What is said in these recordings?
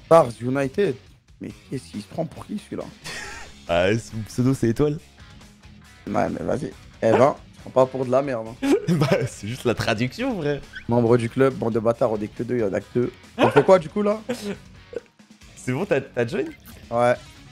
Stars United. Mais qu'est-ce qu'il se prend pour qui celui-là? Ah, son pseudo c'est étoile. Ouais, mais vas-y. Eh ben, tu prends pas pour de la merde. Hein. Bah, c'est juste la traduction, frère. Membre du club, bande de bâtards, on est que deux, il y en a que deux. On fait quoi du coup là? C'est bon, t'as join? Ouais.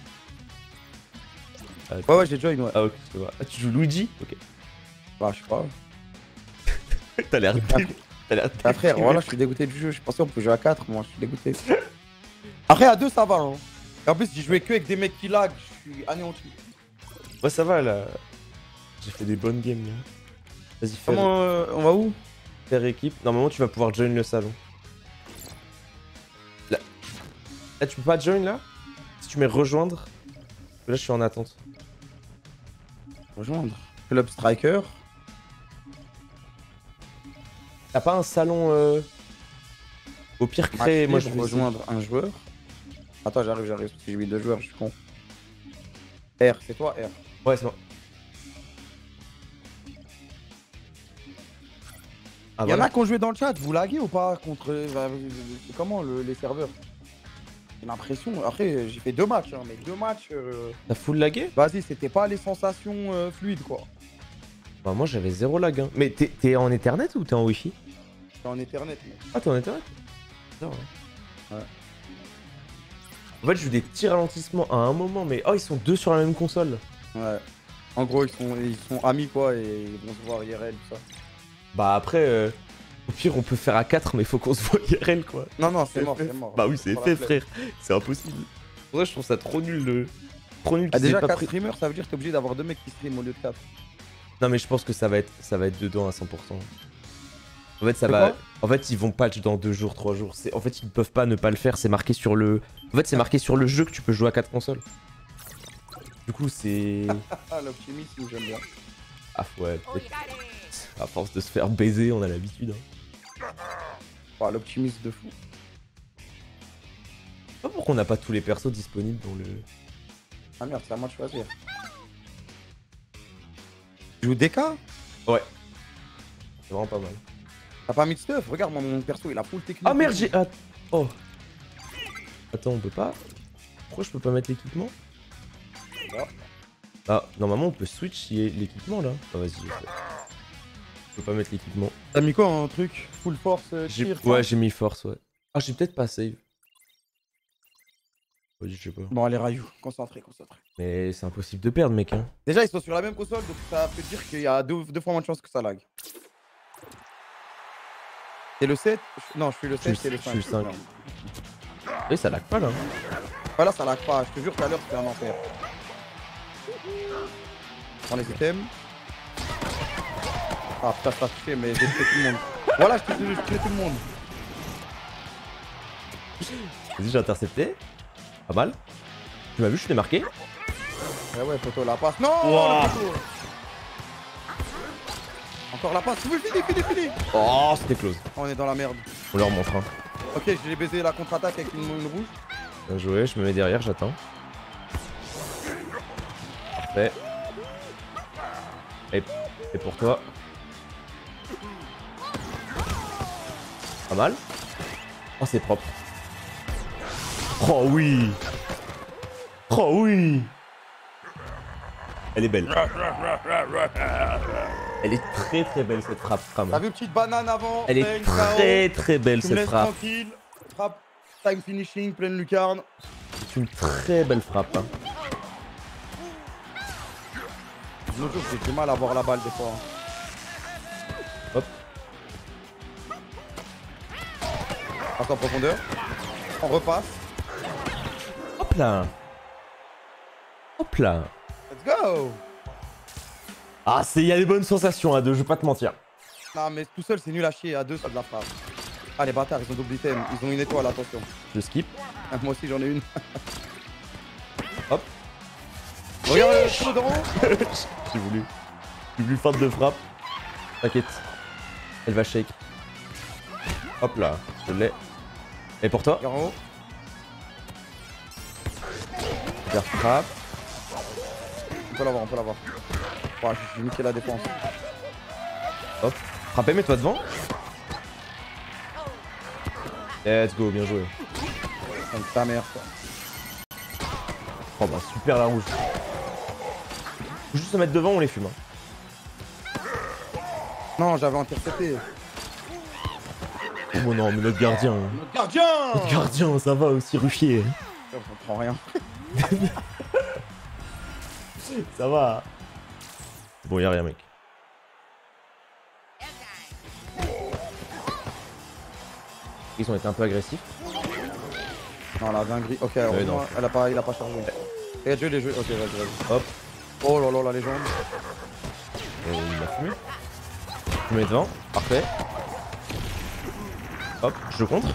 Ah, Ouais, j'ai join, ouais. ah, ok, je vois. Ah, tu joues Luigi? Ok. Bah, je sais pas. T'as l'air T'as l'air Ah, frère, voilà, je suis dégoûté du jeu. Je pensais qu'on peut jouer à 4, moi, je suis dégoûté. Après, à 2, ça va. Hein. Et en plus, j'ai joué que avec des mecs qui lag, je suis anéanti. Ouais, ça va là. J'ai fait des bonnes games là. Vas-y, fais Comment on va où? faire équipe. Normalement, tu vas pouvoir join le salon. Là, là tu peux pas join là? Si tu mets rejoindre. Là, je suis en attente. Rejoindre. Club Striker. T'as pas un salon au pire créé, moi je vais rejoindre un joueur. Attends, j'arrive, parce que j'ai mis 2 joueurs, je suis con. R, c'est toi, R. Ouais, c'est bon. Ah, Il y en a qui ont joué dans le chat, vous laguez ou pas contre. Comment les serveurs? J'ai l'impression. Après, j'ai fait 2 matchs, hein, mais 2 matchs. T'as full lagué? Vas-y, c'était pas les sensations fluides quoi. Bah, moi j'avais 0 lag. Hein. Mais t'es en Ethernet ou t'es en Wi-Fi? C'est en Ethernet, mec. Ah, t'es en Ethernet? Non, Ouais. En fait, j'ai eu des petits ralentissements à un moment, mais oh, ils sont 2 sur la même console. Ouais. En gros, ils sont amis quoi et ils vont se voir IRL, tout ça. Bah, après, au pire, on peut faire à 4, mais il faut qu'on se voit IRL quoi. Non, non, c'est mort, c'est mort. Bah oui, c'est Pour fait, la flemme. frère. C'est impossible. Pour ça, je trouve ça trop nul. Trop nul Ah, qu'ils aient déjà, pas 4 pris. streamers, ça veut dire que t'es obligé d'avoir 2 mecs qui stream au lieu de 4. Non, mais je pense que ça va être dedans à 100%. En fait, ça C'est va. quoi? En fait, ils vont patch dans 2 jours, 3 jours. En fait, ils ne peuvent pas ne pas le faire. C'est marqué sur le. En fait, c'est marqué sur le jeu que tu peux jouer à 4 consoles. Du coup, c'est. Ah, l'optimisme, j'aime bien. Ah, ouais. À force de se faire baiser, on a l'habitude. Hein. Oh, l'optimisme de fou. Je sais pas pourquoi on n'a pas tous les persos disponibles dans le. Ah merde, c'est à moi de choisir. Tu joues DK? Ouais. C'est vraiment pas mal. T'as pas mis de stuff? Regarde, moi, mon perso, il a full technique. Ah merde, j'ai. Ah... Oh. Attends, on peut pas. Pourquoi je peux pas mettre l'équipement? Ah, normalement, on peut switch l'équipement là. Ah, vas-y, je fais. Je peux pas mettre l'équipement. T'as mis quoi en truc? Full force, tir? Ouais, j'ai mis force, ouais. Ah, j'ai peut-être pas save. Vas-y, je sais pas. Bon, allez, Rayou, concentré, concentré. Mais c'est impossible de perdre, mec. Hein. Déjà, ils sont sur la même console, donc ça peut dire qu'il y a deux fois moins de chances que ça lag. C'est le 7? Non, je suis le 7, c'est le 5. Je suis le 5. Oui, ça lag pas là. Voilà, ça lag pas. Je te jure, tout à l'heure, c'était un enfer. Prends les items. Ah putain, ça touché, mais j'ai tué tout le monde. Voilà, je t'ai tué tout le monde. Vas-y, j'ai intercepté. Pas mal. Tu m'as vu, je t'ai marqué. Eh ouais, poteau, la passe. Non, Wow. le poteau. Encore la passe. Oui, fini. Oh, c'était close. On est dans la merde. On leur montre. Hein. Ok, j'ai baisé la contre-attaque avec une rouge. Bien joué, je me mets derrière, j'attends. Parfait. Et pour toi. Pas mal. Oh, c'est propre. Oh oui. Oh oui. Elle est belle. Elle est très très belle cette frappe. T'as vu petite banane avant? Elle est très très belle Tu me cette laisses frappe. tranquille. Frappe, time finishing, pleine lucarne. C'est une très belle frappe. Hein. L'autre jour, j'ai du mal à voir la balle des fois. Hein. Hop. Passe en profondeur. On repasse. Hop là. Hop là. Let's go. Ah, il y a des bonnes sensations à deux, je vais pas te mentir. Non, mais tout seul, c'est nul à chier. À deux, ça de la frappe. Ah, les bâtards, ils ont double item. Ils ont une étoile, attention. Je skip. Ah, moi aussi, j'en ai une. Hop. Regarde le trou d'en haut. J'ai voulu feinte de frappe. T'inquiète. Elle va shake. Hop là, je l'ai. Et pour toi? Regarde en haut. Faire frappe. On peut l'avoir, on peut l'avoir. Ouais, j'ai niqué la défense. Hop. Frappez, mets-toi devant. Let's go, bien joué. Comme ta mère, quoi. Oh bah super la rouge. Faut juste se mettre devant, on les fume. Hein. Non, j'avais intercepté. Oh non, mais notre gardien. Notre gardien. Notre gardien, ça va aussi, Ruffier. Je comprends rien. Ça va. Bon, y'a rien, mec. Ils ont été un peu agressifs. Non, la dinguerie. Ok, non. il a pas chargé. Et Dieu les jeux. Ok, vas-y. Hop. Oh là là, la légende. Il a fumé. Je mets devant. Parfait. Hop, je contre.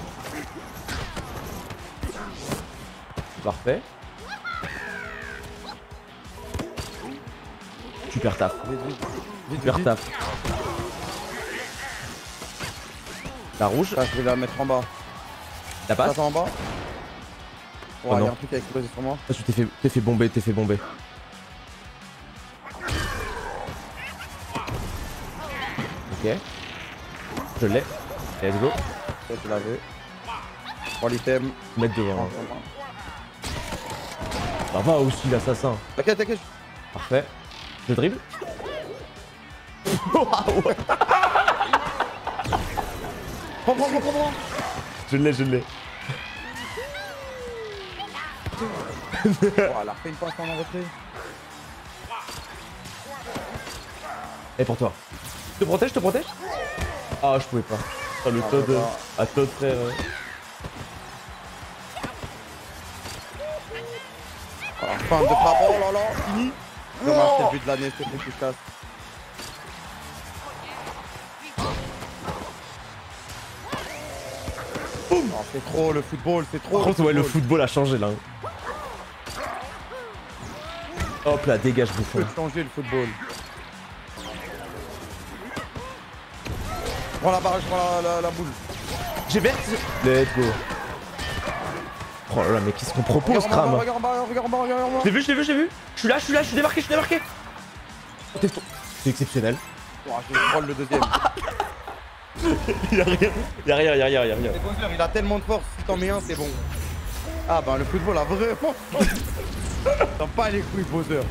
Parfait. Super taf. Super taf. La rouge. Ça, je vais la mettre en bas. La passe. Ça en bas. Oh Ouais, non. y'a un truc qui a explosé sur moi. Ah, tu t'es fait bomber, Ok. Je l'ai. Let's go. Ça, tu l'avais. Prends l'item. Mettre devant. Ça va aussi l'assassin. T'inquiète. Parfait. Je dribble. Prends. Je l'ai. Oh, elle a refait une passe en retrait. Et pour toi. Je te protège. Ah, je pouvais pas. Ah, le Todd. Ah, Todd, frère. Alors, fin de frappe. Oh là là, fini. Dommage, c'est le but de l'année, c'était plus efficace. Oh, c'est trop le football, c'est trop. Par contre, ouais, le football a changé là. Hop là, dégage bouffon. peut changer le football. Je prends la barre, je prends la boule. J'ai verte. Let's go. Oh là là, mais qu'est-ce qu'on propose, Kram? Regarde en bas. Je l'ai vu. Je suis là, je suis démarqué. C'est exceptionnel. Oh, je vais prendre le deuxième. Y'a rien. Le Bowser, il a tellement de force, si t'en mets un, c'est bon. Ah bah le football a vraiment... T'en pas les couilles, Bowser.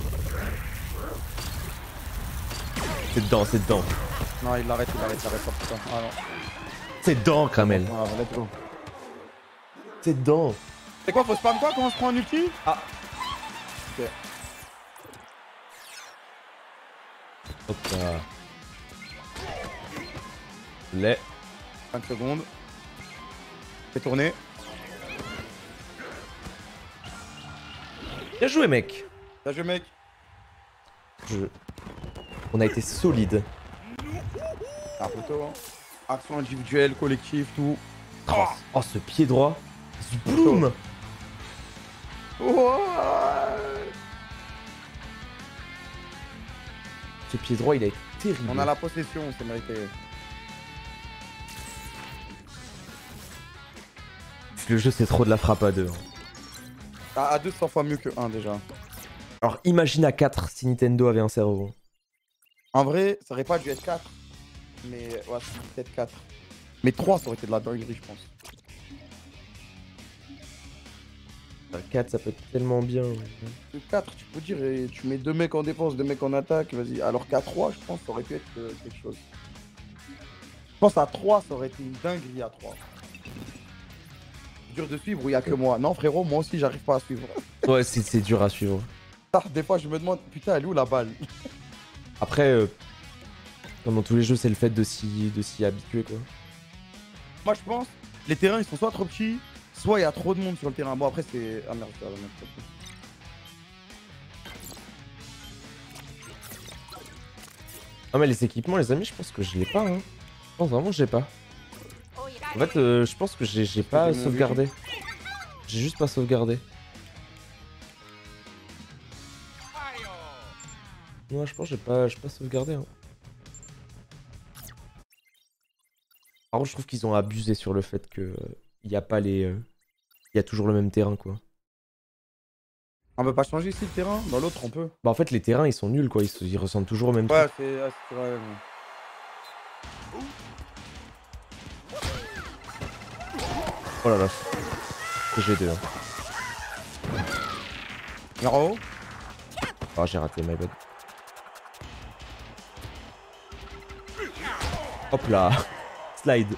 C'est dedans. Non, il l'arrête pas, putain. Ah non. C'est dedans, Kramel. Ah, bah, let's go. C'est dedans. C'est quoi, faut spam quoi quand on se prend un ulti? Ah. Ok. Hop là. Les. 5 secondes. Fais tourner. Bien joué, mec. Là, je mec. On a été solide. Ah, plutôt, hein. Action individuelle, collective, tout. Oh, ce pied droit. Boum. Oh. Ce pied droit, il a été terrible. On a la possession, c'est mérité. Le jeu, c'est trop de la frappe à deux. À 2, 100 fois mieux que 1 déjà. Alors, imagine à 4 si Nintendo avait un cerveau. En vrai, ça aurait pas dû être 4. Mais ouais, c'est peut-être 4. Mais 3, ça aurait été de la dinguerie, je pense. 4, ça peut être tellement bien. Le 4, tu peux dire, tu mets 2 mecs en défense, 2 mecs en attaque, vas-y. Alors qu'à 3, je pense, ça aurait pu être quelque chose. Je pense à 3, ça aurait été une dinguerie à 3. Dur de suivre ou il y a que moi? Non, frérot, moi aussi, j'arrive pas à suivre. Ouais, c'est dur à suivre. Des fois, je me demande, putain, elle est où la balle? Après, comme dans tous les jeux, c'est le fait de s'y habituer, quoi. Moi, je pense, les terrains, ils sont soit trop petits, soit il y a trop de monde sur le terrain. Bon, après, c'est... Ah merde, ça va mettre trop. Ah, mais les équipements, les amis, je pense que je l'ai pas, hein. Je pense vraiment que j'ai pas. En fait, je pense que j'ai pas sauvegardé. J'ai juste pas sauvegardé. Ouais, je pense que j'ai pas sauvegardé. Hein. Par contre, je trouve qu'ils ont abusé sur le fait que il y a pas les, il y a toujours le même terrain, quoi. On peut pas changer ici le terrain? Dans l'autre, on peut. Bah en fait, les terrains, ils sont nuls, quoi. Ils ressemblent toujours au même Ouais, truc. c'est vrai. Oh là là. G2. Hein. Garo. Oh, j'ai raté, my bad. Hop là. Slide.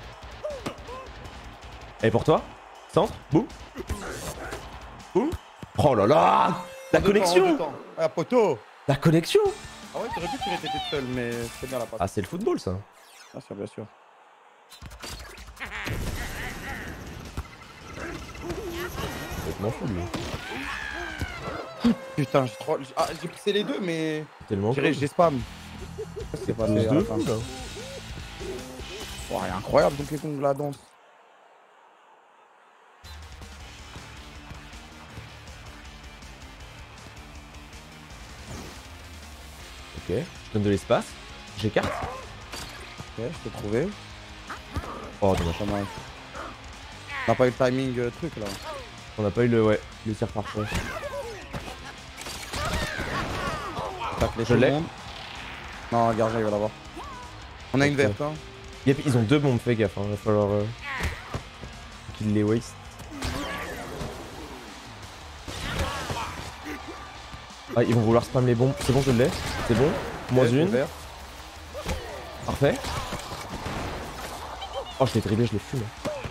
Et pour toi? Centre. Boum. Boum. Oh là là. La connexion. Ah, poteau. La connexion. Ah ouais, t'aurais pu tirer t'étais tout seul, mais c'est bien la passe. Ah, c'est le football, ça. Ah, sûr, bien sûr. Je m'en fous, lui. Putain, j'ai trop... Ah, j'ai poussé les deux, mais... Tellement cool. J'ai spam. C'est pas fait, de attends. fou, là. Oh, il est incroyable, Donkey Kong, la danse. Ok, je donne de l'espace. J'écarte. Ok, je t'ai trouvé. Oh, dommage. Pas mal. On n'a pas eu le timing truc, là. On n'a pas eu le, ouais, le tir parfait. Je l'ai. Non, regarde, il va l'avoir. On a une verte, hein. Yep, ils ont deux bombes, fais gaffe, hein. Va falloir qu'ils les waste. Ah, ils vont vouloir spam les bombes. C'est bon, je l'ai. C'est bon. Moins une. Parfait. Oh, je l'ai dribblé, je l'ai fumé.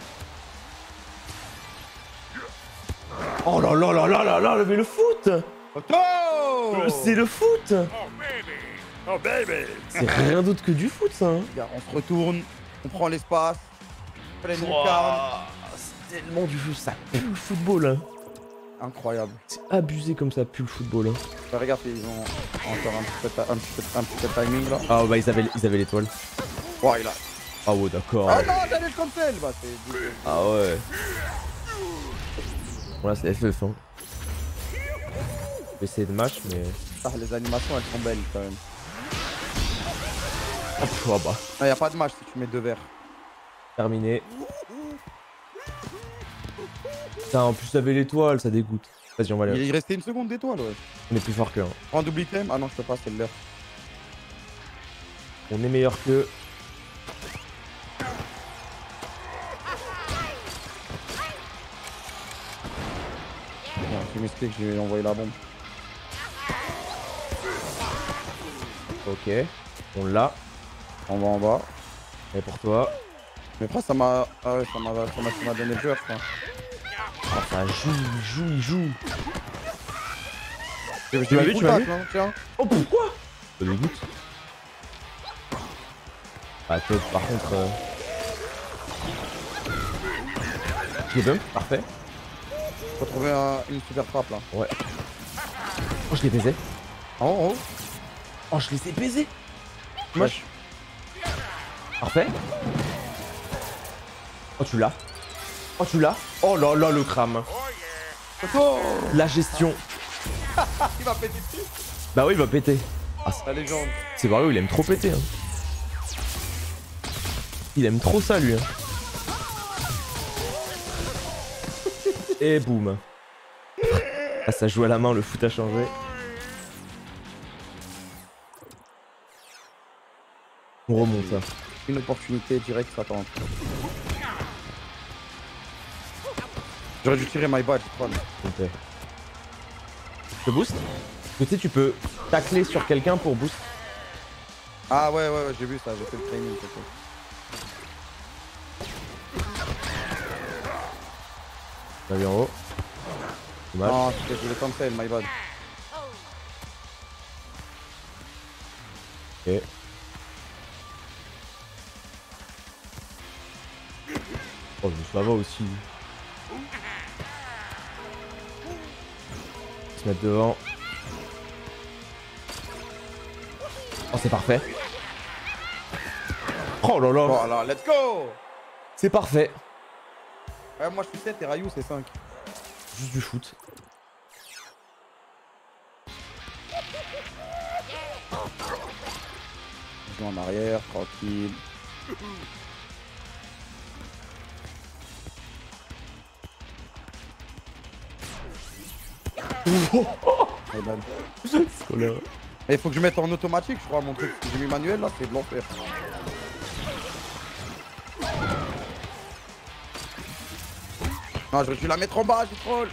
Oh là là là là là là, mais le foot! C'est le foot! Oh baby! C'est rien d'autre que du foot, ça. Hein. Regarde, on se retourne, on prend l'espace. Pleine Wow, lucarne. c'est tellement du jeu, ça pue le football. Hein. Incroyable. C'est abusé comme ça pue le football. Hein. Bah, regarde, ils ont encore un petit peu de timing là. Ah bah ils avaient l'étoile. Oh, il a. Ah ouais, d'accord. Ah non, t'as le cancel. Bah, c'est. Ah ouais. Voilà, c'est FF. Hein. Je vais essayer de match, mais. Ah, les animations elles sont belles quand même. Oh bah. Ah, y a pas de match si tu mets deux verres. Terminé. Putain, en plus j'avais l'étoile, ça dégoûte. Vas-y, on va aller. Il restait une seconde d'étoile, ouais. On est plus fort qu'eux. Hein. Prends un double item. Ah non, je peux pas, c'est l'heure. On est meilleur qu'eux. Je m'explique, j'ai envoyé la bombe. Ok. On l'a. On va en bas. Et pour toi. Mais après, ça m'a. Ah ouais, ça m'a donné le jeu, je crois. Oh, ça joue, il joue. Tu m'as vu, tu m'as vu? Tiens. Oh, pourquoi? Ça dégoûte. Ah, top, par contre. Je l'ai bump, parfait. Faut trouver une super frappe là. Ouais. Oh, je l'ai baisé. Oh, oh. Oh, je les ai baisés. Moche. Parfait. Oh, tu l'as. Oh, tu l'as. Oh là là, le crame. Oh, La gestion. il va péter dessus. Bah oui, il va péter. Ah, La légende. c'est vrai, il aime trop péter. Hein. Il aime trop ça, lui. Hein. Et boum. Ah, ça joue à la main, le foot a changé. On remonte. Ça. Une opportunité directe, ça tente. J'aurais dû tirer my badge, je crois. Ok. Je te boost. Tu sais, tu peux tacler sur quelqu'un pour boost. Ah ouais, j'ai vu ça, j'ai fait le training. On a vu en haut. Dommage. Non, je voulais cancel, my bad. Ok. Oh, ça va aussi. Se mettre devant. Oh, c'est parfait. Oh là là. Bon alors, let's go. C'est parfait. Ouais, moi je suis 7 et Rayou c'est 5. Juste du foot. Je vais en arrière, tranquille. Il faut que je mette en automatique, je crois, mon truc. J'ai mis manuel là, c'est de l'enfer. Non, je vais la mettre en bas, j'ai troll.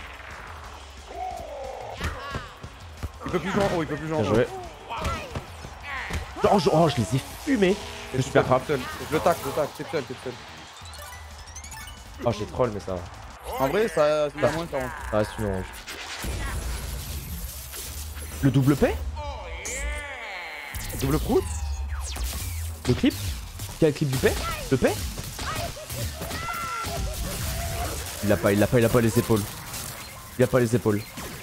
Il peut plus jouer en haut, il peut plus jouer en Bien haut. joué. Oh, je les ai fumés. Je me suis fait frappe. Je le tac, t'es seul. Oh, j'ai troll, mais ça va. En vrai, ça c'est à moins de 40. Ça reste une orange. Le double paix? Double prout. Le clip? Quel clip du paix? Le paix? Il a pas les épaules. Il a pas les épaules.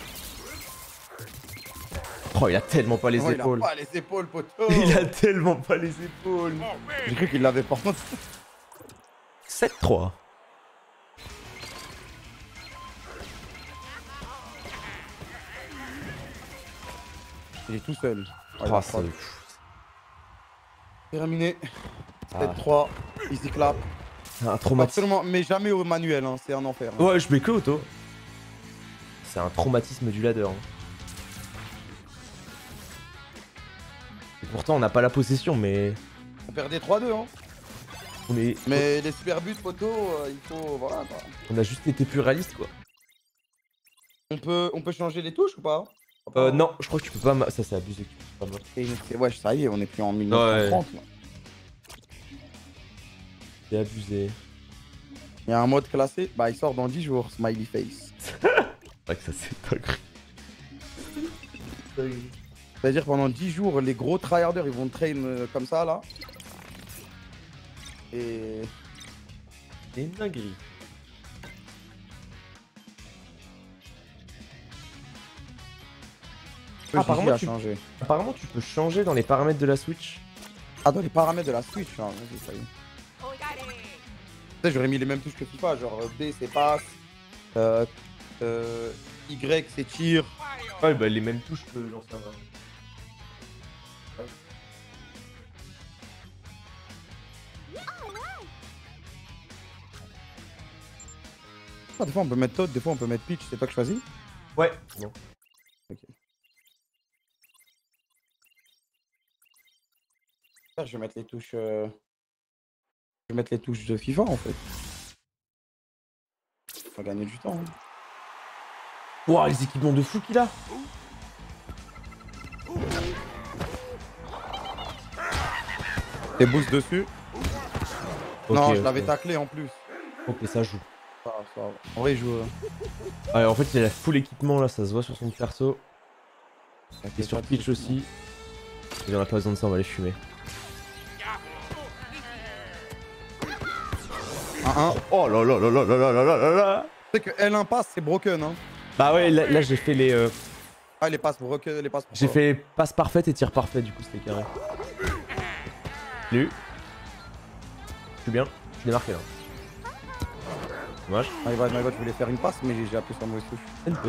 Oh, il a tellement pas les Oh, épaules. il a pas les épaules, poteau. Il a tellement pas les épaules. J'ai cru qu'il l'avait pas. 7-3. Il est tout seul. Oh, c'est... Terminé. Ah. 7-3. Easy clap. Un traumatisme. Absolument, mais jamais au manuel, hein. C'est un enfer. Hein. Ouais, je mets que auto. C'est un traumatisme du ladder. Hein. Et pourtant, on n'a pas la possession, mais... On perdait 3-2, hein. On est... Mais les super buts, poteau, il faut. Voilà quoi. On a juste été plus réaliste, quoi. On peut changer les touches ou pas? Non, je crois que tu peux pas... Ça, c'est abusé que tu peux pas marquer. Ouais, ça y est, on est plus en 1930 là. C'est abusé. Il y a un mode classé, bah il sort dans 10 jours, smiley face. C'est vrai que ça, c'est dingue. C'est-à-dire pendant 10 jours, les gros tryharders ils vont train comme ça là. Et. C'est une dinguerie. Apparemment, tu peux changer dans les paramètres de la Switch. Ah, dans les paramètres de la Switch, hein. Vas-y, ça y est. Tu sais, j'aurais mis les mêmes touches que FIFA, genre B c'est passe, Y c'est tir. Ouais, bah les mêmes touches que l'ancien. Ah, des fois on peut mettre Todd, des fois on peut mettre Peach, c'est toi que je choisis? Ouais. Bon. Ok. Je vais mettre les touches. Je vais mettre les touches de FIFA en fait. On va gagner du temps. Hein. Ouah, les équipements de fou qu'il a. Les boosts dessus. Okay, non, je l'avais taclé en plus. Ok, ça joue. Ça, ça. En vrai, il joue. Ouais, en fait, il a full équipement là, ça se voit sur son perso. Et sur Peach aussi. Il en a pas besoin de ça, on va les fumer. 1-1. Oh là là là là là là là là là. Tu sais que L1 passe, c'est broken. Hein. Bah ouais, là j'ai fait les. Ah, les passes broken, les passes. J'ai fait passe parfaite et tir parfait, du coup c'était carré. Je l'ai eu. Je suis bien, je l'ai marqué là. Dommage. My bad, je voulais faire une passe, mais j'ai appuyé sur la mauvaise touche. NP.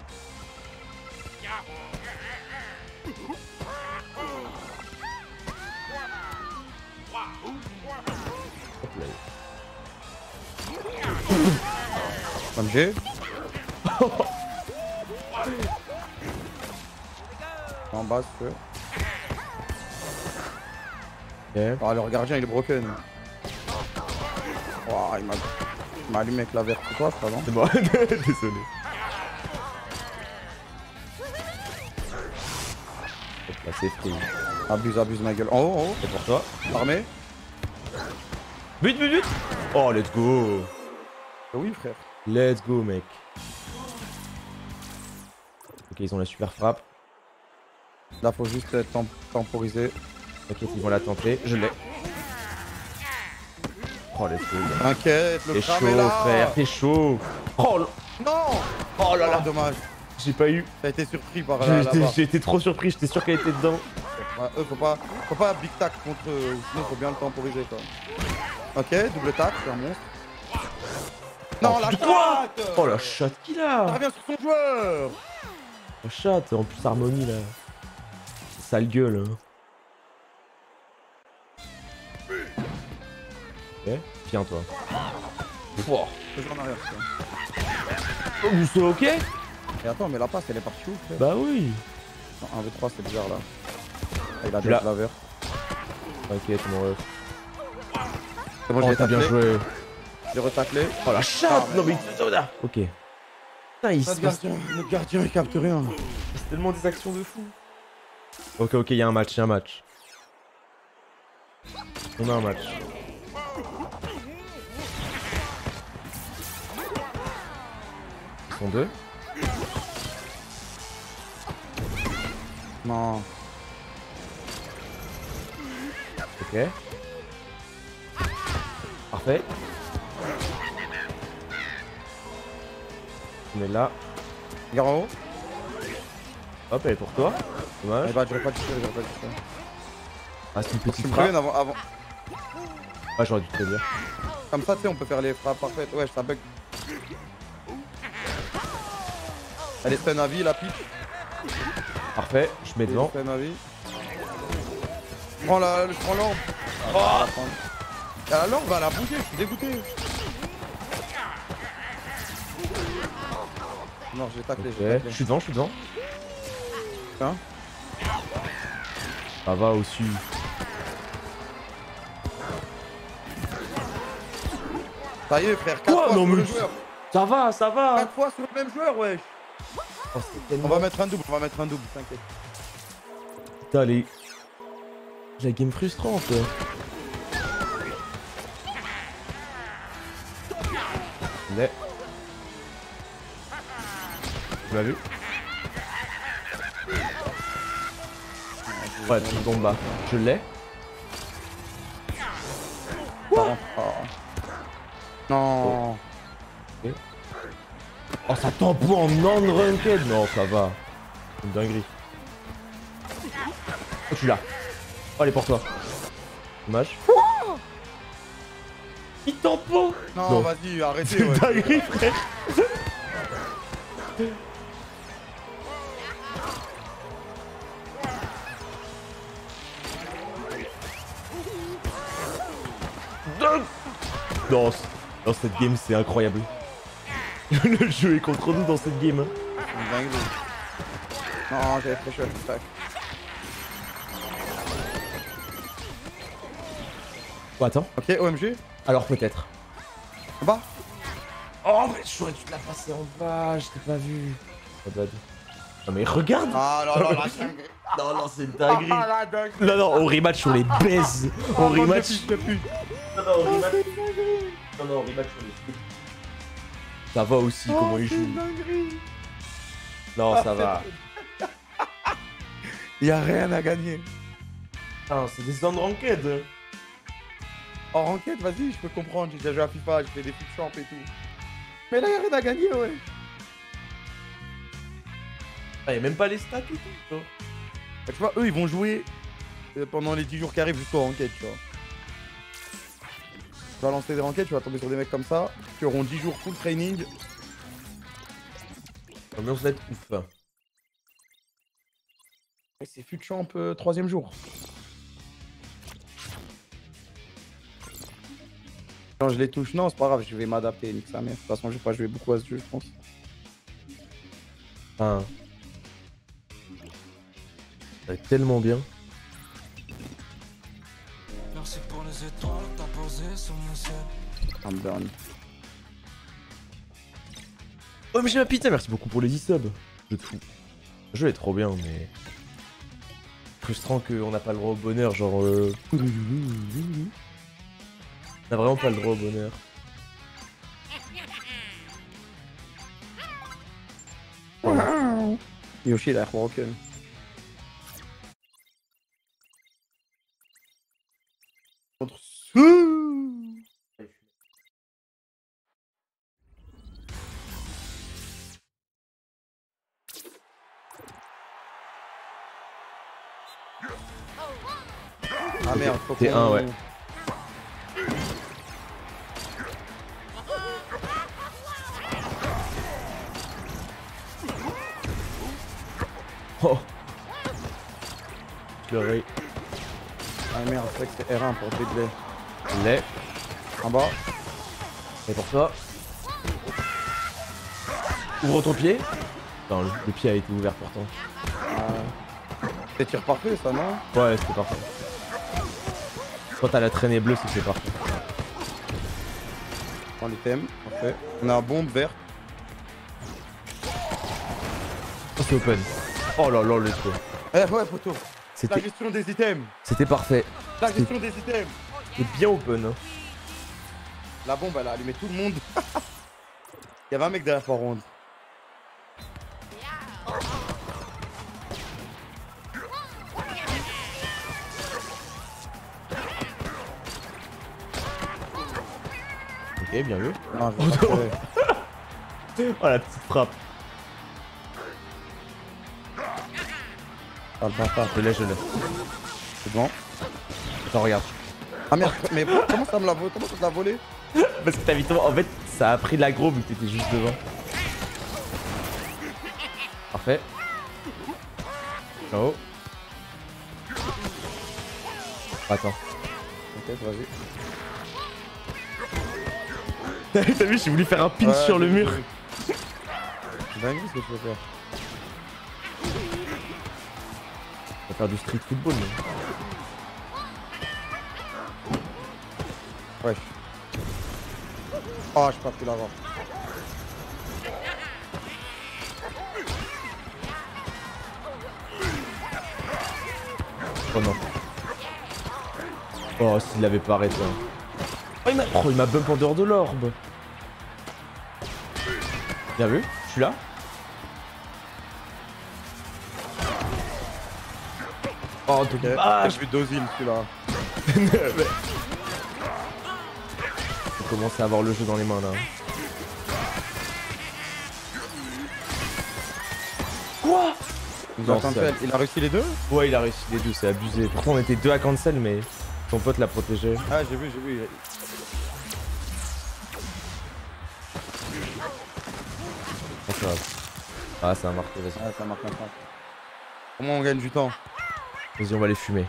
MG. En bas, si tu veux. Ok. Ah, le gardien il est broken. Wow, il m'a allumé avec la verte. C'est toi, je crois, non? C'est moi, désolé. Hop là, c'est free. Abuse ma gueule. En haut, en haut. C'est pour toi. Armé. But. Oh, let's go. Oui, frère. Let's go, mec. Ok, ils ont la super frappe. Là, faut juste temporiser. Ok, ils vont la tenter. Je l'ai. Oh, let's go. T'inquiète, le T'es crâne chaud, est là. frère, t'es chaud. Oh, Non. oh là là. Dommage. J'ai pas eu. T'as été surpris par là-bas. J'ai été trop surpris, j'étais sûr qu'elle était dedans. Ouais, eux, faut pas big tac contre eux, sinon faut bien le temporiser quoi. Ok, double tac, c'est un monstre. Non, la chatte. Oh la chatte qu'il a. Ça revient sur son joueur. La chatte, en plus harmonie là. Sale gueule. Hein. Ok, viens toi. Wow. Je joue en arrière, ça. Oh, vous c'est ok? Et attends, mais la passe elle est partie où frère? Bah oui. Non, 1v3 c'est bizarre là. Ah, il a Là. déjà la vert. T'inquiète mon ref. C'est bon, Oh, j'ai t'as bien joué. J'ai retaclé. Oh la chatte. Non mais ok. Putain, il se passe... Notre gardien il capte rien. C'est tellement des actions de fou. Ok, il y a un match, On a un match. Ils sont deux. Non. Ok. Parfait. On est là. Regarde en haut. Hop, elle est pour toi. Dommage. Bah, j'aurais pas touché, Ah, c'est une Tu petite me frappe. préviens avant. Ah, j'aurais dû te le dire. Comme ça, tu sais, on peut faire les frappes parfaites. Ouais, ça bug. Elle est stun à vie, la pitch. Parfait, je mets devant. Elle est stun à vie. Je prends l'orbe. Oh, la l'orbe, elle a bougé, je suis dégoûté. Non, j'ai taclé, j'ai Ok, taclé. je suis devant. Hein? Ça va aussi. Ça y est, frère, 4 Quoi? fois Non, sur mais le joueur. Ça va, ça va. 4 fois sur le même joueur, wesh. Oh, c'est tellement... On va mettre un double, t'inquiète. Putain, la game frustrante. Mais... Tu m'as vu? Ouais, tu tombes bas. Je l'ai. Oh. Non. Oh. Oh, ça tempo en non-ranked. Non, ça va. C'est une dinguerie. Oh, je suis là. Oh, elle est pour toi. Dommage. Il tempo. Non, vas-y, arrêtez. C'est une Ouais. dinguerie, frère. Non, dans cette game, c'est incroyable. Le jeu est contre nous dans cette game. C'est une dinguerie. Non, j'avais fait chaud, tac. Oh, attends. Ok, OMG. Alors peut-être. En bas. Oh, mais j'aurais dû te la passer en bas, je t'ai pas vu. Oh, bad. Non mais regarde. Ah là là, la dinguerie. Non, non, c'est une dinguerie. Ah la dinguerie. Non, non, au rematch, on les baise. Au rematch. Non, non, au rematch. Non, non, au rematch, on les baise. Ça va aussi, comment il joue. Non, ça va. Y'a rien à gagner. Putain, c'est des unranked. En ranked, vas-y, je peux comprendre. J'ai déjà joué à FIFA, j'ai fait des foot champ et tout. Mais là, y'a rien à gagner, ouais. Ah, y'a même pas les stats et tout, toi. Bah, tu vois, eux, ils vont jouer pendant les 10 jours qui arrivent jusqu'au ranked, tu vois. Tu vas lancer des ranked, tu vas tomber sur des mecs comme ça, qui auront 10 jours full training. L'ambiance va être ouf. Et c'est fut champ 3ème jour. Quand je les touche, non, c'est pas grave, je vais m'adapter, nique sa mère. De toute façon, je vais pas jouer beaucoup à ce jeu, je pense. Ah. Ça va être tellement bien. Merci pour les étoiles que t'as posées sur mon ciel. I'm done. Oh, mais j'ai ma pizza, merci beaucoup pour les 10 subs. Jeu de fou. Le jeu est trop bien, mais... frustrant qu'on n'a pas le droit au bonheur, genre... On n'a vraiment pas le droit au bonheur. Yoshi, il a l'air broken. Contre Ah merde, faut T'es qu'on... un, ouais. Oh. Pleurer. Ah merde, c'est vrai que c'est R1 pour dribbler. Lait. En bas. Et pour toi. Ouvre ton pied. Non, le pied a été ouvert pourtant. C'est tir parfait ça, non? Ouais, c'était parfait. Quand t'as la traînée bleue, c'est parfait. Prends l'item, parfait. On a un bombe vert. Oh, c'est open. Oh là là, le truc. Eh ouais, poteau. La C'était gestion des items. parfait. La gestion des items. C'était bien open. Hein. La bombe, elle a allumé tout le monde. Il y avait un mec derrière par ronde. Ok, bien vu. Non, Oh, oh la petite frappe. Parle pas, parle. Je l'ai. C'est bon. Attends, regarde. Ah merde, mais comment ça me l'a volé? Comment ça te l'a volé? Parce que t'as vite. En fait, ça a pris l'aggro vu que t'étais juste devant. Parfait. Ciao. Attends. Ok, vas-y. T'as vu, j'ai voulu faire un pinch sur le mur. C'est dingue ce que tu veux faire. On va faire du street football. Mais... Wesh. Oh, je peux pas plus l'avoir. Oh non. Oh, s'il l'avait pas arrêté. Hein. Oh, il m'a bump en dehors de l'orbe. Bien vu, je suis là. Oh, Ok, je vais Dozil celui-là. On commence à avoir le jeu dans les mains là. Quoi? Non, il a réussi les deux? Ouais, il a réussi les deux, c'est abusé. Pourtant, on était deux à cancel, mais ton pote l'a protégé. Ah, j'ai vu. Ah, ça a marqué, vas-y. Ah, ça marque un temps. Comment on gagne du temps? Vas-y, on va les fumer.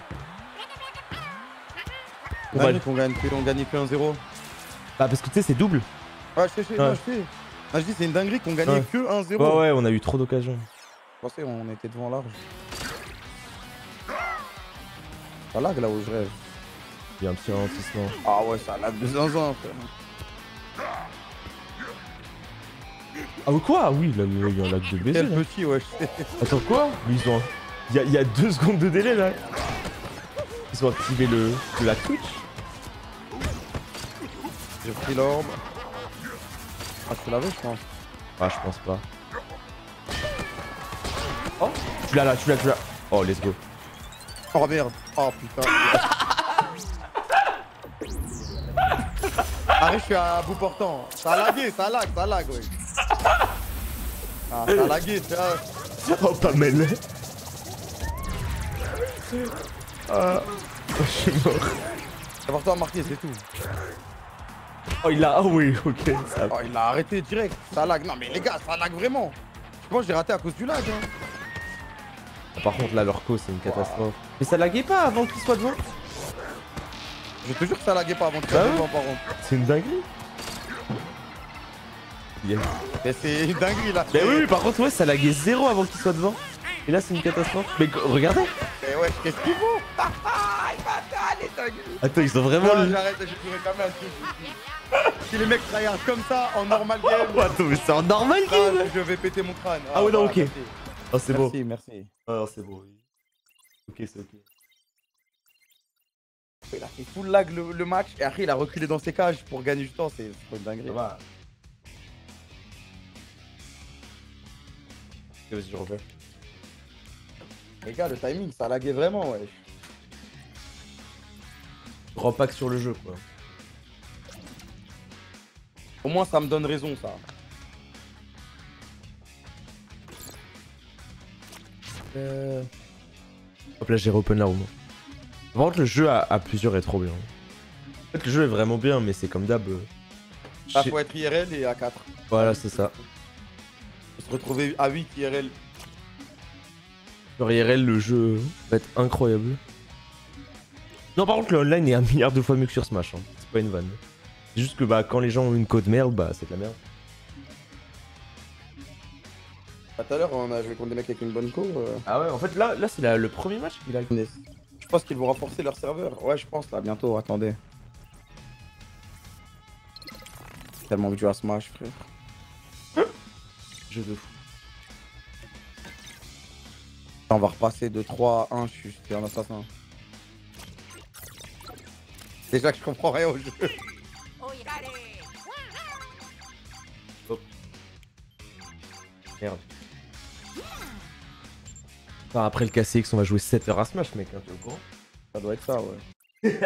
On gagne que 1-0. Bah, parce que tu sais, c'est double. Ouais, je sais. Ah, je dis, c'est une dinguerie qu'on gagnait que 1-0. Ouais, on a eu trop d'occasions. Je pensais on était devant large. Ça lag là où je rêve. Il y a un petit ralentissement. Ah ouais, ça lag de zinzin, frère. Ah ou quoi? Oui, là, il y a un lag de baiser. Quel petit, ouais, je sais. Attends, quoi? Ils ont... Il y a 2 secondes de délai, là. Ils ont activé la Twitch. J'ai pris l'orbe. Ah, je peux laver, je pense. Ah, je pense pas. Oh, tu l'as. Oh, let's go. Oh merde. Oh putain. Arrête, je suis à bout portant. Ça a lagué, ça lag, ouais. Ah, ça a lagué, tu vois. Oh, pas mêlé. Ah, je suis mort. C'est pour toi marqué, c'est tout. Oh, il l'a. Ah oui, ok. Ça... Oh, il a arrêté direct. Ça lag. Non, mais les gars, ça lag vraiment. Je pense que j'ai raté à cause du lag. Hein. Par contre, là, leur co, c'est une catastrophe. Mais ça laguait pas avant qu'il soit devant. Je te jure que ça laguait pas avant de Bah faire ouais. devant, par contre. C'est une dinguerie. Yes. Mais c'est une dinguerie là. Mais oui, par contre, ouais, ça laguait 0 avant qu'il soit devant. Et là, c'est une catastrophe. Mais regardez. Mais ouais, qu'est-ce qu'il faut? Il va aller, dingue. Attends, ils sont vraiment. Non, j'arrête, je pourrais quand même un truc. Si les mecs tryhard comme ça en normal game. Oh, attends, mais c'est en normal game. Je vais péter mon crâne. Ah ouais, non, voilà, ok. merci. Oh, c'est beau. Merci. Ah non, c'est beau. Ok, c'est ok. Il a fait full lag le match et après il a reculé dans ses cages pour gagner du temps, c'est trop une dinguerie. Ça va. Vas-y, je refais. Les gars, le timing ça laguait vraiment, ouais. Grand pack sur le jeu, quoi. Au moins ça me donne raison ça. Hop là, j'ai reopen la room. Par contre, le jeu à plusieurs est trop bien. En fait, le jeu est vraiment bien, mais c'est comme d'hab. Ah, faut être IRL et à 4. Voilà, c'est ça. Faut se retrouver à 8 IRL. Sur IRL, le jeu va être incroyable. Non, par contre, le online est 1 milliard de fois mieux que sur Smash. Hein. C'est pas une vanne. C'est juste que bah, quand les gens ont une code merde, bah c'est de la merde. Tout à l'heure, on a joué contre des mecs avec une bonne co. Ah ouais, en fait, là c'est le premier match qu'il a. Je pense qu'ils vont renforcer leur serveur. Ouais, je pense là, bientôt, attendez. Tellement envie de jouer à Smash, frère. Jeu de fou. On va repasser de 3 à 1, je suis un assassin. Déjà que je comprends rien au jeu. Hop. Merde. Enfin, après le KCX, on va jouer 7 heures à Smash, mec, hein, tu es au courant? Ça doit être ça, ouais.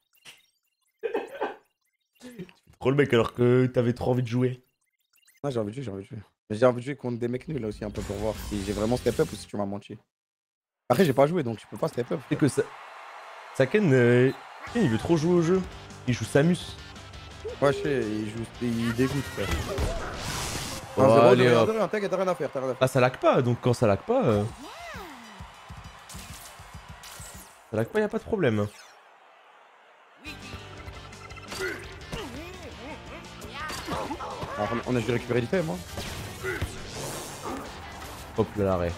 Trop le mec alors que t'avais trop envie de jouer. Ah, j'ai envie de jouer, j'ai envie de jouer. J'ai envie de jouer contre des mecs nuls là aussi un peu pour voir si j'ai vraiment step up ou si tu m'as menti. Après j'ai pas joué donc je peux pas step up. C'est que ça... Saken, il veut trop jouer au jeu. Il joue Samus. Ouais je sais, il dégoûte frère. Oh, 1-0, allez, de rien, hop. de rien, t'inquiète, t'as rien à faire, t'as rien à faire. Ah, ça lag pas, donc quand ça lag pas... Ça lag pas, y a pas de problème. Alors, on a dû récupérer l'item, hein. Hop là, l'arrêt.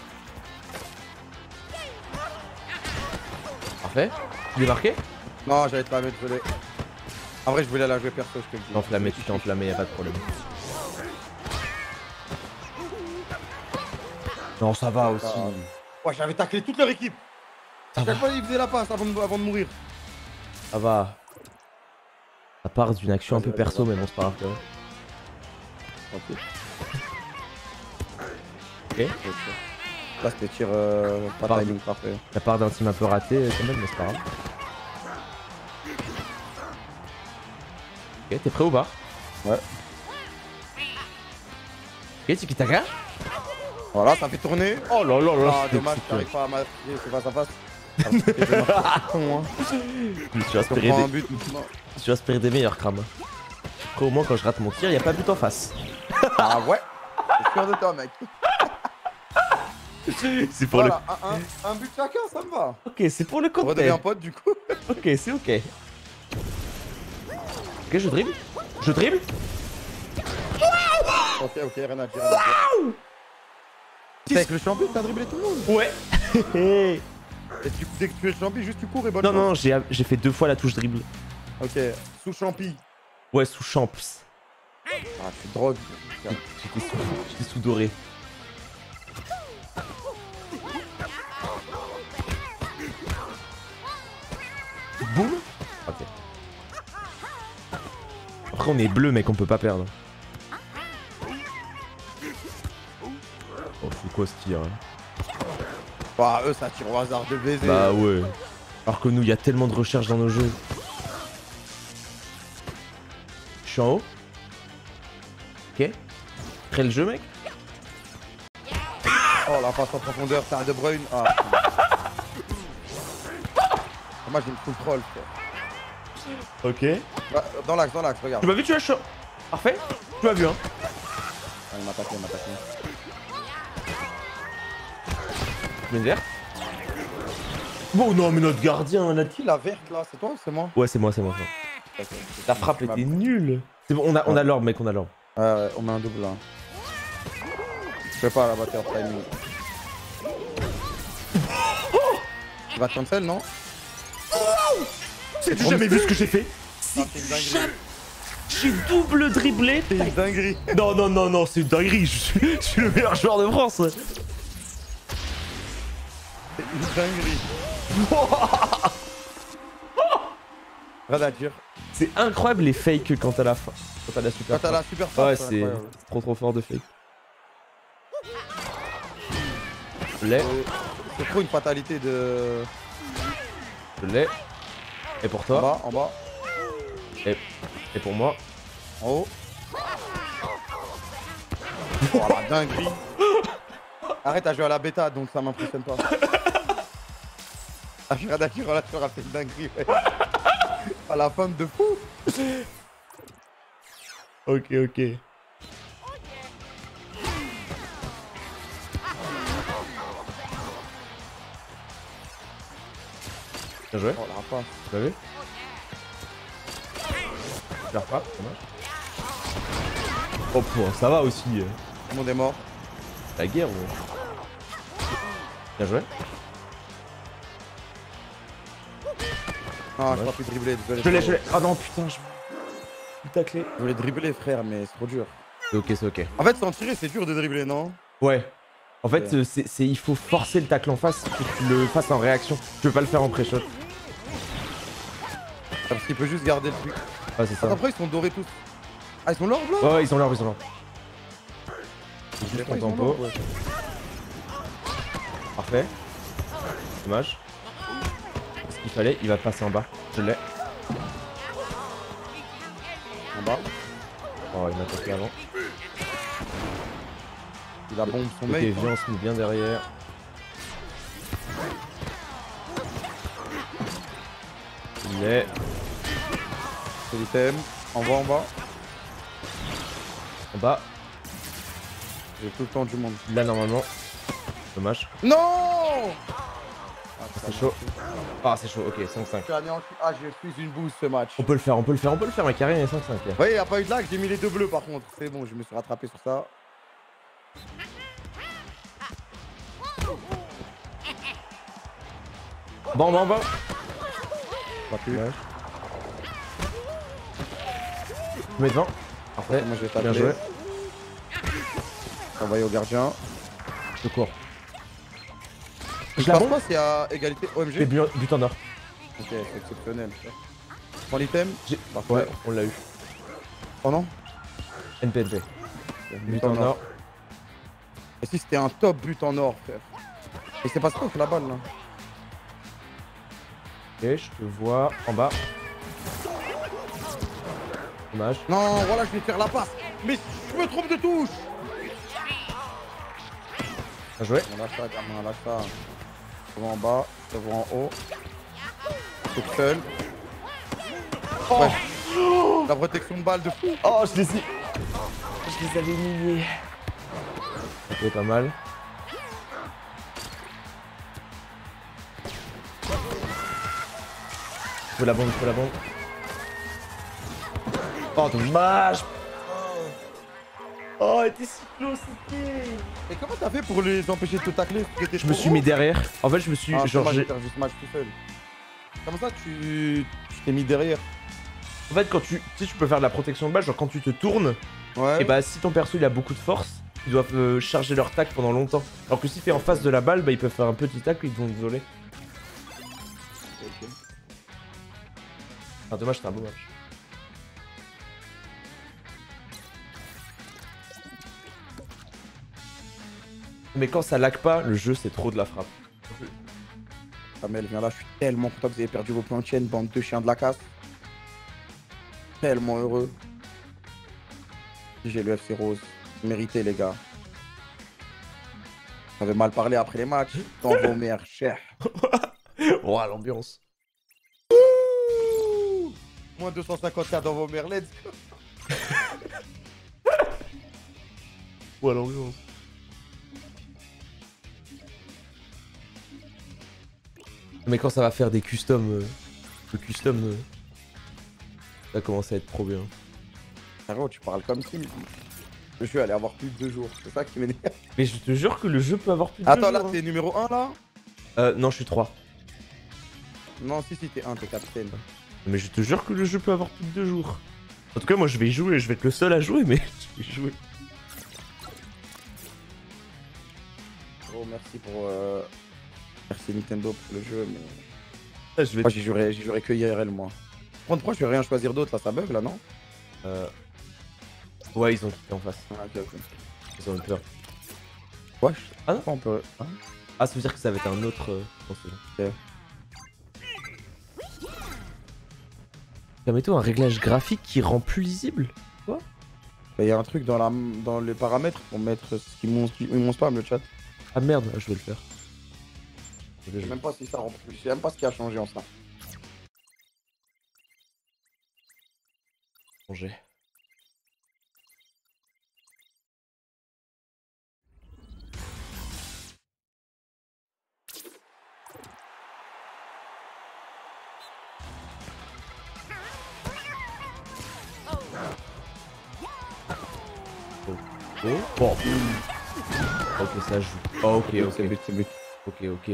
Parfait. Tu l'as marqué? Non, j'allais te la mettre, désolé. En vrai, je voulais la jouer perso, je te le dis. Tu t'es enflammé, tu t'es enflammé, y'a pas de problème. Non, ça va aussi. Ouais, j'avais taclé toute leur équipe. À chaque fois, ils faisaient la passe avant de mourir. Ça va. Ça part d'une action un peu perso, mais bon, c'est pas grave. Ok. Ok. Là, c'était tir pas Pardon. timing parfait. Ça part d'un team un peu raté quand même, mais c'est pas grave. Ok, t'es prêt ou pas? Ouais. Ok, Tiki Taka. Voilà, ça fait tourner. Oh là là là. Ah, dommage, j'arrive pas à marquer, c'est face à face. Tu vas espérer un but. tu vas espérer des meilleurs crams. Après, au moins, quand je rate mon tir, y a pas de but en face. Ah ouais. Je suis sûr de toi, mec. C'est pour Voilà, un but chacun, ça me va. le. Ok, c'est pour le On redevient content. pote du coup. Ok, c'est ok. Ok, je dribble. Je dribble. Ok, rien à dire. T'es avec le champion, t'as dribblé tout le monde. Ouais. Et dès que tu es le champion, juste tu cours et bonne Non, chance. non, j'ai fait 2 fois la touche dribble. Ok, sous champi. Ouais, sous champs. Ah, tu drogues. J'étais sous doré. Boum. Ok. Après, on est bleu, mec, on peut pas perdre. Oh, c'est quoi ce tir hein? Bah, eux, ça tire au hasard de baiser. Bah ouais. Alors que nous, il y a tellement de recherche dans nos jeux. Je suis en haut. Ok. Crée le jeu, mec. Oh, la passe en profondeur, t'as un De Bruyne. Ah. Moi, j'ai une full troll, frère. Ok. Bah, dans l'axe, regarde. Tu m'as vu, tu as chaud. Parfait. Tu m'as vu, hein. Ah, il m'a attaqué. Tu mets vert. Bon, non, mais notre gardien, là. Qui la verte là? C'est toi ou c'est moi? Ouais, c'est moi. Ta frappe était nulle. C'est bon, on a l'orbe, mec, on a l'orbe. Ouais, on met un double là. Je fais pas la batteur timing. Tu vas cancel, non? J'ai jamais vu ce que j'ai fait. Ah, c'est une dinguerie. J'ai double dribblé. C'est une dinguerie. Non, c'est une dinguerie. Je suis le meilleur joueur de France. C'est une dinguerie. Rien à dire. C'est incroyable les fakes quand t'as la fin. Quand t'as la super Quand t'as la super force, Ouais, c'est c'est incroyable. trop fort de fake. Je l'ai, C'est trop une fatalité de. je l'ai. Et pour toi. En bas. Et pour moi. En haut. Oh la dinguerie. Arrête à jouer à la bêta donc ça m'impressionne pas. Ah, je suis d'accord, là tu auras fait une dinguerie, ouais. À la fin de fou. Ok. Bien joué. Oh la rapace. Tu l'as vu? Je la refrappe, dommage. Oh, pour, ça va aussi. Tout le monde est mort. La guerre ou... Bien joué. Ah, Ouais. j'ai pas pu dribbler, désolé. Je l'ai. Oh non, putain, plus tacler. Je voulais dribbler, frère, mais c'est trop dur. C'est ok, c'est ok. En fait, sans tirer, c'est dur de dribbler, non? Ouais. En fait, Ouais. il faut forcer le tacle en face pour que tu le fasses en réaction. Tu peux pas le faire en pré-shot. Parce qu'il peut juste garder le truc. Ah, c'est ça. Après, ils sont dorés tous. Ah, ils sont l'orbe là? Ouais, ouais, ils sont là, ils sont là. Je sais Juste pas, ton ils sont tempo. l'orbe, ouais. Parfait. Dommage. Ce qu'il fallait, il va passer en bas. Je l'ai. En bas. Oh, il m'a attaqué avant. Il a bombe son Ok, mec. viens, on se met bien derrière. Il est. C'est l'item. En bas, en bas. En bas. J'ai tout le temps du monde. Là, normalement. Dommage. Non! C'est chaud. Ah, c'est chaud. Ok, 5-5. Je suis anéanti. Ah, je suis une bouse ce match. On peut le faire, on peut le faire, on peut le faire. Ma carrière est 5-5. Là. Ouais, il n'y a pas eu de lag, j'ai mis les deux bleus par contre. C'est bon, je me suis rattrapé sur ça. Bon, bon, bon. Pas plus. Ouais. Je mets devant. Parfait. Moi, je vais Bien t'appeler. joué. Envoyer au gardien. Je cours. Je la pense bombe. pas s'il y a égalité J'ai OMG. but en or. Ok, c'est exceptionnel. Prends l'item. Parfait. Ouais, on l'a eu. Oh non? NPNP. But en or. Et si c'était un top but en or, frère. Et c'est pas ça que la balle là. Ok, je te vois en bas. Dommage. Non, voilà, je vais faire la passe. Mais je me trompe de touche. Bien joué. On lâche ça, gamin, lâche ça. Je te vois en bas, je te vois en haut. Tout seul. Ouais. La protection de balle de fou. Oh, je les ai. Je les avais mis. Ok, pas mal. Faut la bombe, faut la bombe. Oh, dommage. Oh, elle était si close, c'était. Et comment t'as fait pour les empêcher de te tacler? Je me suis mis derrière. En fait, je me suis. Ah, genre, j'ai j'ai. perdu ce match tout seul. Comment ça, tu t'es mis derrière? En fait, quand tu sais, tu peux faire de la protection de balle, genre quand tu te tournes, Ouais. et bah si ton perso il a beaucoup de force, ils doivent charger leur tac pendant longtemps. Alors que si t'es en face de la balle, bah ils peuvent faire un petit tac et ils vont te voler. Ok. Enfin, dommage, c'était un beau match. Mais quand ça lag pas, le jeu c'est trop de la frappe. Kamel, viens là, je suis tellement content que vous ayez perdu vos plans de chaîne, bande de chiens de la casse. Tellement heureux. J'ai le FC Rose. Mérité, les gars. Vous avez mal parlé après les matchs. Dans vos mères, cher. Oh, l'ambiance. Moins 250K dans vos mères, let's go. Ouais, l'ambiance. Mais quand ça va faire des customs, le custom, ça commence à être trop bien. Frérot, tu parles comme si le jeu allait avoir plus de 2 jours. C'est ça qui m'énerve. Mais je te jure que le jeu peut avoir plus de Attends, deux là, jours, t'es numéro 1 là? Non, je suis 3. Non, si, t'es 1, t'es capitaine. Mais je te jure que le jeu peut avoir plus de 2 jours. En tout cas, moi je vais y jouer, je vais être le seul à jouer, mais je vais y jouer. Oh, merci pour. Merci Nintendo pour le jeu, mais. Ah, je vais Moi, j'y jouerai que IRL, moi. Par contre, je vais rien choisir d'autre là, ça bug là, non? Ouais, ils ont quitté en face. Ah, ok, ok. Ils ont eu peur. Wesh. Ah non, On peut. Hein? Ah, ça veut dire que ça va être un autre. Ok. Permettons un réglage graphique qui rend plus lisible. Il y a un truc dans les paramètres pour mettre ce qui monte pas le chat. Ah merde, je vais le faire. Je sais même pas si ça rend plus. Je sais même pas ce qui a changé en ça. Changer. Oh. Bon. Ok, ça joue. Oh, ok, ok. C'est but, c'est but. Ok, ok.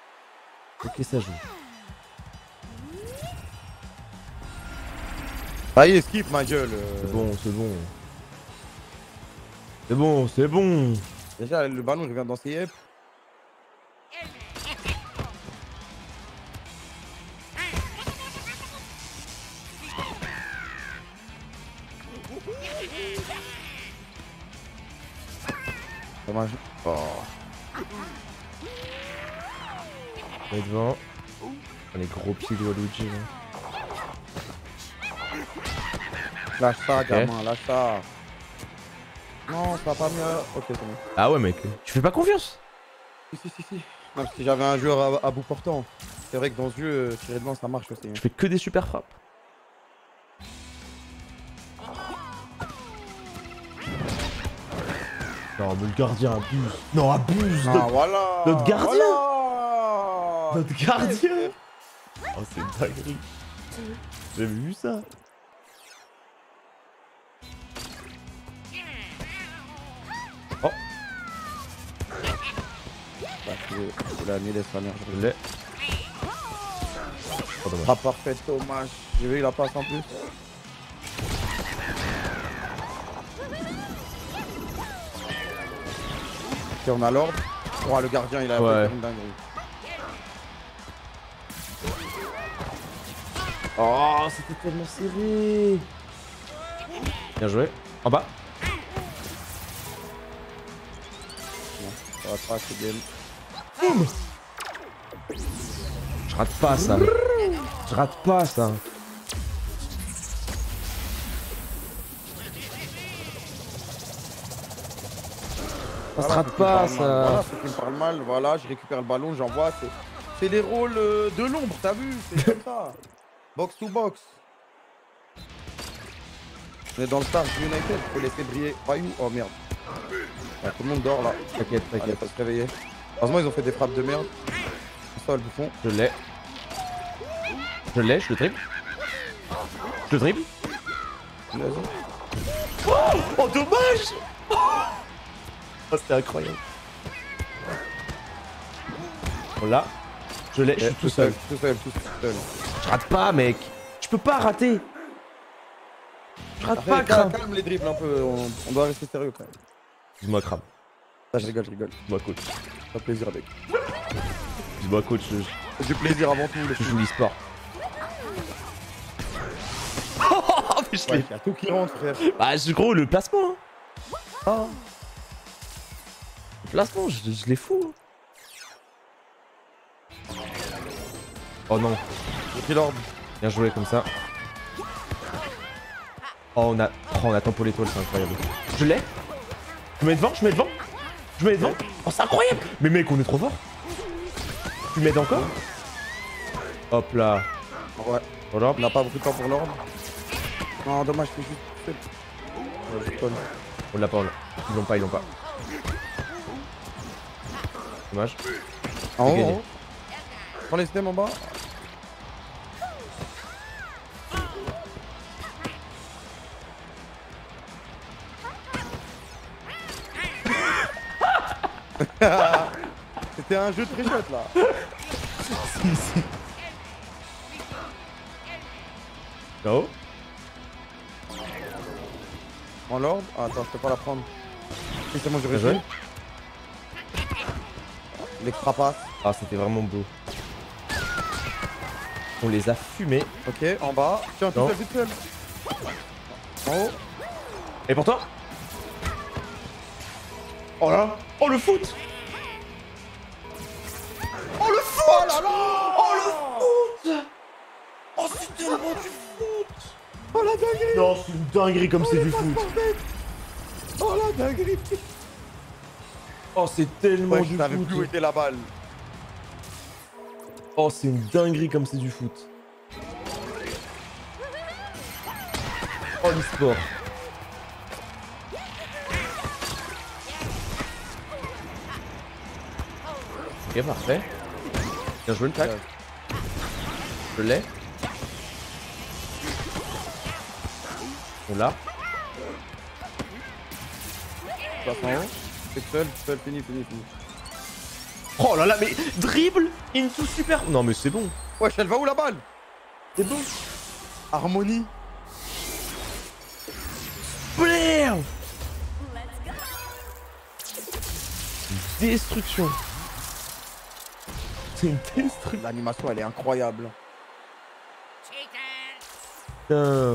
Ok, ça joue. Ça y est, skip ma gueule. C'est bon, c'est bon. C'est bon, c'est bon. Déjà, le ballon, je viens dans ses yep. Dommage. Oh. On est devant. Oh, les gros pieds de Waluigi. Lâche ça, gamin, lâche ça. Non, ça va pas mieux. Ok, c'est bon. Ah ouais, mec. Tu fais pas confiance? Si. Non, si j'avais un joueur à bout portant. C'est vrai que dans ce jeu, tirer devant, ça marche aussi. Je fais que des super frappes. Non, mais le gardien abuse. Non, abuse. Ah, voilà. Notre gardien. Voilà. Notre gardien. Oh, c'est une dinguerie. J'avais vu ça. Oh. Bah, tu l'as mis, laisse sa mère. Je l'ai. Oh, dommage. Ah, parfait, dommage. J'ai vu la passe en plus. Ok, on a l'ordre. Oh, le gardien, il a Ouais. fait une dinguerie. Oh, c'était tellement serré. Bien joué. En bas. Ça va pas, c'est game. Boum. Je rate pas ça. Je rate pas ça. Ça se rate pas ça. Voilà, ceux qui me parlent mal, voilà, je récupère le ballon, j'envoie. C'est les rôles de l'ombre, t'as vu? C'est comme ça. Box to box. On est dans le Stars United, faut laisser briller. Bayou, oh merde. Ouais, tout le monde dort là. T'inquiète, Allez, t'inquiète. faut se réveiller. Heureusement, ils ont fait des frappes de merde. Ça, le bouffon. Je l'ai. Je l'ai, je le dribble. Je le dribble. Vas-y. Oh, dommage. Oh, c'était incroyable. Voilà. Je l'ai, je suis tout seul. Tout seul. Je rate pas, mec. Je peux pas rater. Je rate pas, Après, Crame. calme les dribbles un peu, on doit rester sérieux quand même. Dis-moi, Crame. Ça, je rigole. Dis-moi, coach. Ça fait plaisir avec. Dis-moi, coach. Du plaisir avant tout, le Je joue l'e-sport. Oh, mais je Ouais, l'ai. y a tout qui rentre, frère. Bah, gros, le placement. Hein. Ah. Le placement, je l'ai fou. Hein. Oh non. J'ai pris l'ordre. Bien joué comme ça. Oh, on attend pour l'étoile, c'est incroyable. Je l'ai. Je mets devant. Oh, c'est incroyable. Mais mec, on est trop fort. Tu m'aides encore? Hop là. Ouais. Voilà. On n'a pas beaucoup de temps pour l'ordre. Non, dommage, c'est juste. Ouais, je conne. On l'a pas, Ils l'ont pas. Dommage. En haut, gagné. en haut. Prends les stems en bas. C'était un jeu de trichotte là. Si. Là-haut. En l'ordre. Ah, attends, je peux pas la prendre. Oui, c'est bon, je Bien joué. réussis. L'extra passe. Ah, c'était vraiment beau. On les a fumés. Ok, en bas. Tiens, tout Non. seul, vite seul. En haut. Et pour toi? Oh là. Oh, le foot. Oh, le foot. Oh là là. Oh, le foot. Oh, c'est tellement du foot. Oh la dinguerie. Non, c'est une dinguerie comme c'est du foot. Oh la dinguerie. Oh, c'est tellement Ouais, du je savais plus où foot. était la balle. Oh, c'est une dinguerie comme c'est du foot. Oh, l'e-sport. Ok, parfait. Bien joué le tac. Je l'ai. On l'a. Passe en haut. C'est seul, fini. Oh là là, mais dribble into super. Non, mais c'est bon. Wesh, elle va où la balle? C'est bon. Harmonie. Blam. Destruction. C'est une destruction. L'animation, elle est incroyable. Putain.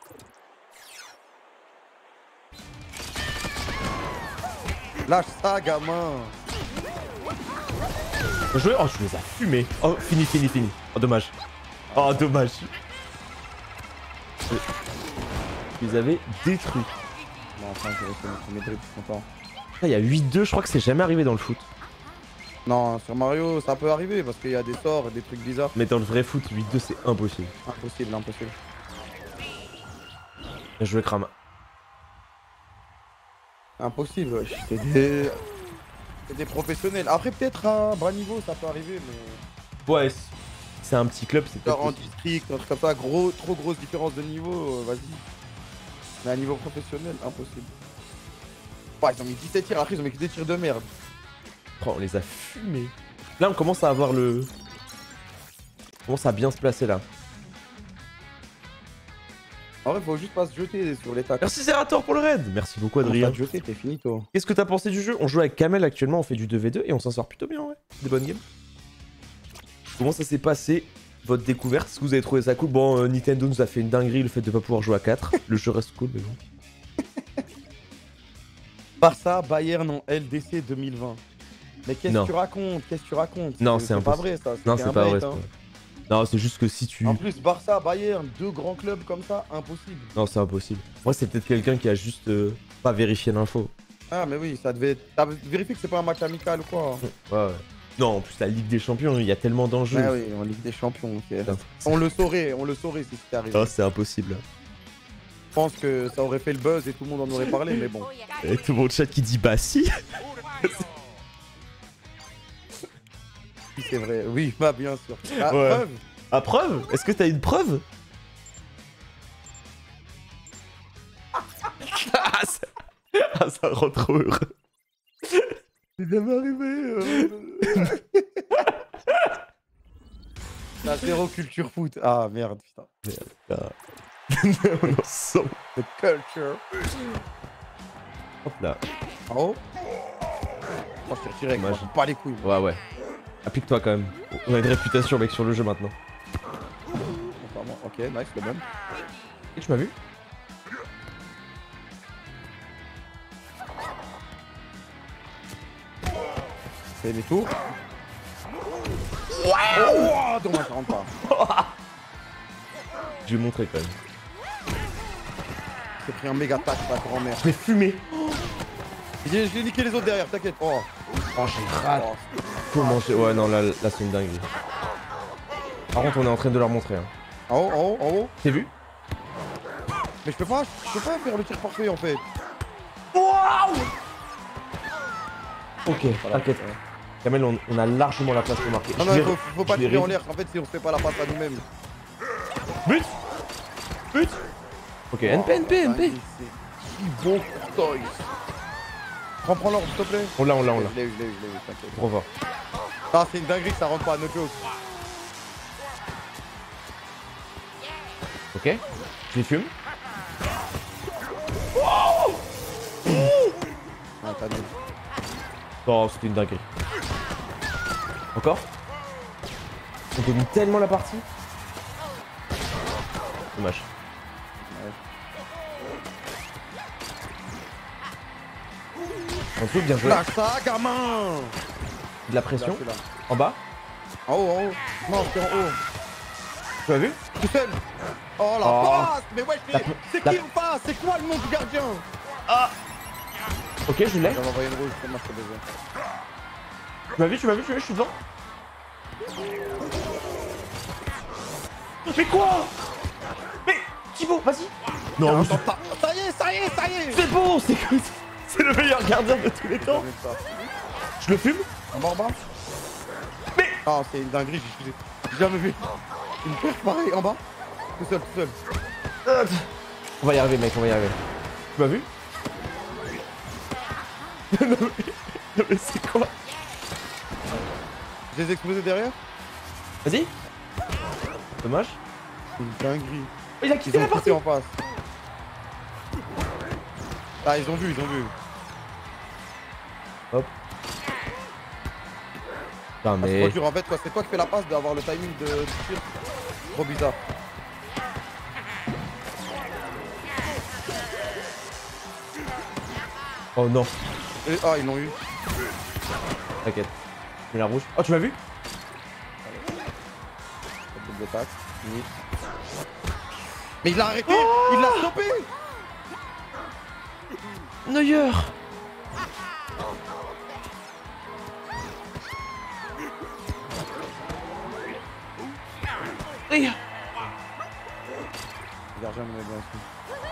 Lâche ça, gamin. Joué. Oh, tu les as fumés. Oh, fini. Oh, dommage. Oh, dommage. Je les avais détruits. Non, enfin, j'ai reconnu mes dribbles, je suis content. Il y a 8-2, je crois que c'est jamais arrivé dans le foot. Non, sur Mario, ça peut arriver parce qu'il y a des sorts et des trucs bizarres. Mais dans le vrai foot, 8-2, c'est impossible. Impossible, impossible. Bien joué, Crame. Impossible, wesh. C'est des professionnels. Après, peut-être à un bas niveau, ça peut arriver, mais. Ouais, c'est un petit club, c'est peut-être En possible. district, un truc comme ça, trop grosse différence de niveau, vas-y. Mais à niveau professionnel, impossible. Ouais, ils ont mis 17 tirs, après ils ont mis que des tirs de merde. Oh, on les a fumés. Là, on commence à avoir le... On commence à bien se placer, là. En vrai, faut juste pas se jeter sur les tacles. Merci, Zerator, pour le raid. Merci beaucoup, Adrien. Te jeter, t'es fini, toi. Qu'est-ce que t'as pensé du jeu? On joue avec Kamel actuellement, on fait du 2v2 et on s'en sort plutôt bien, ouais. Des bonnes games. Comment ça s'est passé, votre découverte? Est-ce que vous avez trouvé ça cool? Bon, Nintendo nous a fait une dinguerie, le fait de pas pouvoir jouer à 4. Le jeu reste cool, mais bon. Barça, Bayern en LDC 2020. Mais qu'est-ce que tu racontes? Qu'est-ce que tu racontes? Non, c'est pas vrai, ça. Non, c'est pas vrai, hein. Non, c'est juste que si tu... En plus, Barça, Bayern, deux grands clubs comme ça, impossible. Non, c'est impossible. Moi, c'est peut-être quelqu'un qui a juste pas vérifié l'info. Ah, mais oui, ça devait... T'as vérifié que c'est pas un match amical ou quoi? Ouais. Non, en plus, la Ligue des Champions, il y a tellement d'enjeux. Ah oui, en Ligue des Champions, ok. On le saurait si c'était arrivé. Oh, c'est impossible. Je pense que ça aurait fait le buzz et tout le monde en aurait parlé, mais bon. Et tout mon chat qui dit bah si. Si c'est vrai, oui, bah bien sûr. Ah, Ouais. preuve. À preuve? Est-ce que t'as une preuve? Ça rend trop heureux. C'est jamais arrivé. La zéro culture foot. Ah merde, putain. On en sent. The culture. Hop là. En haut. Oh, je t'ai retiré, moi, je pas les couilles. Ouais. Applique-toi quand même. On a une réputation, mec, sur le jeu maintenant. Ok, nice, le bon. Et tu m'as vu? Fais des tours. Oh, dommage, ça rentre pas. Je vais montrer quand même. J'ai pris un méga tac, ta grand-mère. Je l'ai fumé. J'ai niqué les autres derrière, t'inquiète. Oh, j'ai rate. Faut manger. Ouais, non, là c'est une dinguerie. Par contre, on est en train de leur montrer. Hein. En haut. T'as vu? Mais je peux pas faire le tir parfait en fait. Ok, Voilà. t'inquiète. Kamel, on a largement la place pour marquer. Non, faut pas tirer en l'air. En fait, si on se fait pas la passe à nous-mêmes. But. Ok, NP. C'est si bon pour Toys. Prends l'ordre, s'il te plaît. On l'a. Je l'ai eu, t'inquiète. Trop fort. Ah, c'est une dinguerie que ça rentre pas, no joke. Ok, je les fume. Ah, t'as dit. Oh, c'était une dinguerie. Encore? On domine tellement la partie. Dommage. Un truc bien joué. Lâche ça, gamin. De la pression. Là. En bas. En haut. Non, c'est en haut. Tu as vu? Tout seul. Oh la Oh. passe. Mais wesh, c'est la- qui le passe? C'est quoi le nom du gardien? Ok, je l'ai. J'avais envoyé une rouge, comment je te besoin. Tu m'as vu, je suis devant. Mais quoi? Mais Thibaut, vas-y. Non, mais Attends, ça y est. c'est bon, c'est le meilleur gardien de tous les temps. Je le fume? En bas. Mais Ah, c'est une dinguerie, j'ai jamais vu une perche pareille en bas. Tout seul. on va y arriver, mec, on va y arriver. Tu m'as vu? non mais c'est quoi? Je les ai explosés derrière. Vas-y. Dommage. C'est une dinguerie. Il a Ils quitté ont la poussé partie. en face. Ah, ils ont vu, ils ont vu. Hop. Putain, Ah, c'est mais... trop dur en fait, quoi. C'est toi qui fais la passe d'avoir le timing de tir. Trop bizarre. Oh non. Et... Ah, ils l'ont eu. T'inquiète. Je mets la rouge. Oh, tu m'as vu? Double tac. Oui. Mais il l'a arrêté. Il l'a stoppé. Neuer. Le gardien me met bien aussi.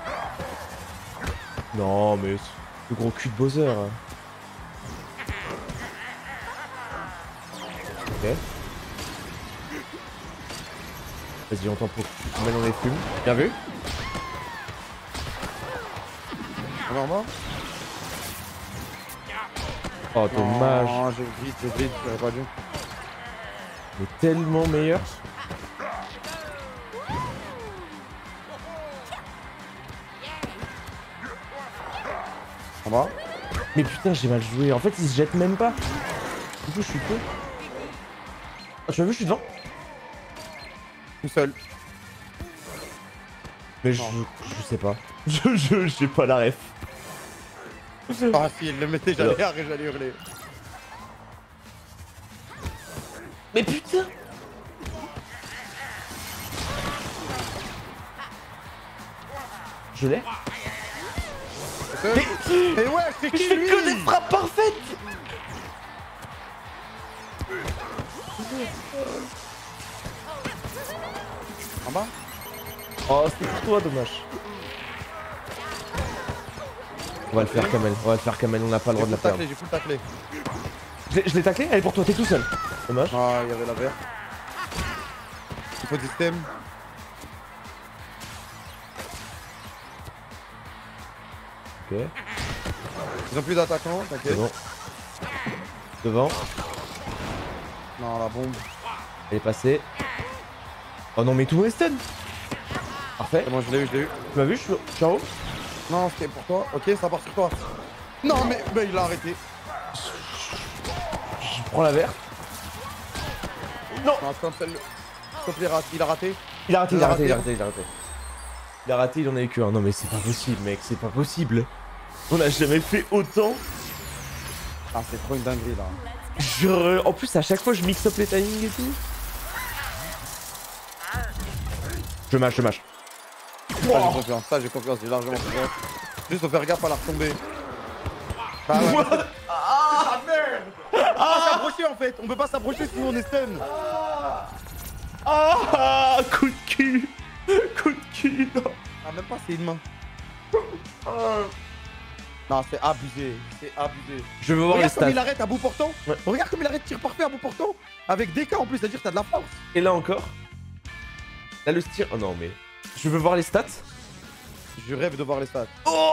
Non, mais le gros cul de Bowser. Ok. Vas-y, on t'en pour. On met dans les fumes. Bien vu. Vraiment. Oh, dommage. Non, j'ai vite, j'aurais pas dû. Mais tellement meilleur. Ça va? Mais putain, j'ai mal joué. En fait, il se jette même pas. Du coup, je suis peu. Oh, tu m'as vu, je suis devant. Tout seul. Mais je sais pas. J'ai pas la ref. Ah si, il le mettait, j'allais hurler. Mais putain. Je l'ai. Mais ouais, c'est qui Je fais lui? que des frappes parfaites. En bas? Oh, c'était pour toi, dommage. On va le faire, Kamel. On va le faire, Kamel. On n'a pas le droit de la perdre. J'ai full taclé. Je l'ai taclé. Elle est pour toi. T'es tout seul. Dommage. Ah, il y avait la verte. Il faut du système. Ok. Ils ont plus d'attaquants, C'est t'inquiète. bon. Devant. Non, la bombe. Elle est passée. Oh non, mais tout est stun. Parfait. C'est bon, je l'ai eu. Tu m'as vu, je suis en haut. Non, c'était pour toi. Ok, ça part sur toi. Non, mais il a arrêté. Je prends la verte. Non. Non, stop il a raté. Il a raté. Il a raté, il en a eu que un. Non, mais c'est pas possible, mec. C'est pas possible. On a jamais fait autant. Ah, c'est trop une dinguerie là. En plus, à chaque fois, je mixe up les timings et tout. Je mâche. Ça, j'ai confiance, j'ai largement confiance. Juste faut faire gaffe à la retomber. Ah merde! On peut pas s'approcher en fait, on peut pas s'approcher sinon on est stun. Coup de cul. Non. Ah, même pas, c'est une main. Non, c'est abusé. Je veux voir les Regarde comme stats. il arrête à bout portant. Ouais. Regarde comme il arrête tir parfait à bout portant. Avec DK en plus, c'est-à-dire que t'as de la force. Et là encore. Là, le tir. Oh non, mais. Je veux voir les stats. Je rêve de voir les stats. Oh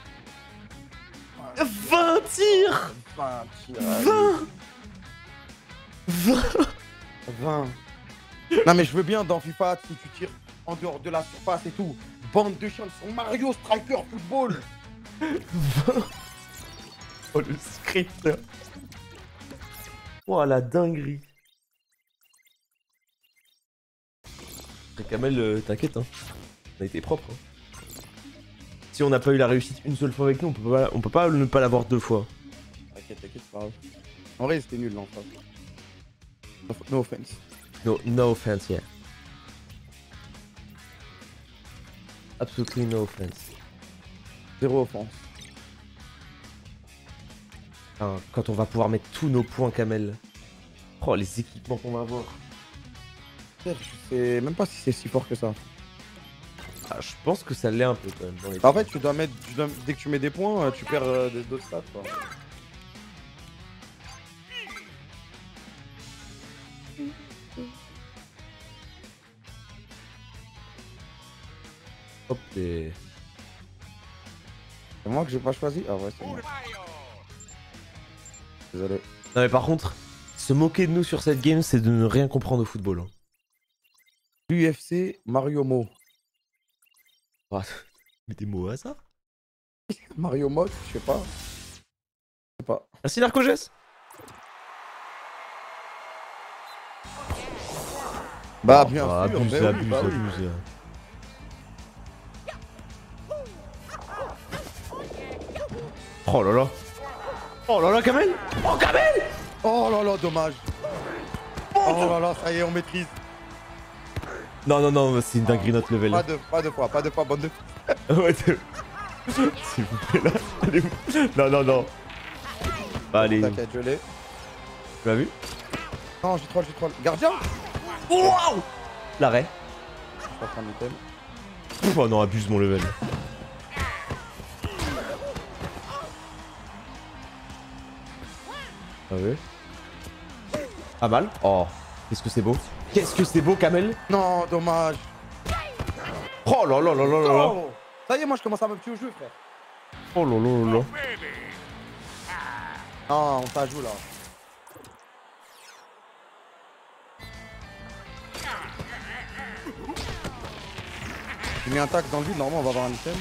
20 tirs. 20. Non mais je veux bien dans FIFA si tu tires en dehors de la surface et tout. Bande de chiens, son Mario Striker Football. Oh le script. Oh la dinguerie. Kamel, t'inquiète hein. On a été propre hein. Si on n'a pas eu la réussite une seule fois avec nous, on peut pas ne pas l'avoir deux fois. T'inquiète, c'est pas grave. En vrai c'était nul là en face. No offense. No offense, yeah. Absolutely no offense. Zéro offense. Enfin, quand on va pouvoir mettre tous nos points Kamel. Oh les équipements qu'on va avoir. Je sais même pas si c'est si fort que ça. Ah, je pense que ça l'est un peu quand même dans les En fait tu dois mettre, dès que tu mets des points, tu perds d'autres stats quoi. Hop et... C'est moi que j'ai pas choisi? Ah ouais c'est moi. Désolé. Non mais par contre, se moquer de nous sur cette game, c'est de ne rien comprendre au football. Hein. UFC Mario Mo. Ah, mais des mots au hasard. Mario Mode, je sais pas. Merci Narcogès. Bah bien sûr, abuse, mais oui, abuse, bah oui. abuse. Oh là là. Oh là là, Kamel. Oh, Kamel. Oh là là, dommage. Oh là là, ça y est, on maîtrise. Non, non, non, c'est une dinguerie notre level. Pas deux fois, bande de... Ouais, s'il vous plaît, là. Allez-vous. Non, non, non. Allez. T'inquiète, je l'ai. Tu l'as vu? Non, j'ai troll. Gardien. Waouh. L'arrêt. Je vais prendre l'item. Oh non, abuse mon level. Ah ouais. Pas mal. Oh, qu'est-ce que c'est beau. Qu'est-ce que c'est beau, Kamel. Non, dommage. Oh là là là là là là. Oh, ça y est, moi je commence à me tuer au jeu, frère. Oh là là là là. Non, on s'ajoute là. J'ai mis un tac dans le vide, normalement on va avoir un item.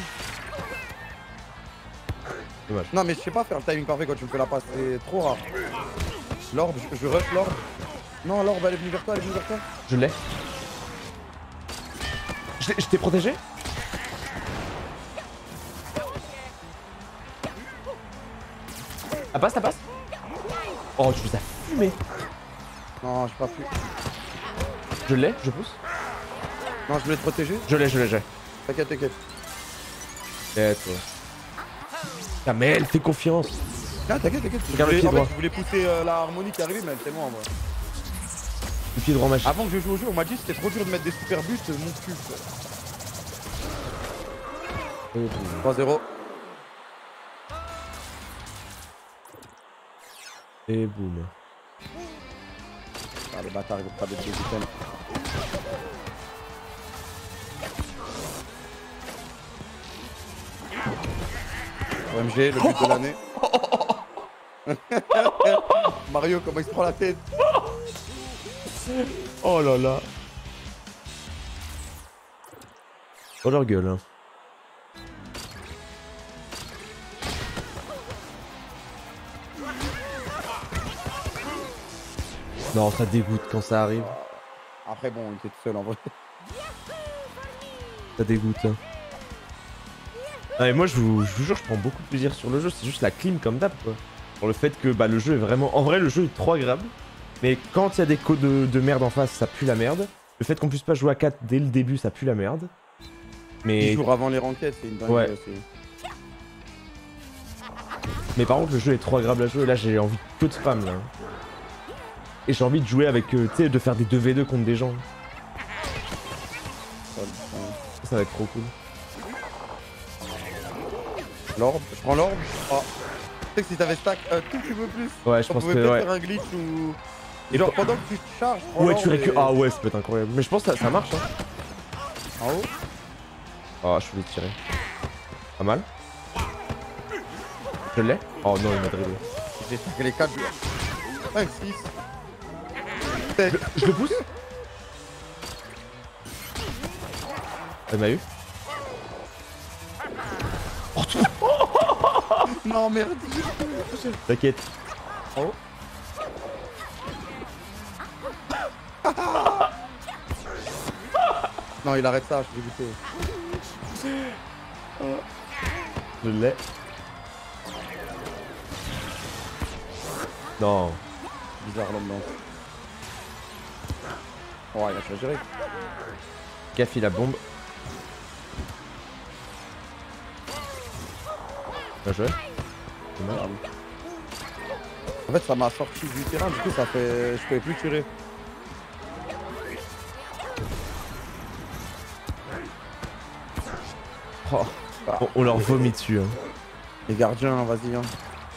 Dommage. Non mais je sais pas faire le timing parfait quand tu me fais la passe, c'est trop rare. L'orbe, je rush l'orbe. Non, l'orbe elle est venue vers toi, Je l'ai. Je t'ai protégé. Ça passe. Oh, tu nous as fumé. Non, j'ai pas pu. Je l'ai, je pousse. Non, je voulais te protéger. Je l'ai. T'inquiète. T'inquiète, ouais. Kamel, fais confiance. Ah, t'inquiète. Regarde le pied droit. Je voulais pousser la harmonie qui arrivait, mais elle était loin en vrai. Le pied droit magique. Avant que je joue au jeu, on m'a dit que c'était trop dur de mettre des super buts, mon cul. 3-0. Et boum. Ah, les bâtards, ils vont pas des items. OMG, le but de l'année. Mario, comment il se prend la tête? Oh là là. Oh leur gueule. Hein. Non, ça dégoûte quand ça arrive. Après, bon, il était tout seul en vrai. Ça dégoûte. Hein. Ah, mais moi, je vous jure, je prends beaucoup de plaisir sur le jeu. C'est juste la clim comme d'hab, quoi. Pour le fait que bah, le jeu est vraiment... En vrai, le jeu est trop agréable. Mais quand il y a des codes de merde en face, ça pue la merde. Le fait qu'on puisse pas jouer à 4 dès le début, ça pue la merde. Mais... 10 jours avant les ranked, c'est une dinguerie ouais. aussi. Mais par contre, le jeu est trop agréable à jouer. Là, j'ai envie que de spam, là. Et j'ai envie de jouer avec, tu sais, de faire des 2v2 contre des gens. Ça va être trop cool. L'orbe, je prends l'orbe. Oh. Tu sais que si t'avais stack tout que tu veux plus, ouais, je pense que peut-être ouais. faire un glitch ou... Et genre pendant que tu te charges, ouais, tu récupères... Ah ouais, ça peut être incroyable. Mais je pense que ça marche, hein. En haut. Oh, je voulais tirer. Pas mal. Je l'ai. Oh non, il m'a drillé. J'ai stacké les 4 5, 6. Je le pousse. Elle m'a eu. Oh, non, merde. T'inquiète. En haut. Non, il arrête ça, je suis dégoûté. Je l'ai. Non. Bizarre l'homme blanc. Oh, il a fait gérer. Gaffe, la bombe. Bien joué. Dommage. En fait, ça m'a sorti du terrain, du coup, ça fait. Je pouvais plus tirer. Oh. On leur vomit dessus. Hein. Les gardiens, vas-y. Hein.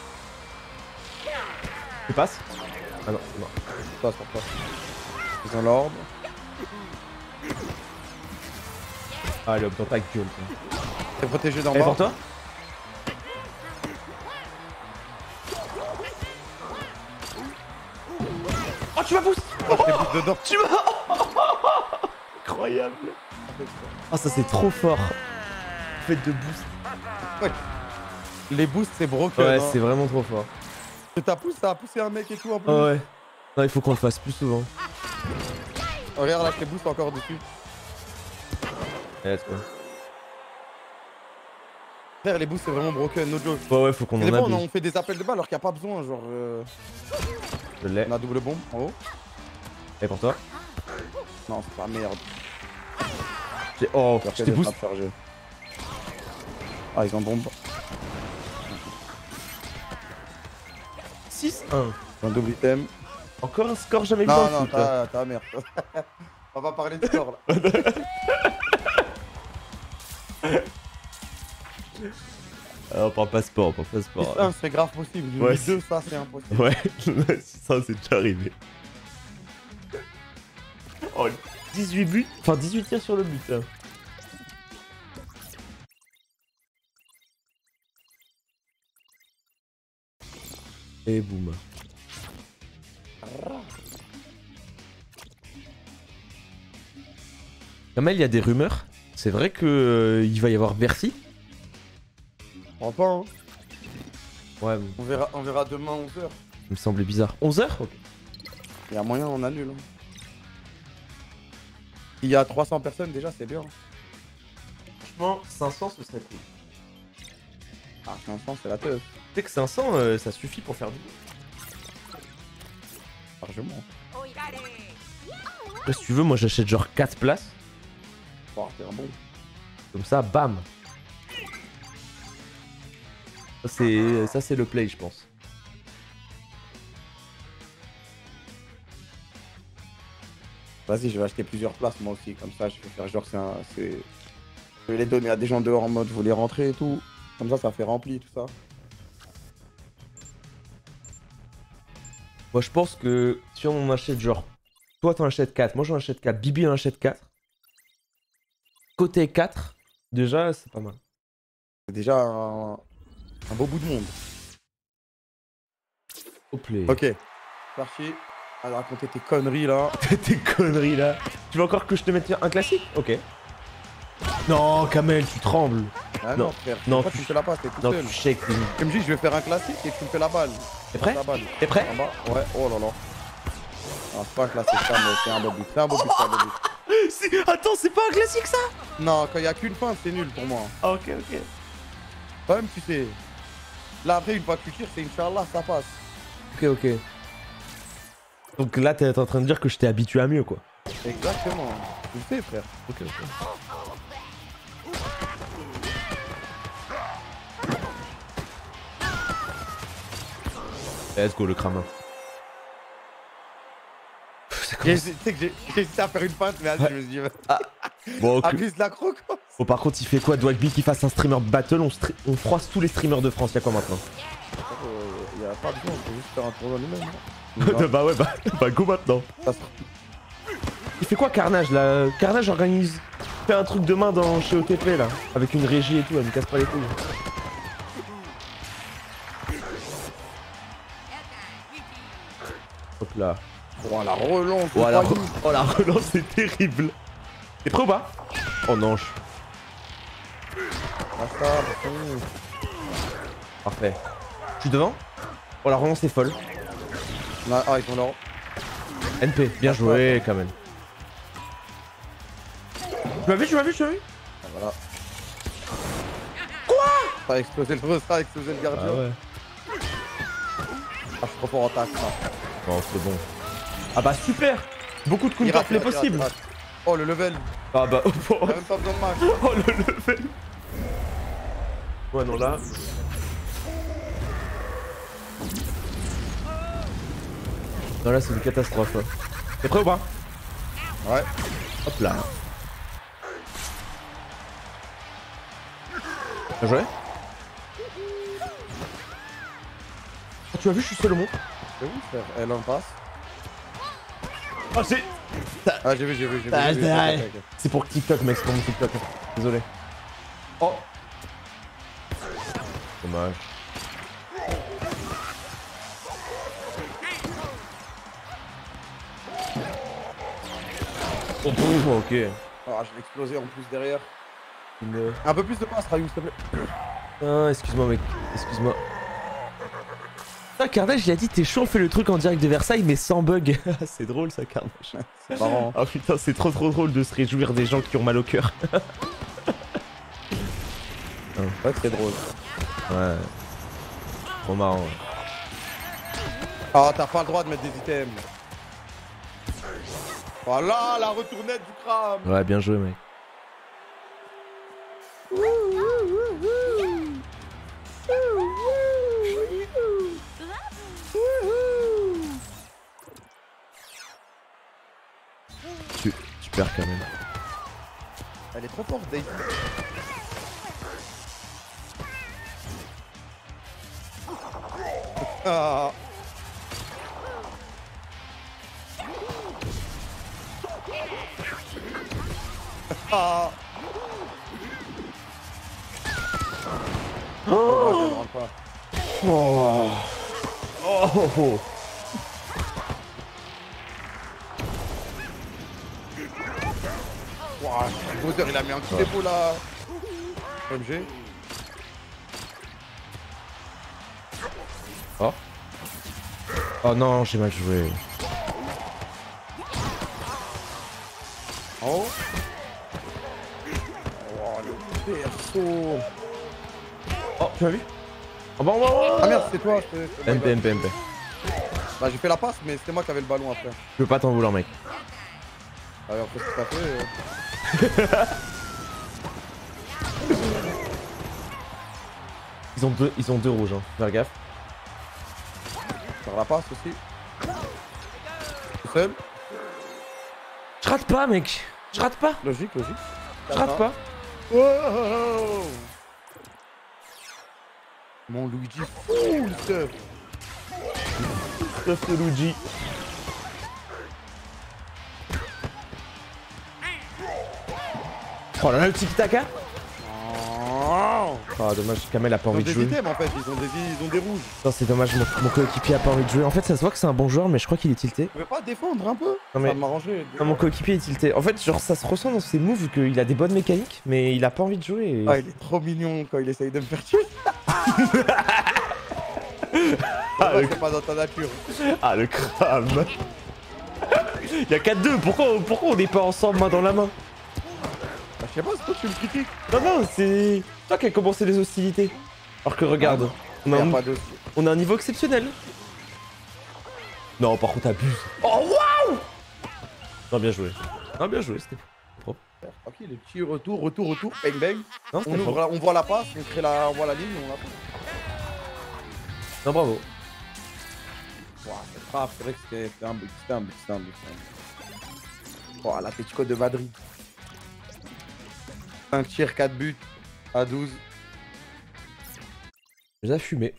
Tu passes? Ah non, non. Passe. Ils ont l'orbe. Allez hop, dans ta gueule. T'es protégé d'en Et bas. pour toi? Oh, tu m'as poussé! Oh, je t'ai poussé dedans. Tu m'as... Incroyable! Ah, ça c'est trop fort. Faites de boost. Ouais. Les boosts, c'est broken. Ouais, hein. c'est vraiment trop fort. Ça a poussé un mec et tout en plus. Ah ouais. Non, il faut qu'on le fasse plus souvent. Oh, regarde, là, je te booste encore dessus. Allez, let's go. Frère, les boosts, c'est vraiment broken, no joke. Ouais, faut qu'on Des en fois, abuse. on fait des appels de balles alors qu'il n'y a pas besoin. Genre, Je l'ai. on a double bombe en haut. Et pour toi? Non, c'est pas merde. Oh, Alors je qu'elle t'ai est boost. pas chargée. Ah, ils ont bombe. 6-1. Un double item. Encore un score jamais vu Non, dans le non, foot, là. t'as merde. On va parler de score là. Ah, on parle pas sport, on parle pas sport. Putain, c'est grave possible. Ouais, 2, ça, c'est impossible. Ouais, ça c'est déjà arrivé. Oh, 18 buts, enfin 18 tirs sur le but. Hein. Et boum. Kamel, il y a des rumeurs. C'est vrai que il va y avoir Bercy. Je crois pas, hein. Ouais, On verra demain 11h. il me semblait bizarre. 11h. Il y a moyen, on annule. Hein. Il y a 300 personnes déjà, c'est bien. Franchement, 500 ce serait cool. Ah, 500, c'est la teuf. Tu sais que 500, ça suffit pour faire du. Largement. Après, si tu veux, moi j'achète genre 4 places. Oh, c'est un bon. Comme ça, bam. Ça c'est le play, je pense. Vas-y, je vais acheter plusieurs places moi aussi. Comme ça, je vais faire genre, c'est. Je vais les donner à des gens dehors en mode, vous voulez rentrer et tout. Comme ça fait rempli tout ça. Moi je pense que si on en achète genre. Toi t'en achètes 4, moi j'en achète 4, Bibi en achète 4. Côté 4, déjà c'est pas mal. C'est déjà un beau bout de monde. Au play. Ok. Parti. Allez, raconter tes conneries là. Tes conneries là. Tu veux encore que je te mette un classique? Ok. Non, Kamel, tu trembles. Ah Non. non, frère. Non, Pourquoi tu- tu fais la passe, t'es tout Non, seul. tu shakes. Tu me dis, je vais faire un classique et tu me fais la balle. T'es prêt? La balle. T'es prêt? En bas. Ouais, oh là là. Ah, c'est pas un classique ça, mais c'est un beau but. C'est un beau but, c'est un beau but. Attends, c'est pas un classique ça? Non, quand il y a qu'une fin, c'est nul pour moi. Ah, ok, ok. Quand même, tu sais. Là, après, une fois que tu tires, c'est Inch'Allah, ça passe. Ok, ok. Donc là, t'es en train de dire que je t'ai habitué à mieux, quoi. Exactement. Tu le sais, frère. Ok, ok. Let's go, le cramin. Tu sais que j'ai hésité à faire une feinte, mais vas-y, je me suis dit. Bon, ok. Abuse la croco. Bon, par contre, il fait quoi? Dwagby qui fasse un streamer battle, on froisse tous les streamers de France. Y'a quoi maintenant? Il y a pas besoin, on peut juste faire un tournoi nous-mêmes. Bah ouais, bah go maintenant. Ça sera- Il fait quoi Carnage là? Carnage organise. Fait un truc demain chez OTP là. Avec une régie et tout, elle me casse pas les couilles. Hop là. Oh, la relance. Oh la relance c'est terrible. T'es prêt ou pas? Oh non. Parfait. Je suis devant. Oh la relance est folle. Ah, ils sont là. NP, bien joué quand même. Tu m'as vu, tu m'as vu, tu m'as vu? Ah, voilà. Ça a explosé le gardien. Ah ouais. Ah, je suis trop fort en tac, ça. Non, c'est bon. Ah bah super. Beaucoup de counter play possible. Oh, le level. Ah bah, Il a même pas besoin de match. oh le level. Ouais non là. Non là c'est une catastrophe. Hein. T'es prêt ou pas? Ouais. Hop là. Bien joué. Ah, tu as vu, je suis seul au monde. C'est où, frère? Elle en passe. Oh c'est... Ah, j'ai vu. Ah, Ok, c'est- ok. C'est pour TikTok mec, c'est pour mon TikTok. Désolé. Oh. Dommage. Oh, ok. Ah, je l'ai explosé en plus derrière. Une... Un peu plus de passe, Rayoum, s'il te plaît. Ah, excuse-moi mec, excuse-moi. Ah, Carnage il a dit t'es chaud, on fait le truc en direct de Versailles mais sans bug. C'est drôle ça Carnage. C'est marrant. Oh putain c'est trop drôle de se réjouir des gens qui ont mal au cœur. Ouais, c'est drôle. Ouais. Trop marrant. Ouais. Ah, t'as pas le droit de mettre des items. Voilà la retournette du crâne. Ouais, bien joué, mec. Tu perds quand même. Elle est trop forte, Daisy. Ah. Ah. Oh, je rentre pas. Oh. Oh. Ouah, Bowser, il a mis un petit dépôt là. MG. Oh. Oh non, j'ai mal joué. Oh. Oh, le perso. Oh, tu m'as vu? Oh bon, bon. Ah merde, c'est toi. MP. Bah, j'ai fait la passe, mais c'était moi qui avais le ballon après. Je peux pas t'en vouloir, mec. Alors, qu'est-ce que t'as fait Ils ont deux rouges, hein. Faire gaffe. Faire la passe aussi. Tout seul. Je rate pas, mec. Je rate pas. Logique. Je rate pas. Oh. Mon Luigi full stuff. Stuff de Luigi. Oh là là, le tiki-taka. Oh, dommage, Kamel a pas envie de jouer. Ils ont des items en fait, ils ont des rouges. Non, c'est dommage, mon coéquipier a pas envie de jouer. En fait, ça se voit que c'est un bon joueur, mais je crois qu'il est tilté. Tu pouvais pas défendre un peu? Non, mais... Ça m'arrangeait. Non, mon coéquipier est tilté. En fait, genre, ça se ressent dans ses moves qu'il a des bonnes mécaniques, mais il a pas envie de jouer. Et... Ah, il est trop mignon quand il essaye de me faire tuer. Ah, c'est pas dans ta nature. Ah, le crame. Il y a 4-2, pourquoi on n'est pas ensemble main dans la main? Bah, je sais pas, c'est toi qui me critiques. Non, c'est toi qui as commencé les hostilités. Alors que regarde, on a un niveau exceptionnel. Non, par contre, t'abuses. Oh, waouh! Non, bien joué. Non, bien joué, c'était propre. Ok, les petits retour, bang bang. Non, on voit la passe, on voit la ligne, on la passe. Non, bravo. Wow, c'est grave, c'est vrai que c'était un bug, Oh, l'Atlético de Madrid. 5 tirs, 4 buts à 12. Je les ai fumés.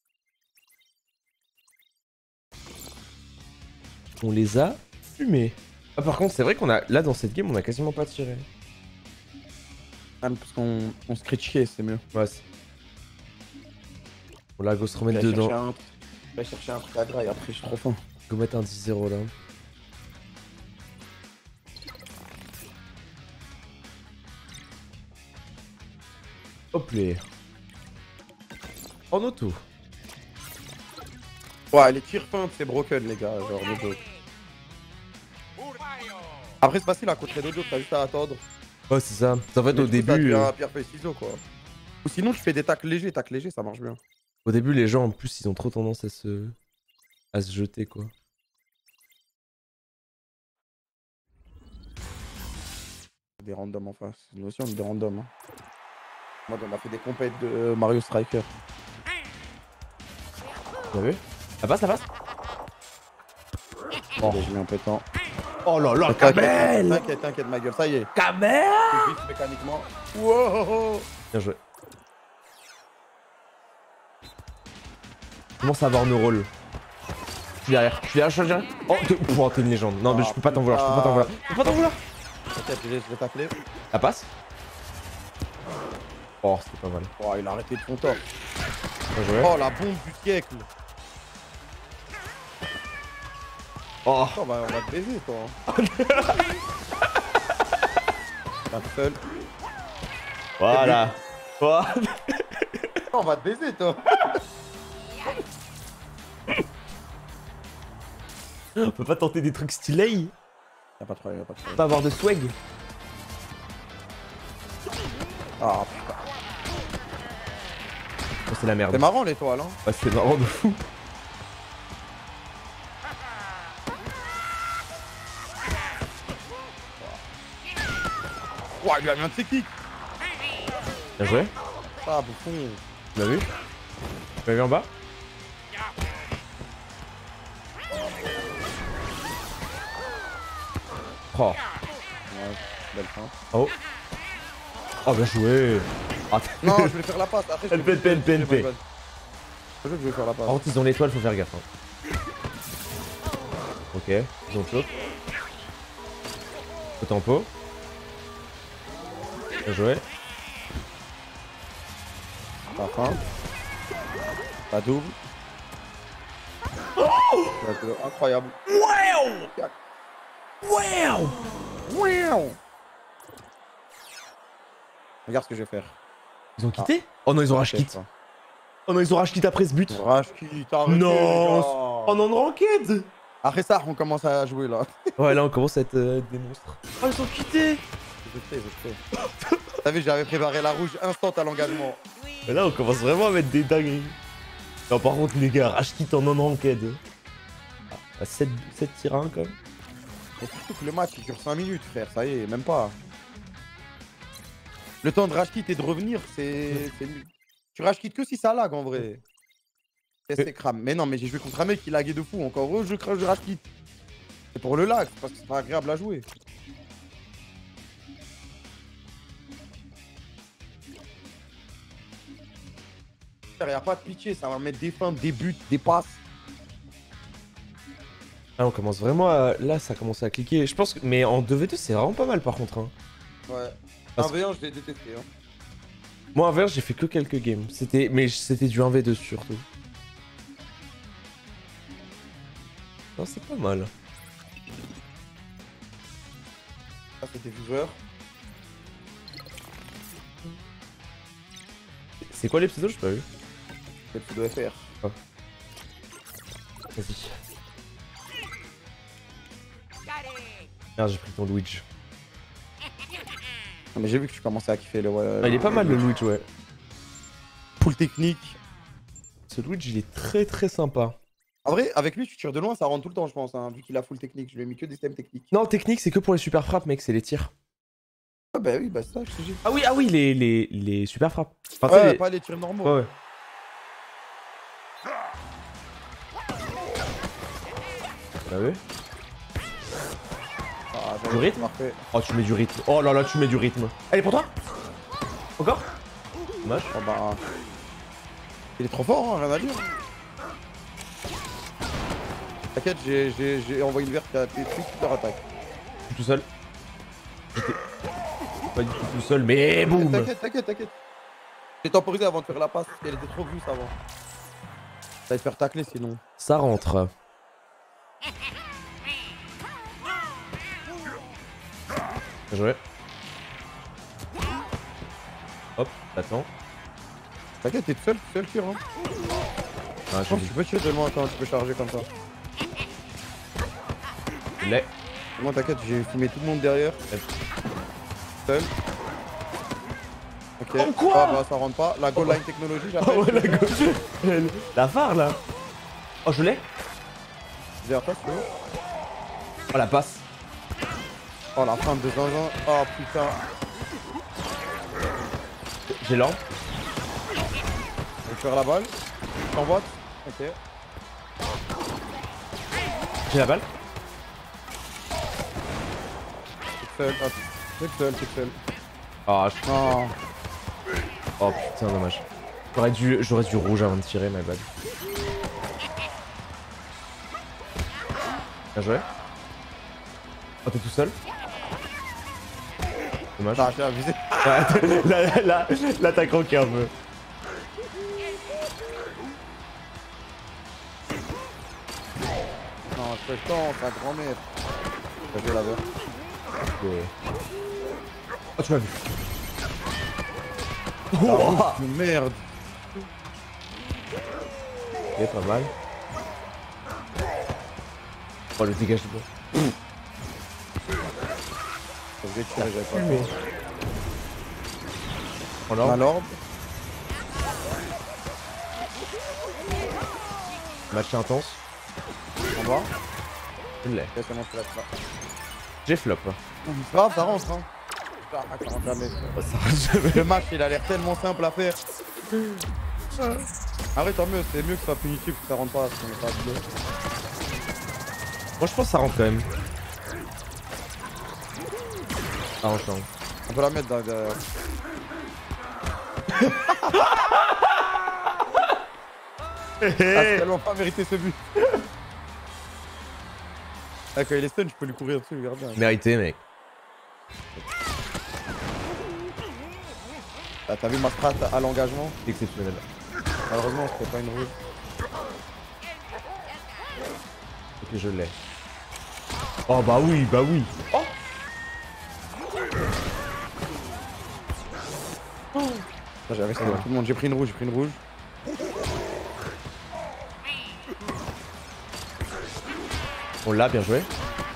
On les a fumés. Ah, par contre, c'est vrai qu'on a... Là, dans cette game, on a quasiment pas tiré. Ah, parce qu'on se critiquait, c'est mieux. Ouais, c'est... Bon, là, go se remettre dedans. Je vais chercher un truc à graille, après je suis trop faim. Go mettre un 10-0 là. Hop là. En auto. Ouais, les tirs feintes, c'est broken, les gars, genre no joke. Après, c'est facile à contrer no joke, t'as juste à attendre. Ouais, c'est ça. En fait, au début. Pierre feuille ciseaux, quoi. Ou sinon, tu fais des tacles légers, ça marche bien. Au début, les gens, en plus, ils ont trop tendance à se jeter, quoi. Des randoms en face. Nous aussi, on est des randoms. Hein. Moi, on a fait des compètes de Mario Striker. Vous avez vu? Ça passe, ça passe? Oh, je mets un pétant. Oh là là, Kamel! T'inquiète, ma gueule, ça y est. Kamel! C'est vite mécaniquement. Wow! Bien joué. Comment ça va avoir nos rôles? Je suis derrière. Oh, t'es une légende. Non, mais je peux pas t'en vouloir, Je peux pas t'en vouloir. T'inquiète, je vais tacler. Ça passe? Oh, c'était pas mal. Oh, il a arrêté de son tort. Bien joué. Oh, la bombe du siècle. Oh, on va te baiser, toi. Un seul. voilà. On va te baiser, toi. On peut pas tenter des trucs stylés? Y'a pas de problème, y'a pas de problème. Pas avoir de swag? Ah putain. Oh, c'est la merde. C'est marrant l'étoile, hein. Ouais, c'est marrant de fou. Ouah, il lui a mis un trick kick. Bien joué. Ah, bouffon. Tu l'as vu? Tu l'as vu en bas? Oh. Ouais, belle fin. Oh. Oh, bien joué. Ah, Non, je voulais faire la passe. Après, PNP. Je vais faire la passe. Par contre, ils ont l'étoile, faut faire gaffe. Hein. Ok, ils ont le choc. Au tempo. Bien joué. La fin. La double. Incroyable. Wow! Wow! Wow. Regarde ce que je vais faire. Ils ont quitté? Oh non, ils ont rage quit. Oh non, ils ont rage quit après ce but. Rage quitte, arrêtez, Non. les gars. Oh non, ranked. Après ça, on commence à jouer là. Ouais, là, on commence à être des monstres. Oh, ils ont quitté. Je sais. T'as vu, j'avais préparé la rouge instant à l'engagement. Mais là, on commence vraiment à mettre des dingueries. Non, par contre, les gars, rage quit en non-ranked. À 7 tirs à 1 quand même. Et surtout que le match il dure 5 minutes, frère, ça y est, même pas. Le temps de rage kit et de revenir, c'est nul. Tu rage kit que si ça lag en vrai. C'est crame. Mais non, mais j'ai joué contre un mec qui laguait de fou. Encore heureux, je rage kit. C'est pour le lag, parce que c'est pas agréable à jouer. Il n'y a pas de pitié, ça va mettre des feintes, des buts, des passes. Ah, on commence vraiment à... Là, ça commence à cliquer. Je pense que... Mais en 2v2, c'est vraiment pas mal par contre. Hein. Ouais. Parce 1v1, je l'ai détesté. Hein. Moi, en VR, j'ai fait que quelques games. Mais c'était du 1v2 surtout. Non, c'est pas mal. Ça, c'était viewer. C'est quoi les pseudos? J'ai pas vu. C'est le pseudo FR. Oh. Vas-y. Merde, j'ai pris ton Luigi. Non, mais j'ai vu que tu commençais à kiffer le. Ah, il est pas mal le Luigi, ouais. Full technique. Ce Luigi, il est très très sympa. En vrai, avec lui, tu tires de loin, ça rentre tout le temps, je pense, hein, vu qu'il a full technique. Je lui ai mis que des systèmes techniques. Non, technique, c'est que pour les super frappes, mec, c'est les tirs. Ah, bah oui, bah ça, je te dis. Ah oui, les super frappes. Enfin, Ouais, les... pas les tirs normaux. Ouais, ouais. Bah ouais. Ah, Du rythme. Parfait. Oh, tu mets du rythme. Oh là là, tu mets du rythme. Elle est pour toi? Encore? Dommage. Oh, bah. Il est trop fort, hein, rien à dire. T'inquiète, j'ai envoyé une verte qui a fait super attaque. Je suis tout seul. J'étais pas du tout tout seul, mais boum. T'inquiète. J'ai temporisé avant de faire la passe, parce qu'elle était trop vue avant. Ça va te faire tacler sinon. Ça rentre. Bien joué. Hop, attends. T'inquiète, t'es tout seul tir, hein. Ah, Je pense que tu peux tirer de loin quand tu peux charger comme ça. je l'ai. Moi, t'inquiète, j'ai fumé tout le monde derrière. Seul. Ok. Oh, quoi? Ah, bah, ça rentre pas. La goal line technologie, j'appelle. Oh ouais, la gauche. La phare là. Oh, je l'ai. Derrière toi, tu veux. Oh, la passe. Oh, la fin de zinzin. Oh putain. J'ai l'orbe. Je vais faire la balle. Je t'envoie. Ok. J'ai la balle. T'es seul. Hop. T'es seul. Oh, Non. oh putain, dommage. J'aurais dû rouge avant de tirer, my bad. Bien joué. Oh, t'es tout seul. Dommage. Ah, j'ai abusé. Là, t'as croqué un peu. Non, je fais temps, ta grand-mère. J'ai la verte. Oh, tu m'as vu. Oh, merde. Ok, pas mal. Oh, le dégagement. J'ai tiré, j'avais pas Mais... le l'orbe. Match intense. En bas. Je l'ai. Qu'est-ce qu'on a fait là? J'ai flop. C'est grave, ça rentre, hein. Ah, ça rentre jamais. Ça reste jamais. Le match, il a l'air tellement simple à faire. Arrête, tant mieux, c'est mieux que ça soit punitif que ça rentre pas, parce qu'on est pas habitué. Moi, je pense que ça rentre quand même. Ça rentre, ça rentre. On peut la mettre derrière. Ah, c'est tellement pas mérité ce but. Ah, quand il est stun, je peux lui courir dessus, le gardien. Mérité, mec. Ah, t'as vu ma strat à l'engagement? Exceptionnel. Malheureusement, c'était pas une rouge. Ok, je l'ai. Oh, bah oui, bah oui. Oh, J'avais ça dans tout le monde, j'ai pris une rouge, on l'a, bien joué.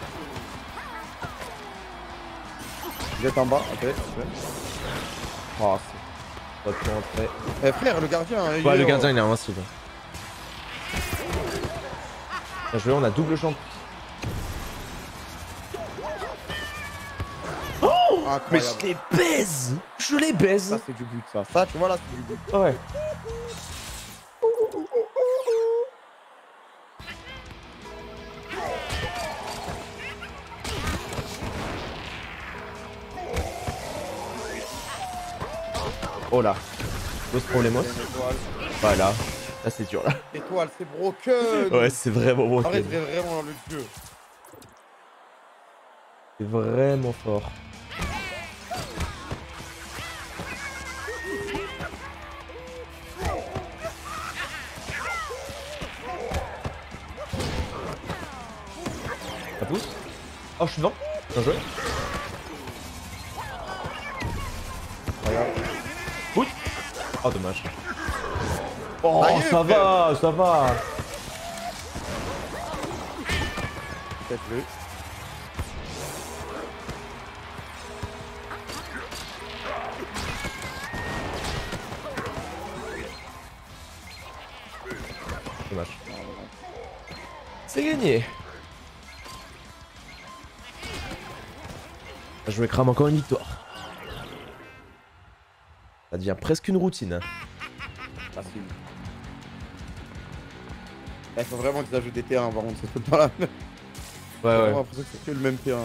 Vous êtes en bas, ok. Oh, Pas de rentrer. eh frère, le gardien, il Ouais, est le gardien, il est invincible. Bien joué, on a double champ. incroyable. je les baise. Je les baise. Ça, c'est du but, ça. Ça, tu vois, là, c'est du but. Ouais. Oh là. Los problemos. Voilà. Là, c'est dur, là. Étoile, c'est broken. Ouais, c'est vraiment bon. Arrête vraiment dans le jeu. C'est vraiment fort. Ça pousse. Oh, je suis devant. Bien joué. Regarde. Ouh. Oh, dommage. Oh, Aïe, ça va, ça va. Peut-être le. Dommage. C'est gagné. Je vais cramer encore une victoire. Ça devient presque une routine. Facile. Il faut vraiment qu'ils ajoutent des terrains, par contre, c'est tout le temps là. Ouais, J'ai ouais. l'impression que c'est que le même terrain.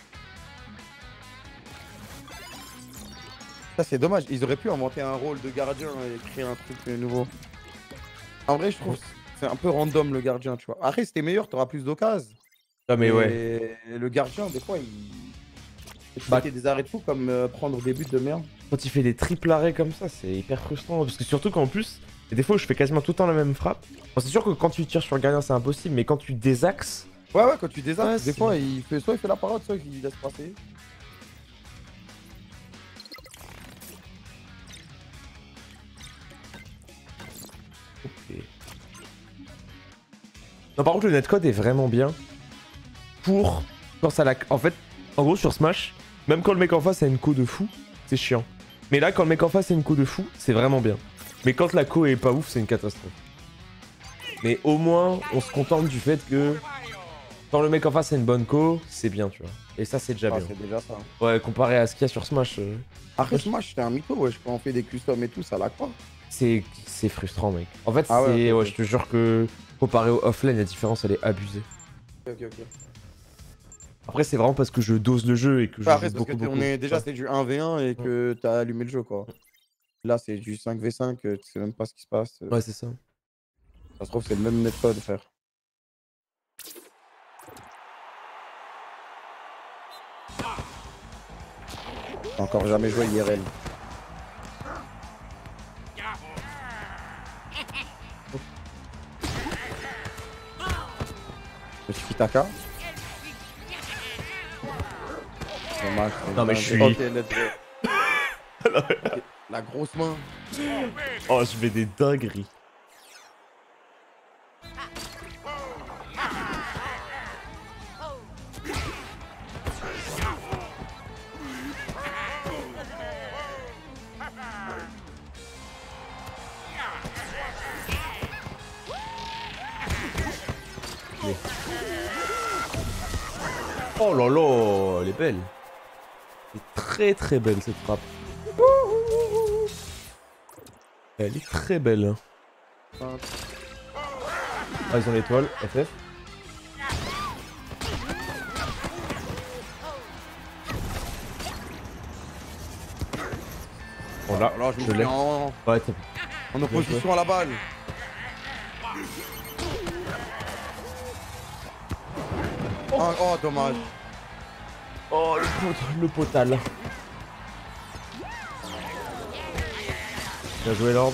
Ça, c'est dommage. Ils auraient pu inventer un rôle de gardien et créer un truc nouveau. En vrai, je trouve que c'est un peu random le gardien, tu vois. Après, si t'es meilleur, t'auras plus d'occasions. Ah, mais ouais. Et le gardien, des fois, il Bah, fait des arrêts de fou comme prendre des buts de merde. quand il fait des triples arrêts comme ça, c'est hyper frustrant. Parce que surtout qu'en plus, il y a des fois où je fais quasiment tout le temps la même frappe. Bon, c'est sûr que quand tu tires sur le gardien, c'est impossible, mais quand tu désaxes. Ouais, ouais, quand tu désaxes, Ouais, des c'est- fois, soit il fait la parade, soit il laisse passer. Ok. Non, par contre, le netcode est vraiment bien pour quand ça la. En fait, en gros, sur Smash, même quand le mec en face a une co de fou, c'est chiant. Mais là, quand le mec en face a une co de fou, c'est vraiment bien. Mais quand la co est pas ouf, c'est une catastrophe. Mais au moins, on se contente du fait que quand le mec en face a une bonne co, c'est bien, tu vois. Et ça, c'est déjà Ah, bien. c'est déjà ça. Ouais, comparé à ce qu'il y a sur Smash, Après, Smash, c'était un mytho, ouais. Quand on fait des customs et tout, ça lag pas. c'est frustrant, mec. En fait, Ah ouais, c'est. ok, Ouais, ok. je te jure que comparé au offline, la différence, elle est abusée. Ok, ok. Après, c'est vraiment parce que je dose le jeu et que je Après, joue c'est parce que beaucoup. on est déjà, Ouais. c'est du 1v1 et que t'as allumé le jeu, quoi. Là, c'est du 5v5, tu sais même pas ce qui se passe. Ouais, c'est ça. Ça se trouve, c'est le même netcode, frère. J'ai encore jamais joué IRL. Je suis Taka. Dommage. Non, mais je suis- Ok, let's go. Ok, la grosse main. Oh, je fais des dingueries. Oh là là, elle est belle. Elle est très très belle cette frappe. Elle est très belle. Ah, ils ont l'étoile, FF. Bon là, Alors, je je me l'ai. suis en Ouais, t'as... opposition à la balle. Oh, dommage. Oh, le potal. Bien joué, Lord.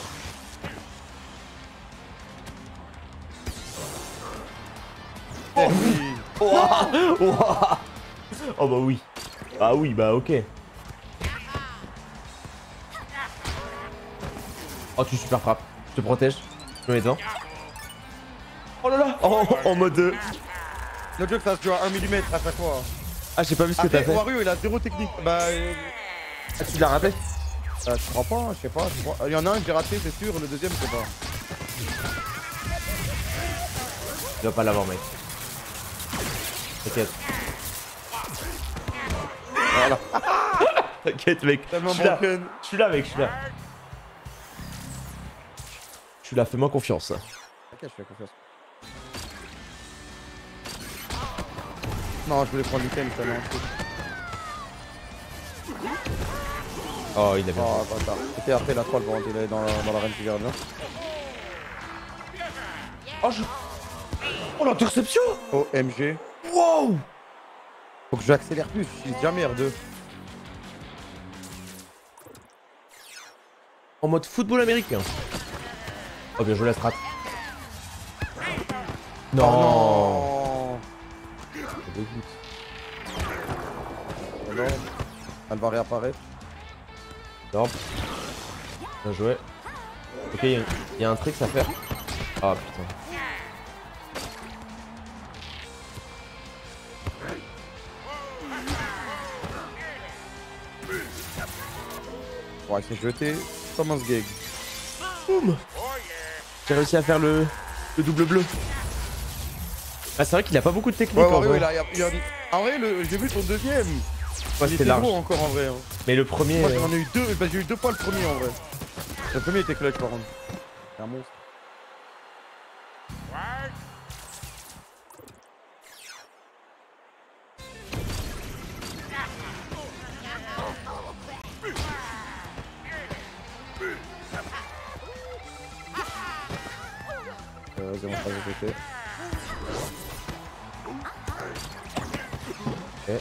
Oh oui. Ouah, ouah. Oh bah oui. Ah oui, bah ok. Oh, tu super frappe. Je te protège. Je me mets dedans. Oh là là. Oh, en mode 2. Le jeu que ça se joue à 1 mm à chaque fois. Ah, j'ai pas vu ce que t'as Après, fait. Wario il a zéro technique. Bah, Ah, tu l'as raté? je crois pas, je sais pas. Il y en a un que j'ai raté, c'est sûr. Le deuxième, je sais pas. Tu dois pas l'avoir, mec. T'inquiète. Voilà. T'inquiète, mec. Tellement Je suis là. broken. Je suis là, mec. Je suis là. Je suis là. Fais-moi confiance. Ok, je fais confiance. Non, je voulais prendre l'item, ça non. Oh, il a bien. Oh, bâtard. C'était après la troll pour rentrer dans la reine du gardien. Oh, oh, l'interception. OMG. Wow. Faut que j'accélère plus, je suis jamais R2. En mode football américain. Oh, bien joué la strat. Non. Oh non. Ça dégoûte. Alors, elle va réapparaître. Top. Bien joué. Ok, il y a un trick à faire. Ah putain. Ouais, il s'est jeté comme un sgeg. Boum. J'ai réussi à faire le double bleu. Ah, c'est vrai qu'il a pas beaucoup de technique Ouais, en Wario, vrai. En vrai, j'ai vu ton deuxième. Ouais, Il c'était était large. gros encore en vrai. Hein. Mais le premier. Moi j'en ai eu deux, bah, j'ai eu deux fois le premier en vrai. Le premier était clutch par contre. C'est un monstre. Vas-y, on va pas répéter. Ok.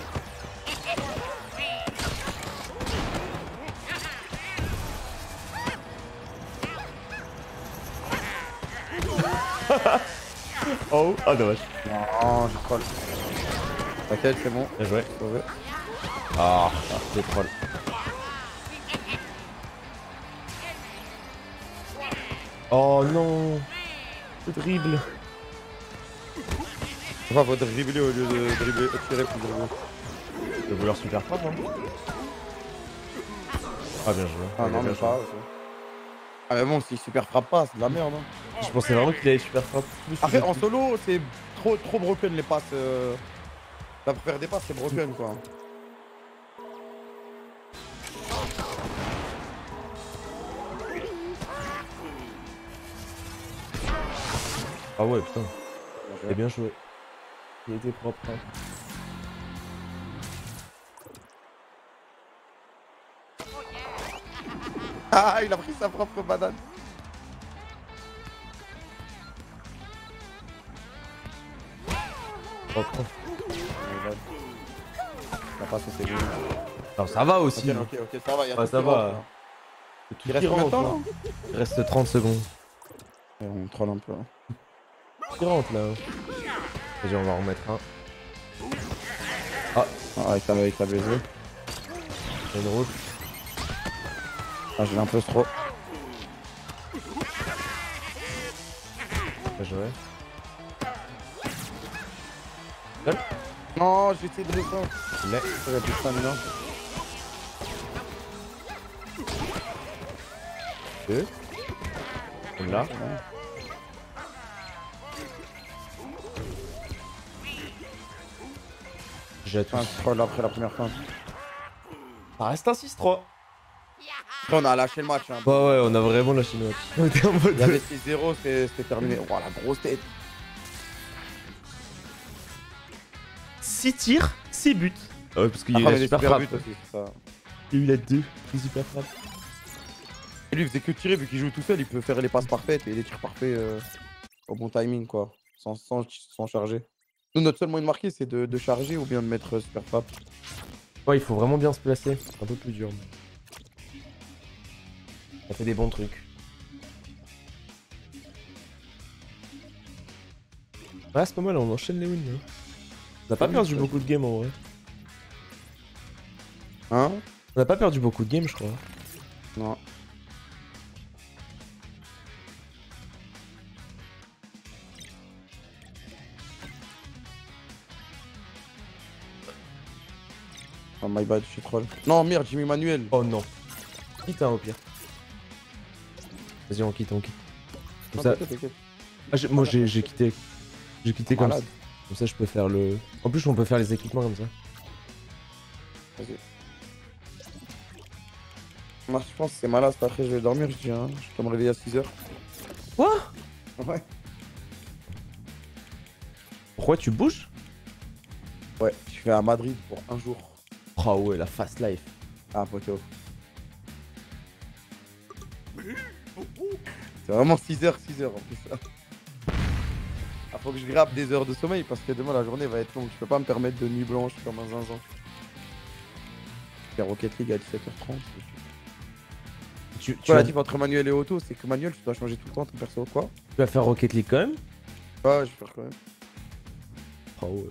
Oh, ah dommage. Non, je troll. T'inquiète, c'est bon. Bien joué. Sauvé. Ah, c'est troll. Oh non. Le dribble. Enfin, faut dribbler au lieu de dribbler, tirer pour dribbler. Je vais leur super frappe, hein. Ah, bien joué. Ah non, mais pas. Ah, mais bon, si super frappe pas, c'est de la merde. Hein. Je pensais vraiment qu'il allait super frappe. Après, en solo, c'est trop broken les passes. Là, pour faire des passes, c'est broken quoi. Ah ouais, putain. Il a bien joué. Il était propre. Hein. Ah, il a pris sa propre banane. Propre. La passe, c'est bon. Non, ça va aussi. Ok, ça va, il y a Ah, tout ça qui va. rentre, là. Tout Il reste combien de temps là? Il reste 30 secondes. On troll un peu. Hein. Qui rentre là. Vas-y, on va en remettre un. Ah, avec la BG. Il y a une rouge. Ah, j'ai un peu trop. Bien joué. Non, je vais essayer de descendre. Mais. J'aurais plus de stamina. Deux. Là. J'ai tout. Un scroll après la première fin. Ça reste un 6-3. Après, on a lâché le match. Hein. Bah ouais, on a vraiment lâché le match. On était en mode. Il y avait 6-0, c'était terminé. Oh, la grosse tête. 6 tirs, 6 buts. Ah ouais, parce qu'il y a eu Après, la les super super frappe. buts aussi, c'est ça. Il y a eu la 2, les super frappe. Et lui, il faisait que tirer, vu qu'il joue tout seul, il peut faire les passes parfaites et les tirs parfaits au bon timing, quoi. Sans charger. Nous, notre seul moyen de marquer, c'est de charger ou bien de mettre super frappe. Ouais, il faut vraiment bien se placer. C'est un peu plus dur. On fait des bons trucs. Ouais, c'est pas mal, on enchaîne les wins. Hein. On n'a pas perdu beaucoup de games en vrai. Hein? On n'a pas perdu beaucoup de games, je crois. Non. Oh my bad, je suis troll. Non, merde, j'ai mis Manuel. Oh non. Quitte hein, au pire. Vas-y, on quitte, on quitte. Comme Non, ça... t'inquiète, t'inquiète. Ah, moi j'ai quitté. J'ai quitté comme ça. Malade. Comme ça, je peux faire le. En plus, on peut faire les équipements comme ça. Vas-y. Moi, je pense que c'est malade, après je vais dormir, je dis, hein. Je peux me réveiller à 6h. Quoi? Ouais. Pourquoi tu bouges? Ouais, je vais à Madrid pour un jour. Oh ouais, la fast life. Ah, poteau. C'est vraiment 6h en plus. Ah, faut que je grappe des heures de sommeil parce que demain la journée va être longue. Je peux pas me permettre de nuit blanche comme un zinzin. La Rocket League à 17h30. Tu La diff entre Manuel et Otto, c'est que Manuel, tu dois changer tout le temps ton perso, quoi. vas faire Rocket League quand même? Ouais, je vais faire quand même. Oh ouais.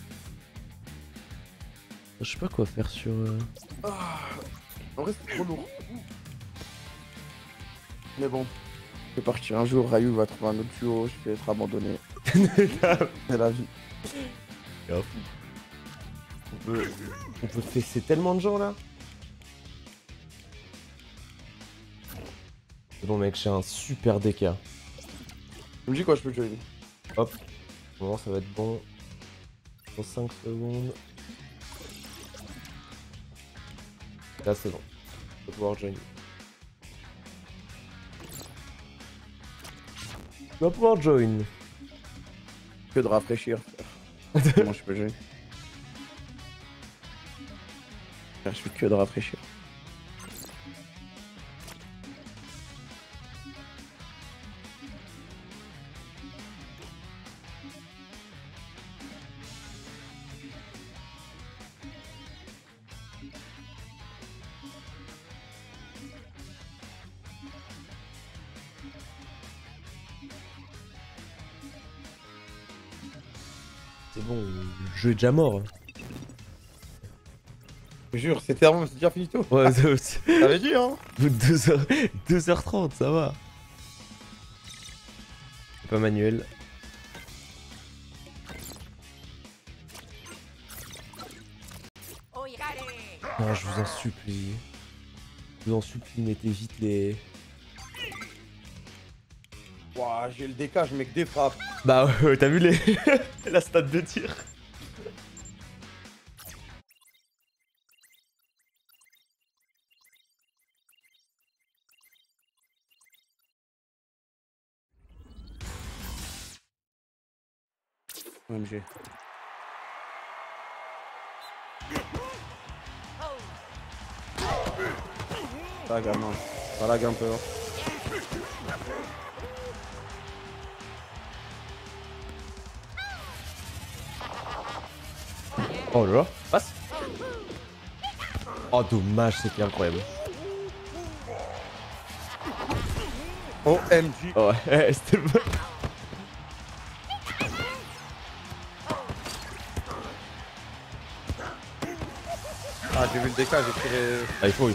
Je sais pas quoi faire sur. En vrai, c'est trop lourd. Mais bon, je vais partir un jour. Rayou va trouver un autre duo. Je vais être abandonné. C'est la vie. On peut fesser tellement de gens là. C'est bon mec, j'ai un super DK. Tu me dis quoi, je peux jouer. Hop. Bon, ça va être bon. Dans 5 secondes. Là c'est bon. On va pouvoir join. On va pouvoir join. Que de rafraîchir. Frère. Comment je peux jouer? Je fais que de rafraîchir. C'est bon, le jeu est déjà mort. Je te jure, c'est déjà finito. Ouais, T'avais dit, hein? 2h30, ça va. C'est pas manuel. Non, je vous en supplie. Je vous en supplie, mettez vite les... Ouah, j'ai le DK, je mets que des frappes. Bah ouais, t'as vu les... la stat de tir. OMG. Ça lag, non. Ça lag un peu. Hein. Oh là là, passe. Oh dommage, c'était incroyable. OMG. Oh ouais, c'était bon. Ah, j'ai vu le DK, j'ai tiré. Ah, il faut.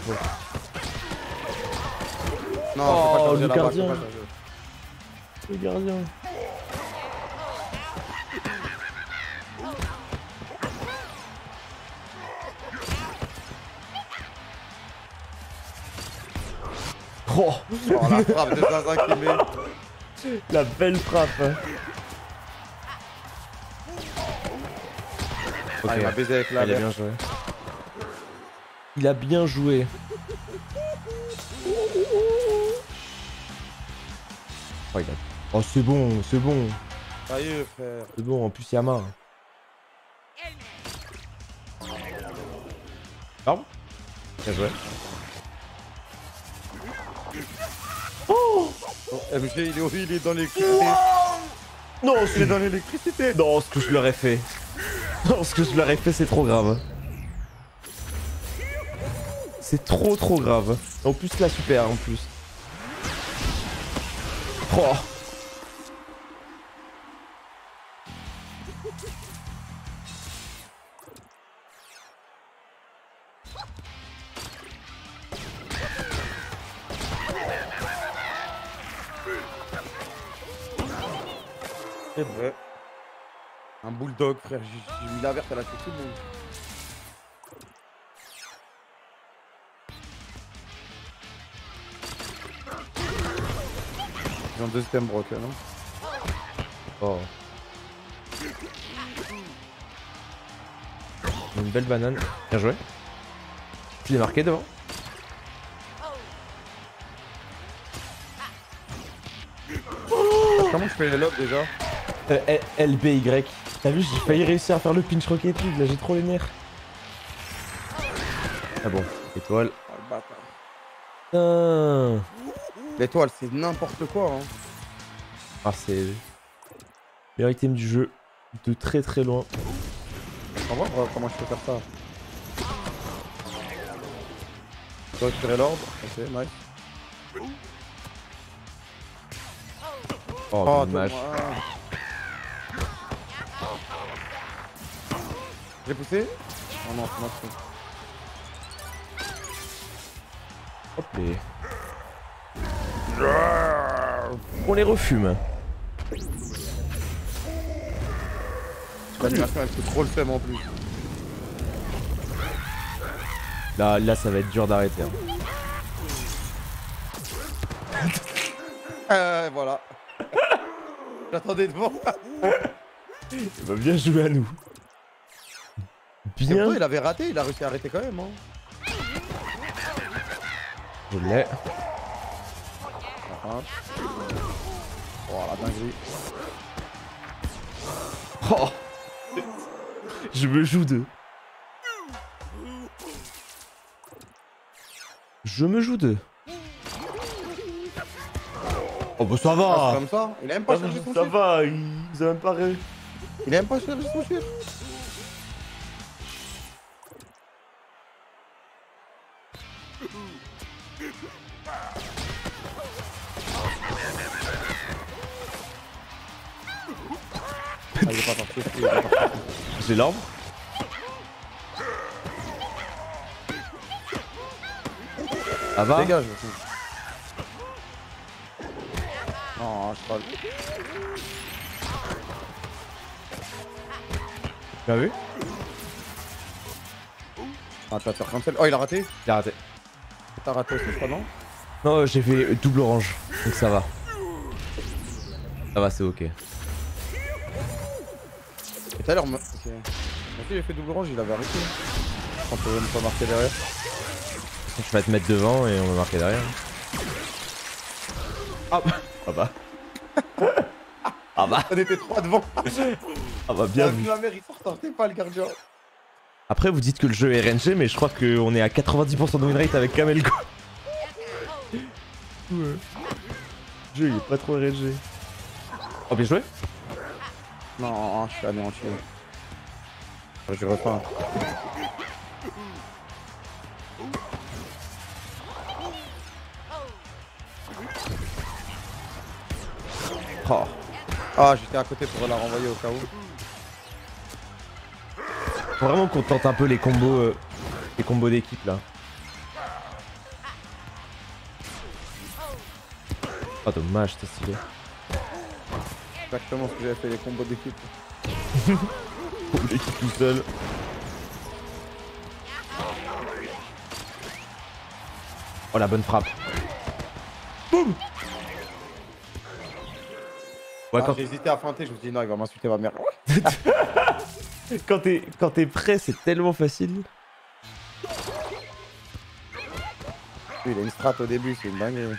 Non, Oh, faut pas charger le là-bas, gardien. faut pas charger. Le gardien. Oh, Oh, la frappe de Zinzin qui met. la belle frappe. Ok, Ah, il m'a baisé avec la il a bien joué. Il a bien joué. Oh, oh c'est bon, c'est bon. Sérieux, frère. C'est bon, en plus il y a main. Pardon. Bien joué. Oh, MG, il est dans l'électricité. Non, Il est dans l'électricité. non, ce que je leur ai fait. Non, ce que je leur ai fait, c'est trop grave. C'est trop grave. En plus, là, super, en plus. Oh. C'est vrai. Un bulldog, frère. J'ai mis la verte, elle a fait tout le monde. J'ai un deuxième broken, hein. Oh. Une belle banane. Bien joué. Tu l'es marqué devant. Comment je fais les lobes déjà? LBY. T'as vu, j'ai failli réussir à faire le pinch rocket league, là j'ai trop les nerfs. Ah bon, étoile. Oh le bâtard. Putain. L'étoile, c'est n'importe quoi, hein. Ah, c'est meilleur item du jeu de très loin. On va voir comment je peux faire ça. Je dois récupérer l'ordre. Ok, nice. Oh, dommage. J'ai poussé? Oh non, c'est moi qui fais. Hop les. On les refume. L'animation elle fait trop le seum en plus. Là ça va être dur d'arrêter. Hein. Voilà. J'attendais devant. Il va bien jouer à nous. Bien. Il avait raté, il a réussi à arrêter quand même. Hein. Je l'ai. Oh la dinguerie. Oh. Je me joue de. Je me joue de. Oh bah ça va. Comme ça, il a même pas cherché son Ça chiffre. va, ils ont même pas réussi. Il a même pas cherché son chiffre. Ah, il est pas parti. Il est pas parti. J'ai l'arbre. Ça va. Dégage. Non, je crois. Tu as vu? Ah, tu vas te faire cancel. Oh, il a raté. Il a raté. T'as raté aussi, je crois, non? Non, j'ai fait double orange. Donc ça va. Ça va, c'est ok. Et tout à l'heure, ok. Moi aussi, j'ai fait double orange, il avait arrêté. On peut même pas marquer derrière. Je vais te mettre devant et on va marquer derrière. Ah bah. Ah bah. Ah bah. On était 3 devant. Ah bah bien vu. La mère, il sortait pas le gardien. Après vous dites que le jeu est RNG mais je crois qu'on est à 90% de win rate avec Kamel quoi. Ouais. Le jeu il est pas trop RNG. Oh bien joué. Non, je suis anéanti. Je refais. Oh. Ah, j'étais à côté pour la renvoyer au cas où. Faut vraiment qu'on tente un peu les combos d'équipe là. Oh dommage, c'était stylé. Exactement ce que j'avais fait, les combos d'équipe. L'équipe tout seul. Oh la bonne frappe. Boum. Ouais, Ah, quand j'ai hésité à feinter, je me suis dit non, il va m'insulter ma mère. quand t'es prêt, c'est tellement facile. Il a une strat au début, c'est une dinguerie.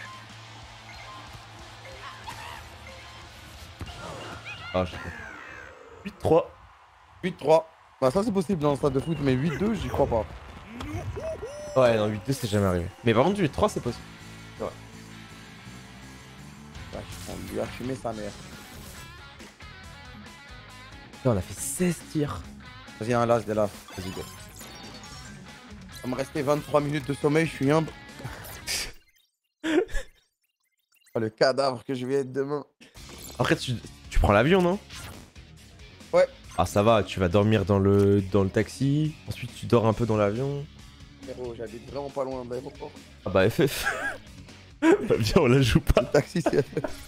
Ah, je sais pas. 8-3. 8-3. Bah ça c'est possible dans le stade de foot, mais 8-2 j'y crois pas. Ouais, non, 8-2 c'est jamais arrivé. Mais par contre, 8-3 c'est possible. Ouais, on lui a fumé sa mère. Là, on a fait 16 tirs. Vas-y, un last, des là. Vas-y, go. Il me restait 23 minutes de sommeil, je suis humble. Oh, le cadavre que je vais être demain. Après, tu prends l'avion, non? Ouais. Ah, ça va, tu vas dormir dans le taxi. Ensuite, tu dors un peu dans l'avion. Frérot, j'habite vraiment pas loin de l'aéroport. Ah bah, FF. Bah, viens, on la joue pas. Le taxi, c'est...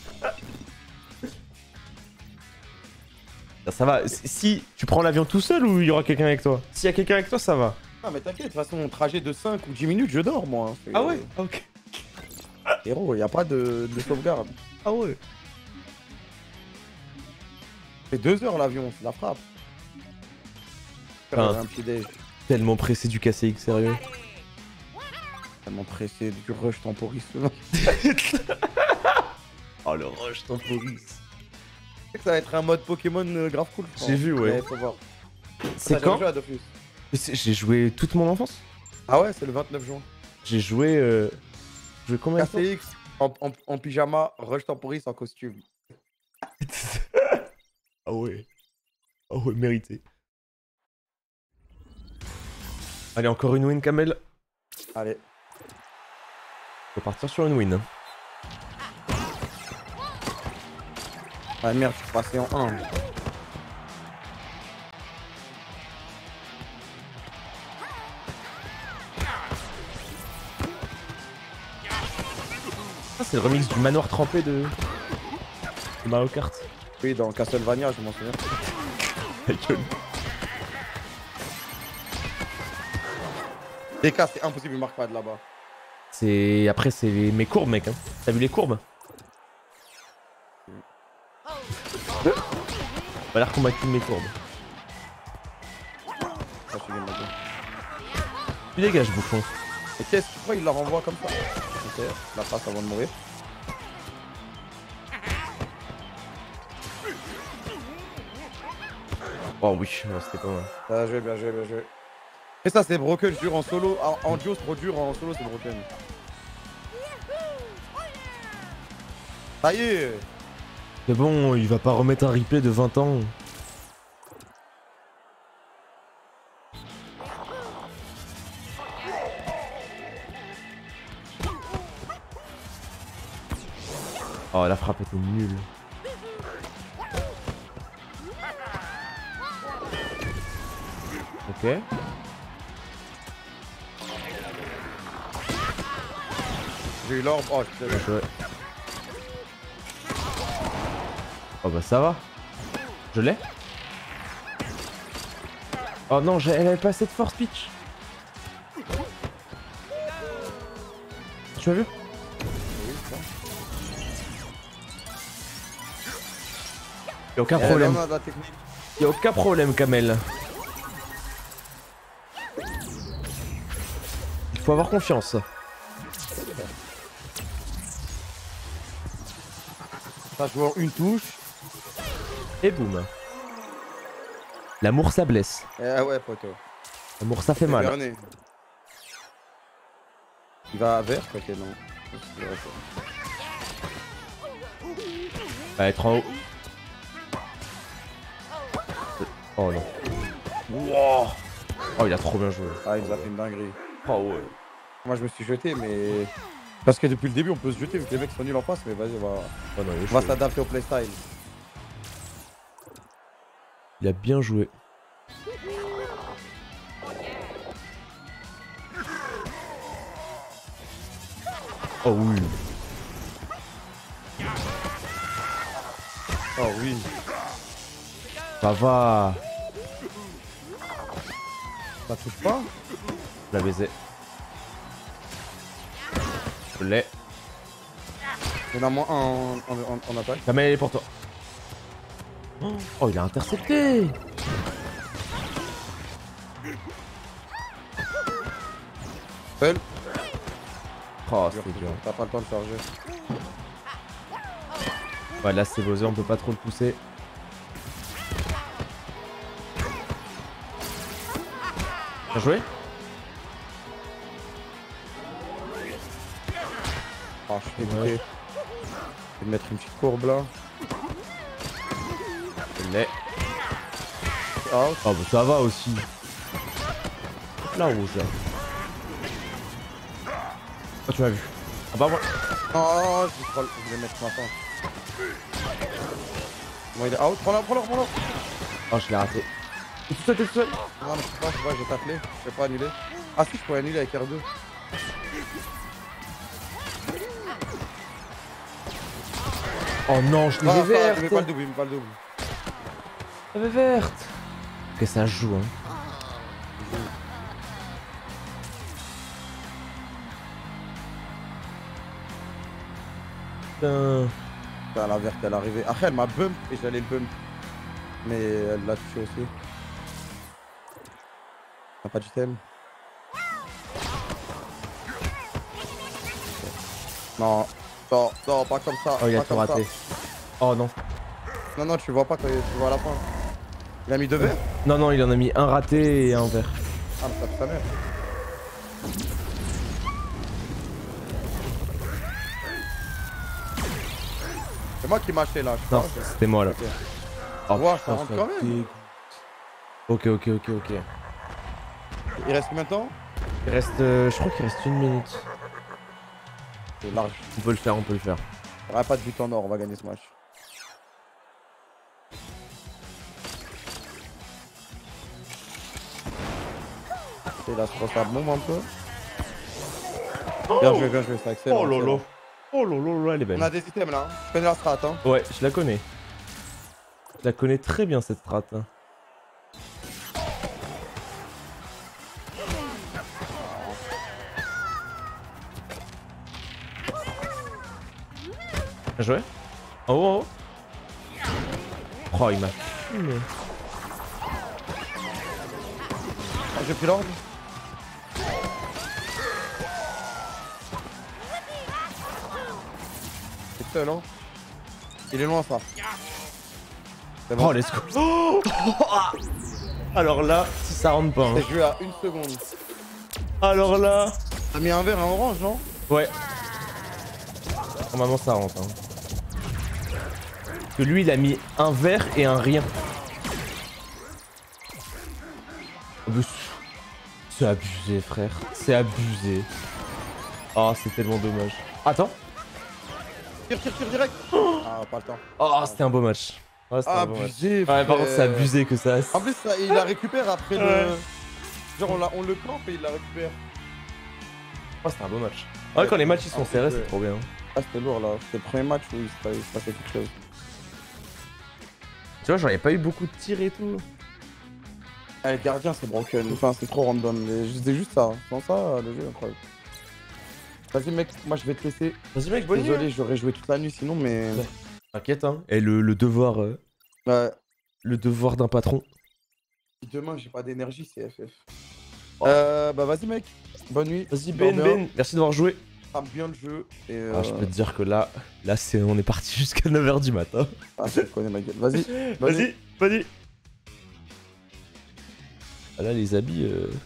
Ça va. Si tu prends l'avion tout seul ou il y aura quelqu'un avec toi? S'il y a quelqu'un avec toi, ça va. Ah, mais t'inquiète, de toute façon, trajet de 5 ou 10 minutes, je dors, moi. Hein. Ah ouais? Ok. Héros, y a pas de sauvegarde. Ah ouais. C'est 2 heures l'avion, c'est la frappe. Enfin, Un petit déj. Tellement pressé du KCX, sérieux. Tellement pressé du rush temporis. Oh, le rush temporis. Que ça va être un mode Pokémon grave cool. je J'ai pense. vu, ouais. Mais faut voir. C'est T'as quand? jamais joué à Dofus? J'ai joué toute mon enfance. Ah ouais, c'est le 29 juin. J'ai joué. Joué combien de temps? KCX en pyjama, rush temporis en costume. Ah ouais. Ah ouais, mérité. Allez, encore une win, Kamel. Allez. Faut partir sur une win. Ah merde, je suis passé en 1. Ça, c'est le remix du manoir trempé de Mario Kart. Oui, dans Castlevania, je m'en souviens. Ta gueule. DK, c'est impossible, il marque pas de là-bas. C'est. Après, c'est mes courbes, mec. Hein. T'as vu les courbes? On va l'air combattu de mes courbes. Ah, je suis game, ok. Tu dégages, bouffon. Et qu'est-ce que tu crois, il la renvoie comme ça? Ok, la passe avant de mourir. Oh oui, c'était pas mal. Bien joué, bien joué, bien joué. Et ça, c'est broken dur en solo. En duo, c'est trop dur, en solo, c'est broken. Ça y est! C'est bon, il va pas remettre un replay de 20 ans. Oh, la frappe était nulle. Ok. J'ai eu l'orbe. Oh, je te Ouais. Oh bah ça va. Je l'ai. Oh non, elle avait pas assez de force pitch. Tu as vu? Y'a aucun problème. On a de la technique. Y'a aucun problème, Kamel. Il faut avoir confiance. Ça joue en une touche. Et boum. L'amour ça blesse. Eh ouais, poteau. L'amour ça fait C'est mal. berné. Il va à vert, ok, non. Va être en haut. Oh non. Wow. Oh, il a trop bien joué. Ah, il nous a fait une dinguerie. Oh ouais. Moi, je me suis jeté, mais. Parce que depuis le début, on peut se jeter vu que les mecs sont nuls en face, mais vas-y, Oh non, il est on va chaud. s'adapter au playstyle. Il a bien joué. Oh oui. Oh oui. Ça va. Ça touche pas? Je la baisais. Je l'ai. Il y en a moins un en attaque. Kamel, elle est pour toi. Oh, il a intercepté. Seul. Oh, c'est dur. T'as pas le temps de charger. Ouais, là, c'est Bowser, on peut pas trop le pousser. Bien joué. Oh, je suis dégoûté. Je vais mettre une petite courbe là. Je l'ai. Out. Oh, bah ça va aussi. Là, rouge, là. Oh, tu m'as vu. Ah bah, moi. Oh, je vais mettre ma fin. Bon, il est out. Prends-le. Oh, je l'ai raté. T'es tout seul, t'es tout seul. Non, mais je sais pas, je vais t'appeler. Je peux pas annuler. Ah, si, je peux annuler avec R2. Oh non, je l'ai verte. Il met pas le double, Elle est verte. Ok, ça joue, hein. Putain. Putain, la verte, elle est arrivée. Après, elle m'a bump et j'allais le bump. Mais elle l'a touché aussi. T'as pas d'item? Non, pas comme ça. Oh, il a pas tout comme raté. ça. Oh non. Non, tu vois pas quand tu vois à la fin. Il a mis deux verres? Non, non, il en a mis un raté et un vert. Ah, mais ça fait sa mère. C'est moi qui mâchais là. Non, c'était moi là. Ok. Oh, Ouah, putain, ça rentre quand même. dégoûte. Ok. Il reste combien de temps? Il reste. Je crois qu'il reste 1 minute. C'est large. On peut le faire. Il n'y aura pas de but en or, on va gagner ce match. Et là, je crois que ça bombe un peu. Bien joué, c'est excellent. Oh lolo. excellent. Oh lolo, elle est On belle. a des items là. Je connais la strat. Hein. Ouais, je la connais. Je la connais très bien cette strat. Hein. Bien joué. En haut, en haut. Oh, il m'a fumé. Ah, j'ai pris l'ordre. C'est seul, hein. Il est loin, ça. C'est bon. Oh, let's go. Oh alors là, si ça rentre pas. Hein. C'est joué à 1 seconde. Alors là. T'as mis un vert et un orange, non? Ouais. Normalement, ça rentre. Hein. Parce que lui, il a mis un vert et un rien. C'est abusé, frère. C'est abusé. Oh, c'est tellement dommage. Attends. Tire direct. Ah, pas le temps. Oh, c'était un beau match. Ouais, c'était un beau match. Abusé, Ouais, par contre, c'est frère. abusé que ça. En plus, ça, il la récupère après le... Genre, on le campe et il la récupère. Oh, c'était un beau match. Ouais, quand les matchs ils sont serrés, c'est trop bien. Ah, c'était lourd, là. C'était le premier match où il se passait quelque chose. Tu vois, j'en ai pas eu beaucoup de tirs et tout. Ah, les gardiens, c'est broken. Enfin, c'est trop random. C'est juste ça. Sans ça, le jeu est incroyable. Vas-y, mec, moi je vais te laisser. Vas-y, mec, bonne nuit. Désolé, j'aurais joué toute la nuit sinon, mais. Ouais. T'inquiète, hein. Et le devoir. Ouais. Le devoir d'un patron. Demain, j'ai pas d'énergie, c'est FF. Oh. Bah, vas-y, mec. Bonne nuit. Vas-y, Dors bien. Ben. Merci d'avoir joué. Trame bien le jeu. Et Ah, je peux te dire que là on est parti jusqu'à 9h du matin. Ah, je connais ma gueule. Vas-y. Vas-y, vas-y. Ah là, les habits.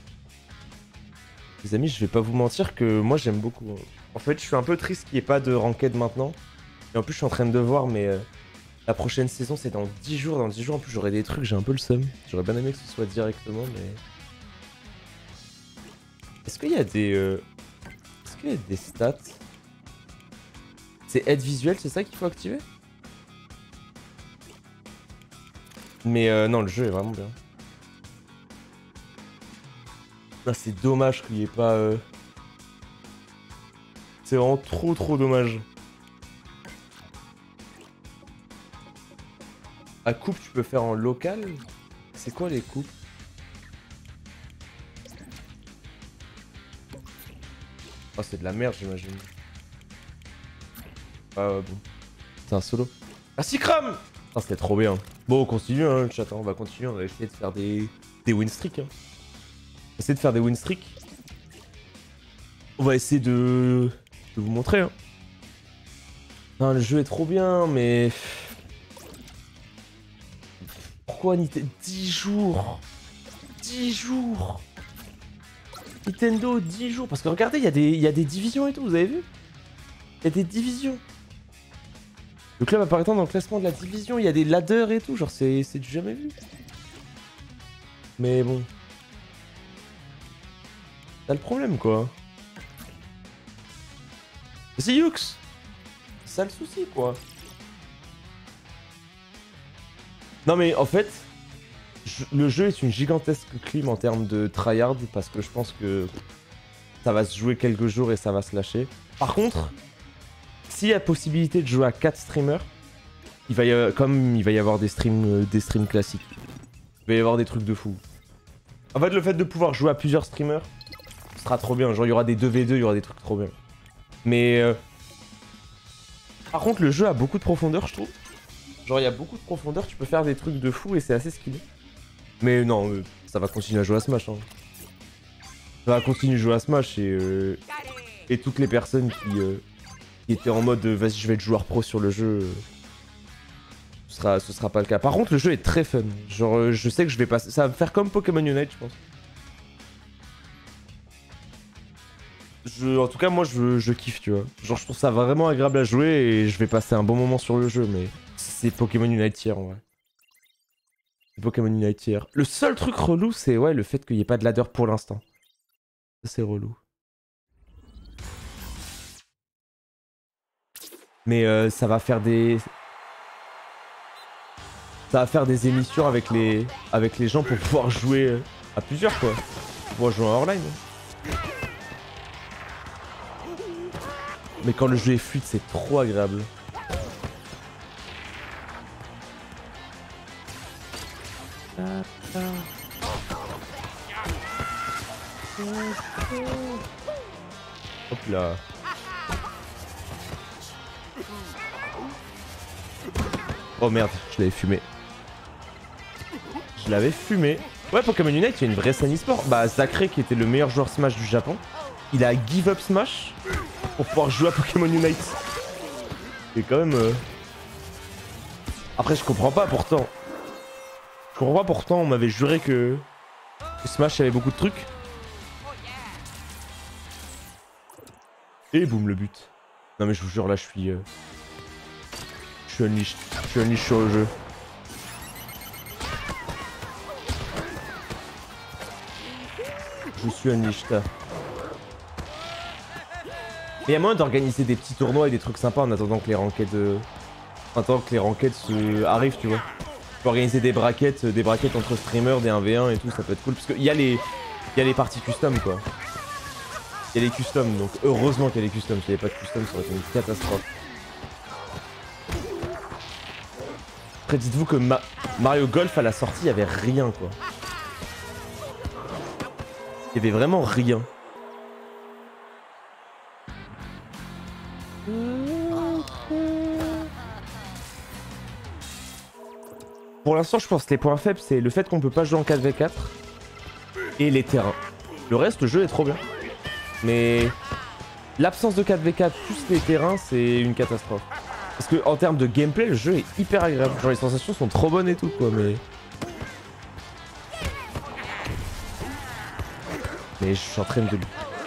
Les amis, je vais pas vous mentir que moi j'aime beaucoup. En fait, je suis un peu triste qu'il n'y ait pas de ranked maintenant. Et en plus, je suis en train de voir, mais la prochaine saison c'est dans 10 jours. Dans 10 jours, en plus, j'aurai des trucs, j'ai un peu le seum. J'aurais bien aimé que ce soit directement, mais. Est-ce qu'il y a des. Est-ce qu'il y a des stats? C'est aide visuelle, c'est ça qu'il faut activer? Mais non, le jeu est vraiment bien. Ah, c'est dommage qu'il n'y ait pas... C'est vraiment trop dommage. La coupe, tu peux faire en local? C'est quoi les coupes? Oh, c'est de la merde, j'imagine. Ah bon. C'est un solo. Merci Kram. Ah, c'était trop bien. Bon, on continue, hein, le chat. On va continuer. On va essayer de faire des win streaks. Hein. Essayer de faire des win streaks. On va essayer de vous montrer. Hein. Non, le jeu est trop bien, mais... Pourquoi Nintendo 10 jours 10 jours Nintendo 10 jours. Parce que regardez, il y a des divisions et tout, vous avez vu? Il y a des divisions. Le club apparaîtant dans le classement de la division, il y a des ladders et tout, genre c'est du jamais vu. Mais bon. T'as le problème quoi. C'est Yux. C'est ça le souci quoi. Non mais en fait, le jeu est une gigantesque clim en termes de tryhard parce que je pense que ça va se jouer quelques jours et ça va se lâcher. Par contre, s'il y a possibilité de jouer à 4 streamers, comme il va y avoir des streams classiques, il va y avoir des trucs de fou. En fait, le fait de pouvoir jouer à plusieurs streamers, ce sera trop bien. Genre, il y aura des 2v2, il y aura des trucs trop bien. Mais par contre, le jeu a beaucoup de profondeur, je trouve. Genre, il y a beaucoup de profondeur, tu peux faire des trucs de fou et c'est assez skillé. Mais non, ça va continuer à jouer à Smash. Hein. Ça va continuer à jouer à Smash et toutes les personnes qui étaient en mode vas-y, je vais être joueur pro sur le jeu, ce sera pas le cas. Par contre, le jeu est très fun. Genre, je sais que je vais passer. Ça va me faire comme Pokémon Unite, je pense. En tout cas, moi, je kiffe, tu vois. Genre, je trouve ça vraiment agréable à jouer et je vais passer un bon moment sur le jeu, mais c'est Pokémon Unite tier, en vrai. C'est Pokémon Unite tier. Le seul truc relou, c'est ouais, le fait qu'il n'y ait pas de ladder pour l'instant. C'est relou. Mais ça va faire des... Ça va faire des émissions avec les gens pour pouvoir jouer à plusieurs, quoi. Pour pouvoir jouer en hors-line. Mais quand le jeu est fluide, c'est trop agréable. Hop là. Oh merde, je l'avais fumé. Je l'avais fumé. Ouais, Pokémon Unite, il y a une vraie scène e-sport. Bah, Zachary, qui était le meilleur joueur Smash du Japon, il a give up Smash pour pouvoir jouer à Pokémon Unite. C'est quand même... Après, je comprends pas, pourtant. Je comprends pas, pourtant, on m'avait juré que Smash avait beaucoup de trucs. Et boum, le but. Non mais je vous jure, là, je suis unleashed. Je suis unleashed sur le jeu. Je suis unleashed. Mais il y a moyen d'organiser des petits tournois et des trucs sympas en attendant que les ranked arrivent, tu vois. Tu peux organiser des brackets entre streamers, des 1v1 et tout, ça peut être cool. Parce qu'il y a les parties custom, quoi. Il y a les customs, donc heureusement qu'il y a les customs. S'il n'y avait pas de custom, ça aurait été une catastrophe. Après, dites-vous que Mario Golf à la sortie, il n'y avait rien, quoi. Il n'y avait vraiment rien. Pour l'instant, je pense que les points faibles, c'est le fait qu'on peut pas jouer en 4v4 et les terrains. Le reste, le jeu est trop bien. Mais l'absence de 4v4 plus les terrains, c'est une catastrophe. Parce que en termes de gameplay, le jeu est hyper agréable. Genre les sensations sont trop bonnes et tout, quoi, mais je suis en train de...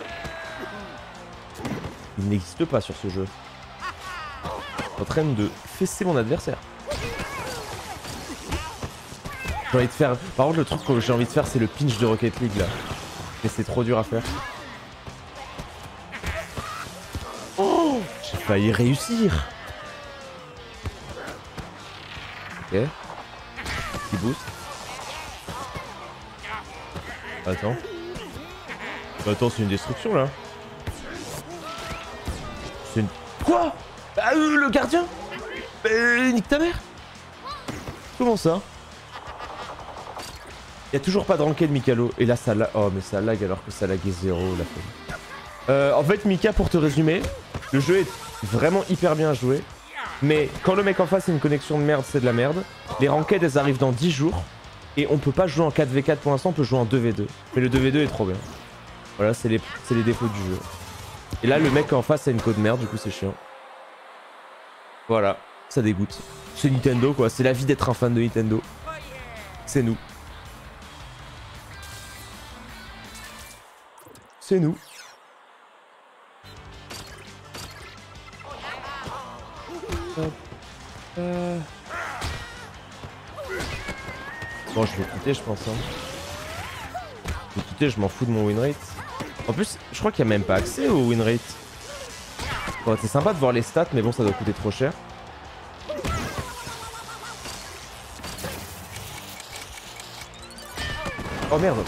Il n'existe pas sur ce jeu. Je suis en train de fesser mon adversaire. J'ai envie de faire... Par contre, le truc que j'ai envie de faire, c'est le pinch de Rocket League, là. Mais c'est trop dur à faire. Oh, j'ai failli réussir. Ok. Petit boost. Attends. Attends, c'est une destruction, là. C'est une... Quoi? Ah, le gardien? Nique ta mère. Comment ça? Y'a toujours pas de ranked Mikalo. Et là ça lag. Oh mais ça lag alors que ça lag est 0 la folie. En fait Mika, pour te résumer, le jeu est vraiment hyper bien joué. Mais quand le mec en face a une connexion de merde, c'est de la merde. Les ranked, elles arrivent dans 10 jours. Et on peut pas jouer en 4v4 pour l'instant, on peut jouer en 2v2. Mais le 2v2 est trop bien. Voilà, c'est les défauts du jeu. Et là, le mec en face a une code merde, du coup c'est chiant. Voilà, ça dégoûte. C'est Nintendo quoi, c'est la vie d'être un fan de Nintendo. C'est nous. C'est nous. Bon, je vais quitter, je pense. Hein. Je vais quitter, je m'en fous de mon win rate. En plus, je crois qu'il n'y a même pas accès au win rate. Bon, c'est sympa de voir les stats, mais bon, ça doit coûter trop cher. Oh merde.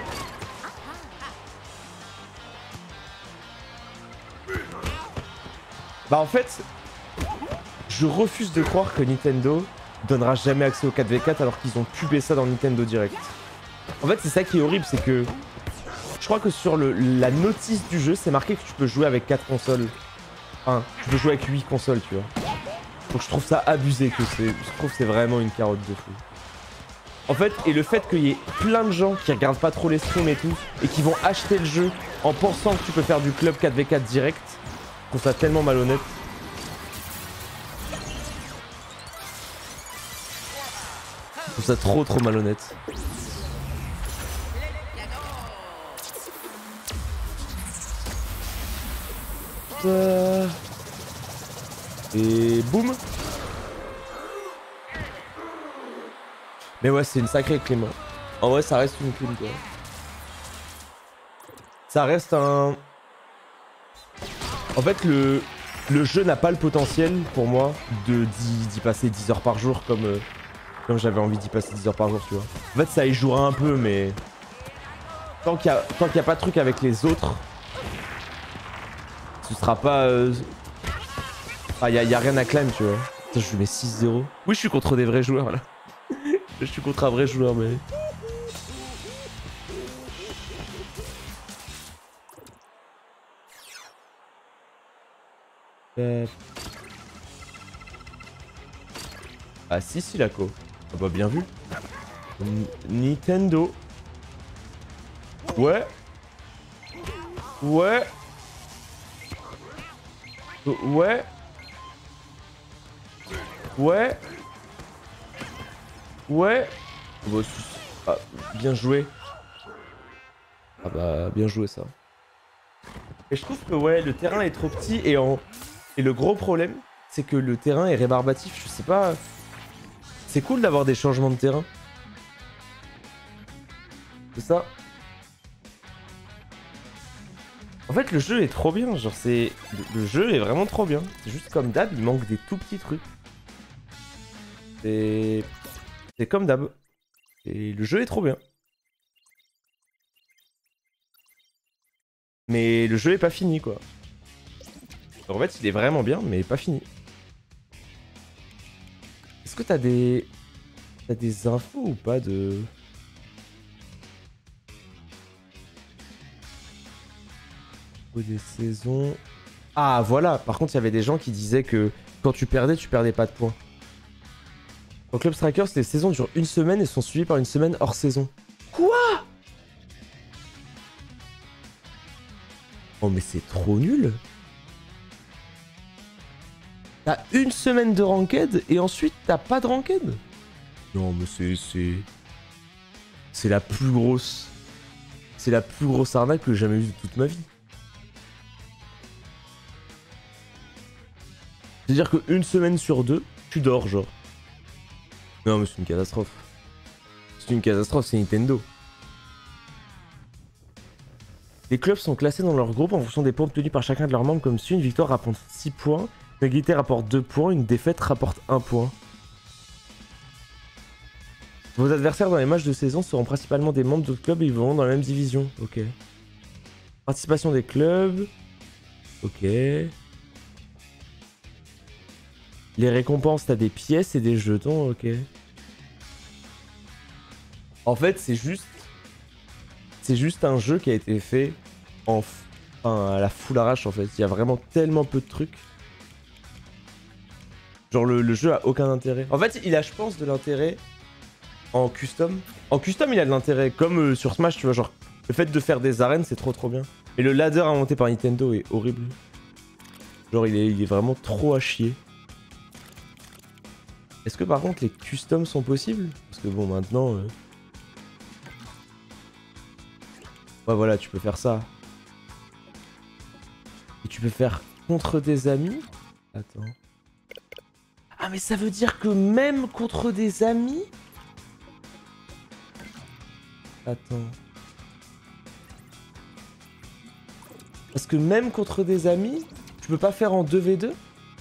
Bah en fait, je refuse de croire que Nintendo donnera jamais accès au 4v4 alors qu'ils ont pubé ça dans Nintendo Direct. En fait, c'est ça qui est horrible, c'est que je crois que sur la notice du jeu, c'est marqué que tu peux jouer avec 4 consoles. Enfin, tu peux jouer avec 8 consoles, tu vois. Donc je trouve ça abusé que c'est... Je trouve que c'est vraiment une carotte de fou. En fait, et le fait qu'il y ait plein de gens qui regardent pas trop les streams et tout, et qui vont acheter le jeu en pensant que tu peux faire du club 4v4 direct, je trouve ça tellement malhonnête. Je trouve ça trop malhonnête. Et boum. Mais ouais, c'est une sacrée clé. En vrai, ça reste une clé, quoi. Ça reste un... En fait, le jeu n'a pas le potentiel, pour moi, d'y passer 10 heures par jour, comme j'avais envie d'y passer 10 heures par jour, tu vois. En fait, ça y jouera un peu, mais... Tant qu'il y a pas de truc avec les autres, ce sera pas... Ah, y a rien à claim, tu vois. Putain, je mets 6-0. Oui, je suis contre des vrais joueurs, là. Je suis contre un vrai joueur, mais... Ah si, la co. Ah bah bien vu. Nintendo. Ouais. Ouais. Ouais. Ouais. Ouais. Bah, ah, bien joué. Ah bah bien joué ça. Et je trouve que ouais, le terrain est trop petit et le gros problème, c'est que le terrain est rébarbatif. Je sais pas. C'est cool d'avoir des changements de terrain. C'est ça. En fait, le jeu est trop bien. Genre, c'est. Le jeu est vraiment trop bien. C'est juste comme d'hab, il manque des tout petits trucs. C'est comme d'hab. Et le jeu est trop bien. Mais le jeu est pas fini, quoi. En fait, il est vraiment bien, mais pas fini. Est-ce que t'as des infos ou pas de... Des saisons... Ah, voilà. Par contre, il y avait des gens qui disaient que quand tu perdais pas de points. Dans Club Strikers, les saisons durent une semaine et sont suivies par une semaine hors saison. Quoi? Oh, mais c'est trop nul. T'as une semaine de ranked et ensuite t'as pas de ranked. Non, mais c'est la plus grosse... C'est la plus grosse arnaque que j'ai jamais vue de toute ma vie. C'est-à-dire qu'une semaine sur deux, tu dors, genre. Non, mais c'est une catastrophe. C'est une catastrophe, c'est Nintendo. Les clubs sont classés dans leur groupe en fonction des points obtenus par chacun de leurs membres, comme si une victoire rapporte 6 points, une égalité rapporte 2 points, une défaite rapporte 1 point. Vos adversaires dans les matchs de saison seront principalement des membres d'autres clubs et ils vont dans la même division. Ok. Participation des clubs. Ok. Les récompenses, t'as des pièces et des jetons, ok. En fait, c'est juste un jeu qui a été fait à la full arrache, en fait. Il y a vraiment tellement peu de trucs. Genre le jeu a aucun intérêt. En fait, il a, je pense, de l'intérêt en custom. En custom, il a de l'intérêt. Comme sur Smash, tu vois, genre, le fait de faire des arènes, c'est trop bien. Mais le ladder inventé par Nintendo est horrible. Genre, il est vraiment trop à chier. Est-ce que par contre, les customs sont possibles? Parce que bon, maintenant... Ouais, voilà, tu peux faire ça. Et tu peux faire contre des amis? Attends. Ah, mais ça veut dire que même contre des amis? Attends. Parce que même contre des amis, tu peux pas faire en 2v2?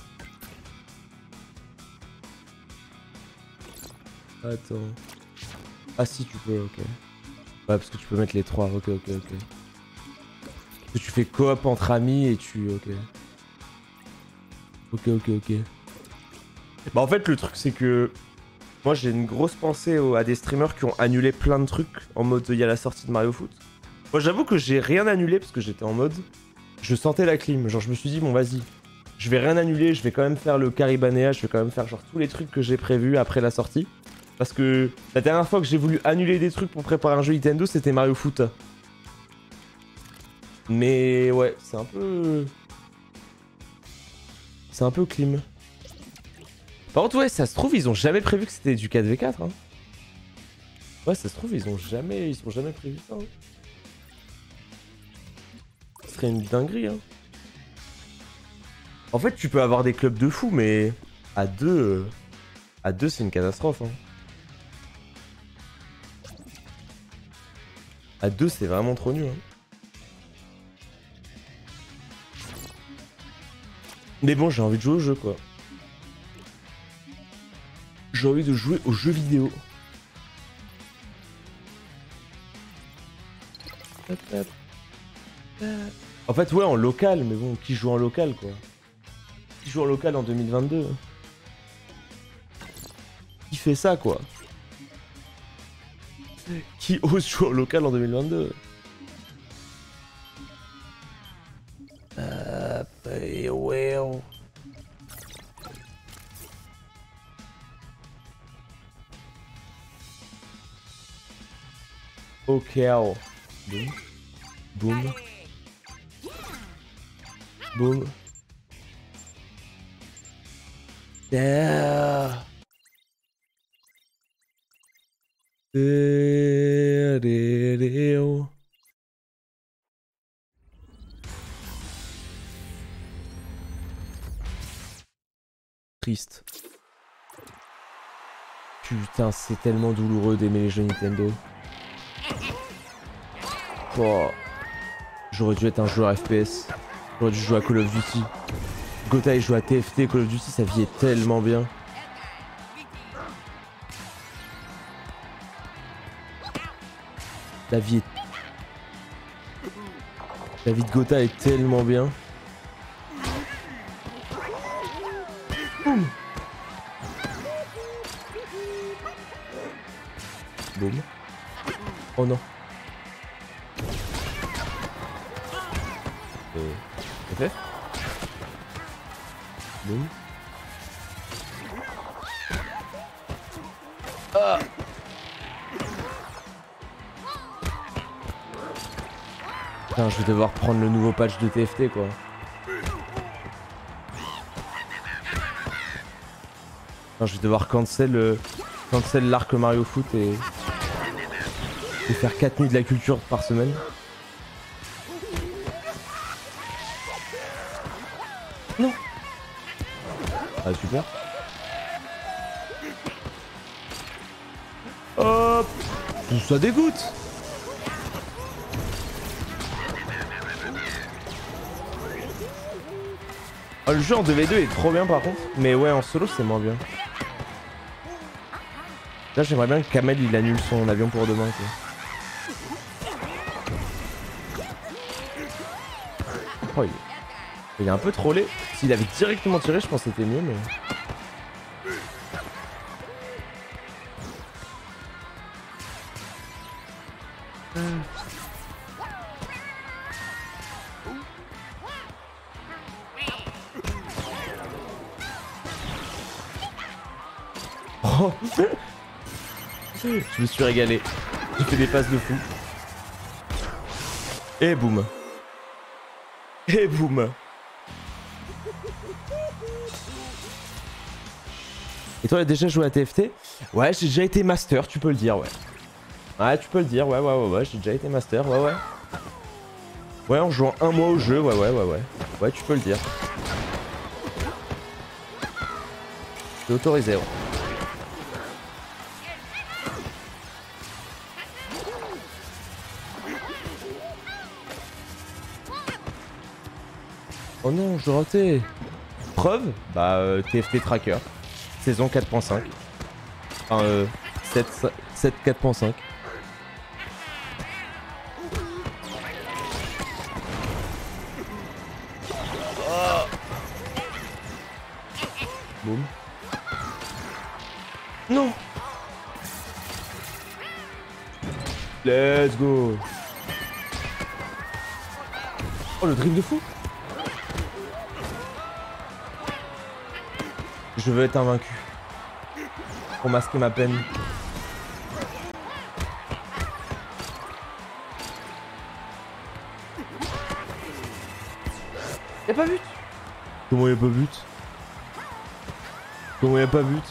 Attends. Ah si, tu peux, ok. Ouais, parce que tu peux mettre les 3, ok. Parce que tu fais coop entre amis et tu... Ok. Bah en fait, le truc, c'est que... Moi, j'ai une grosse pensée à des streamers qui ont annulé plein de trucs en mode il y a la sortie de Mario Foot. Moi, j'avoue que j'ai rien annulé parce que j'étais en mode... Je sentais la clim, genre je me suis dit, bon vas-y, je vais rien annuler, je vais quand même faire le Caribanea, je vais quand même faire genre tous les trucs que j'ai prévus après la sortie. Parce que la dernière fois que j'ai voulu annuler des trucs pour préparer un jeu Nintendo, c'était Mario Foot. Mais ouais, c'est un peu... C'est un peu clim. Par contre, ouais, ça se trouve, ils ont jamais prévu que c'était du 4v4. Hein. Ouais, ça se trouve, ils ont jamais prévu ça. Hein. Ce serait une dinguerie. Hein. En fait, tu peux avoir des clubs de fous, mais à deux c'est une catastrophe. Hein. À 2, c'est vraiment trop nul. Hein. Mais bon, j'ai envie de jouer au jeu, quoi. J'ai envie de jouer aux jeux vidéo. En fait, ouais, en local, mais bon, qui joue en local, quoi? Qui joue en local en 2022? Qui fait ça, quoi? Qui ose jouer en local en 2022? Well. Ok. Boum. Boum. Boum. Yeah. Triste. Putain, c'est tellement douloureux d'aimer les jeux Nintendo. Oh. J'aurais dû être un joueur FPS. J'aurais dû jouer à Call of Duty. Gotha il joue à TFT, Call of Duty, sa vie est tellement bien. La vie de Gotha est tellement bien. Boum. Oh non. FF. Boum. Ah. Putain, je vais devoir prendre le nouveau patch de TFT, quoi. Putain, je vais devoir cancel l'arc Mario Foot et faire 4 nuits de la culture par semaine. Non. Ah super. Hop. Ça dégoûte. Oh, le jeu en 2v2 est trop bien par contre. Mais ouais, en solo c'est moins bien. Là j'aimerais bien que Kamel il annule son avion pour demain, quoi. Oh, il est un peu trollé. S'il avait directement tiré, je pense que c'était mieux, mais... Oh. Je me suis régalé. J'ai fait des passes de fou. Et boum. Et boum. Et toi, tu as déjà joué à TFT? Ouais, j'ai déjà été master, tu peux le dire, ouais. Ouais, tu peux le dire, ouais, j'ai déjà été master, ouais. Ouais, en jouant un mois au jeu, ouais. Ouais, tu peux le dire. C'est autorisé, ouais. Oh non, je raté. Preuve? Bah, TFT Tracker. Saison 4.5. Enfin, 7 4.5. Boum. Non. Let's go. Oh, le dribble de fou. Je veux être invaincu. Pour masquer ma peine. Y'a pas but. Comment y'a pas but? Comment y'a pas but?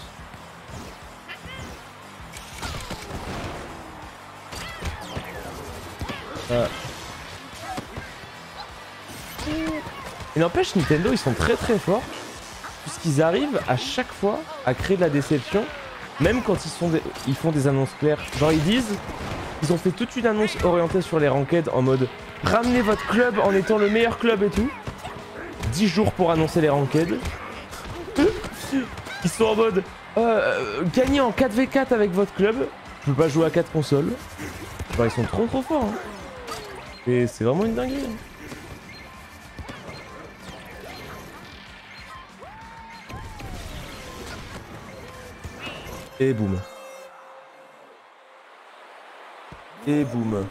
Il n'empêche, Nintendo, ils sont très forts. Puisqu'ils arrivent à chaque fois à créer de la déception. Même quand ils font des annonces claires. Genre ils disent, ils ont fait toute une annonce orientée sur les ranked en mode ramenez votre club en étant le meilleur club et tout. 10 jours pour annoncer les ranked. Ils sont en mode gagner en 4v4 avec votre club. Je peux pas jouer à 4 consoles. Genre ils sont trop forts. Hein. Et c'est vraiment une dinguerie. Hein. Et boum. Et boum.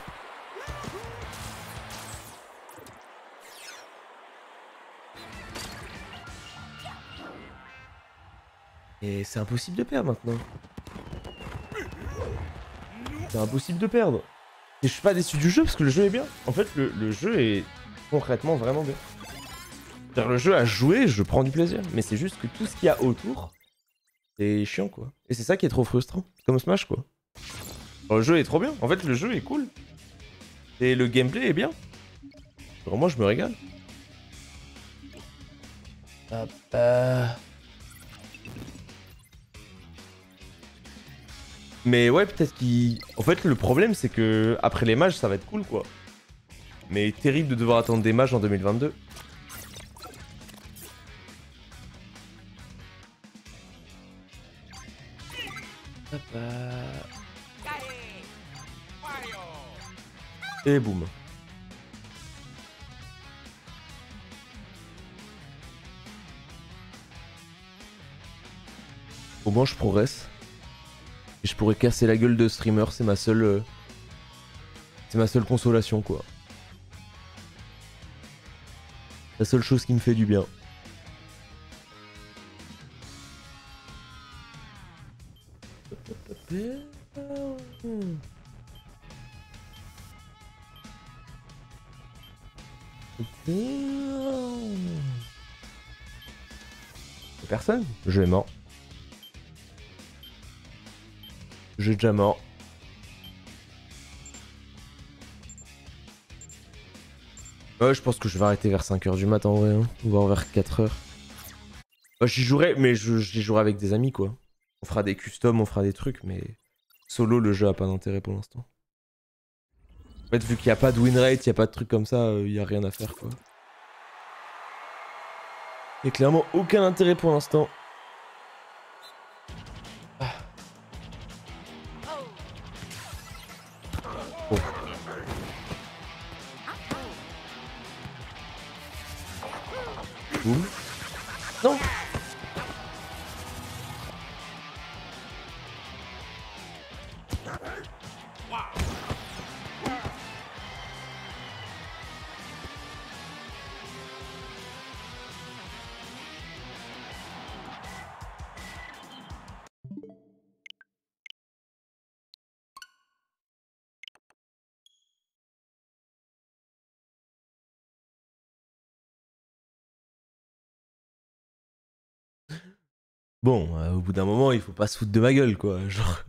Et c'est impossible de perdre maintenant. C'est impossible de perdre. Et je suis pas déçu du jeu parce que le jeu est bien. En fait, le jeu est concrètement vraiment bien. C'est-à-dire, le jeu à jouer, je prends du plaisir. Mais c'est juste que tout ce qu'il y a autour, c'est chiant quoi. Et c'est ça qui est trop frustrant. Comme Smash quoi. Alors, le jeu est trop bien. En fait, le jeu est cool. Et le gameplay est bien. Alors, moi, je me régale. Hop. Mais ouais, peut-être qu'il... En fait, le problème, c'est que après les mages, ça va être cool, quoi. Mais terrible de devoir attendre des mages en 2022. Et boum. Au moins, je progresse. Et je pourrais casser la gueule de streamer, c'est ma seule... C'est ma seule consolation, quoi. La seule chose qui me fait du bien. Personne? Je vais mort. J'ai déjà mort. Ouais, je pense que je vais arrêter vers 5h du matin en vrai, hein. Voire vers 4h. Moi j'y jouerai, mais j'y jouerai avec des amis quoi. On fera des customs, on fera des trucs, mais solo le jeu a pas d'intérêt pour l'instant. En fait, vu qu'il n'y a pas de win rate, il n'y a pas de trucs comme ça, il n'y a rien à faire quoi. Il n'y a clairement aucun intérêt pour l'instant. Oh. Boum. Non. Bon, au bout d'un moment, il faut pas se foutre de ma gueule, quoi. Genre.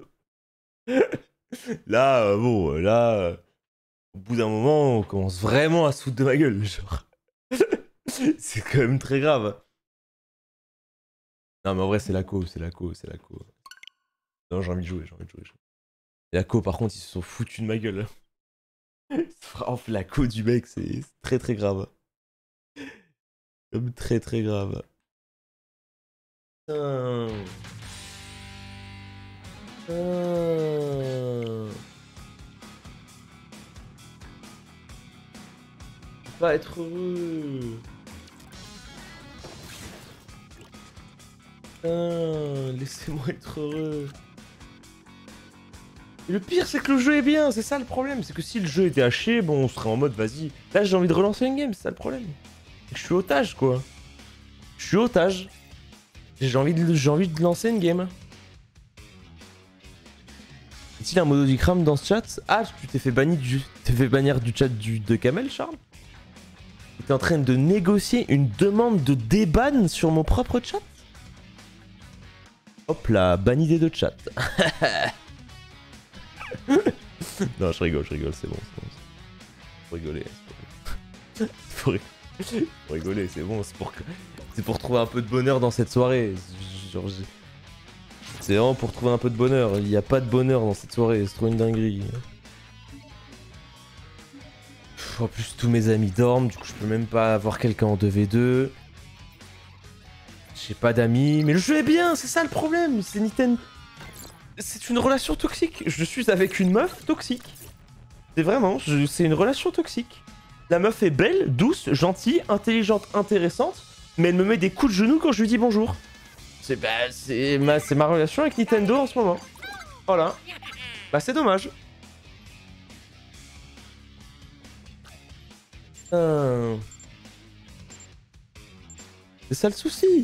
Là, bon, là. Au bout d'un moment, on commence vraiment à se foutre de ma gueule, genre. C'est quand même très grave. Non, mais en vrai, c'est la co, c'est la co, c'est la co. Non, j'ai envie de jouer, j'ai envie de jouer. Et la co, par contre, ils se sont foutus de ma gueule. Vraiment, la co du mec, c'est très très grave. Comme très très grave. Putain. Putain. Je peux pas être heureux. Putain, laissez-moi être heureux. Et le pire, c'est que le jeu est bien, c'est ça le problème. C'est que si le jeu était haché, bon, on serait en mode vas-y. Là, j'ai envie de relancer une game, c'est ça le problème. Je suis otage, quoi. Je suis otage. J'ai envie de lancer une game. Est-il un modo du crame dans ce chat? Ah, tu t'es fait bannir du chat de Kamel, Charles? T'es en train de négocier une demande de déban sur mon propre chat? Hop là, banni des deux chats. Non, je rigole, c'est bon. Faut rigoler. Faut rigoler, c'est bon, c'est pour trouver un peu de bonheur dans cette soirée. C'est vraiment pour trouver un peu de bonheur. Il n'y a pas de bonheur dans cette soirée, c'est trop une dinguerie. En plus, tous mes amis dorment, du coup, je peux même pas avoir quelqu'un en 2v2. J'ai pas d'amis, mais le jeu est bien, c'est ça le problème. C'est Nintendo. C'est une relation toxique. Je suis avec une meuf toxique. C'est vraiment, c'est une relation toxique. La meuf est belle, douce, gentille, intelligente, intéressante, mais elle me met des coups de genoux quand je lui dis bonjour. C'est ma relation avec Nintendo en ce moment. Voilà. Bah c'est dommage. C'est ça le souci.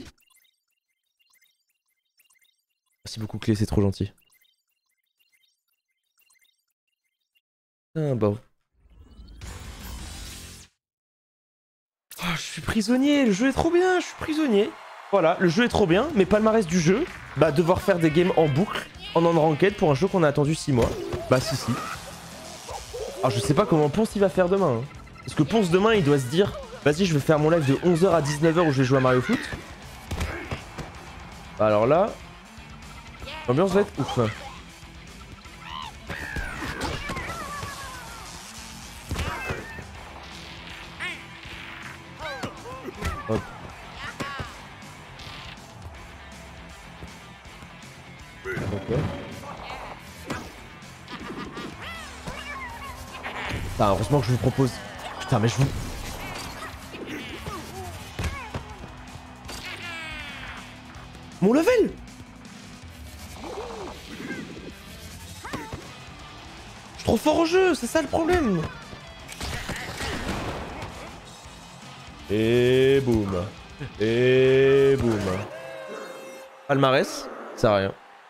Merci beaucoup Clé, c'est trop gentil. Bah. Oh, je suis prisonnier, le jeu est trop bien, je suis prisonnier. Voilà, le jeu est trop bien, mais palmarès du jeu, bah devoir faire des games en boucle, en ranked pour un jeu qu'on a attendu 6 mois. Bah si. Alors je sais pas comment Ponce il va faire demain. Hein. Parce que Ponce demain il doit se dire, vas-y je vais faire mon live de 11h à 19h où je vais jouer à Mario Foot. Bah alors là, l'ambiance va être ouf. Hop. Ok. Putain, heureusement que je vous propose. Putain, mais je vous... Mon level! Je suis trop fort au jeu, c'est ça le problème! Et boum. Et boum. Palmarès, ça sert à rien.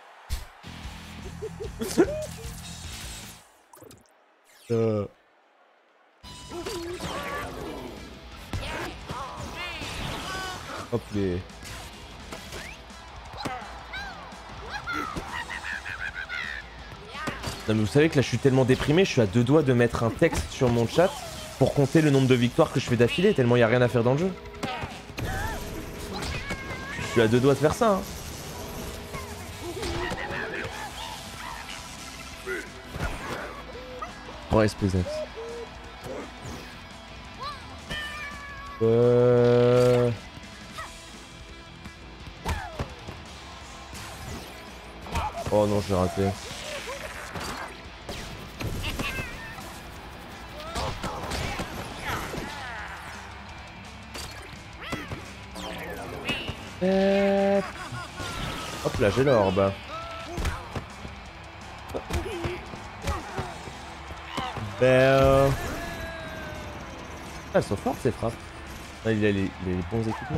Hop les... Non mais vous savez que là je suis tellement déprimé, je suis à 2 doigts de mettre un texte sur mon chat pour compter le nombre de victoires que je fais d'affilée, tellement il n'y a rien à faire dans le jeu. Je suis à 2 doigts de faire ça. Hein. Oh, SPZ. Oh non, je l'ai raté. Hop là, j'ai l'orbe. Ah, elles sont fortes ces frappes. Ah, il a les bons équipements.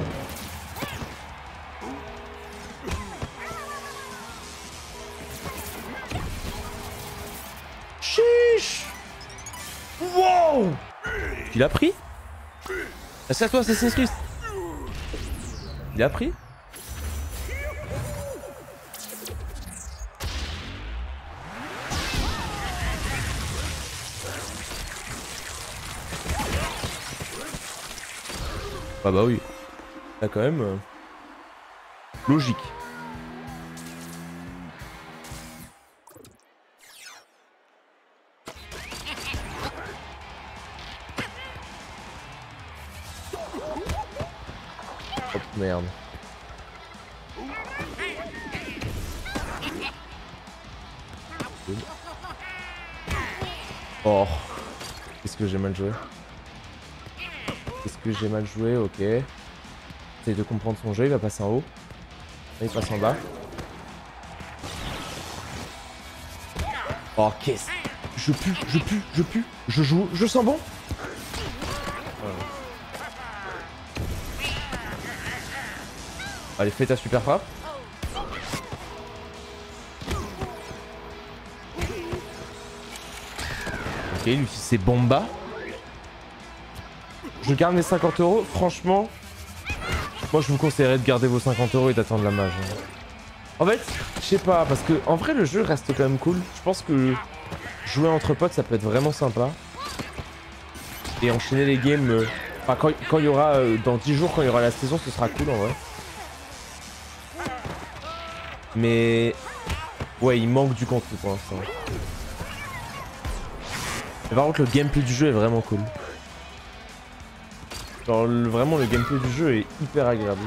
Chiche. Wow. Tu l'as pris? C'est à toi, Assassin's Creed. Il a pris? Ah bah oui. Là quand même... logique. Oh merde. Oh. Qu'est-ce que j'ai mal joué. Qu'est-ce que j'ai mal joué, ok. Essaye de comprendre son jeu, il va passer en haut. Là, il passe en bas. Oh, qu'est-ce... Je pue. Je joue, je sens bon. Allez, fais ta super frappe. Ok, lui c'est Bomba. Je garde mes 50 €. Franchement, moi je vous conseillerais de garder vos 50 € et d'attendre la mage. En fait, je sais pas, parce que en vrai le jeu reste quand même cool. Je pense que jouer entre potes ça peut être vraiment sympa. Et enchaîner les games, enfin quand il y aura, dans 10 jours quand il y aura la saison, ce sera cool en vrai. Mais ouais, il manque du contenu pour l'instant. Par contre, le gameplay du jeu est vraiment cool. Genre, vraiment, le gameplay du jeu est hyper agréable.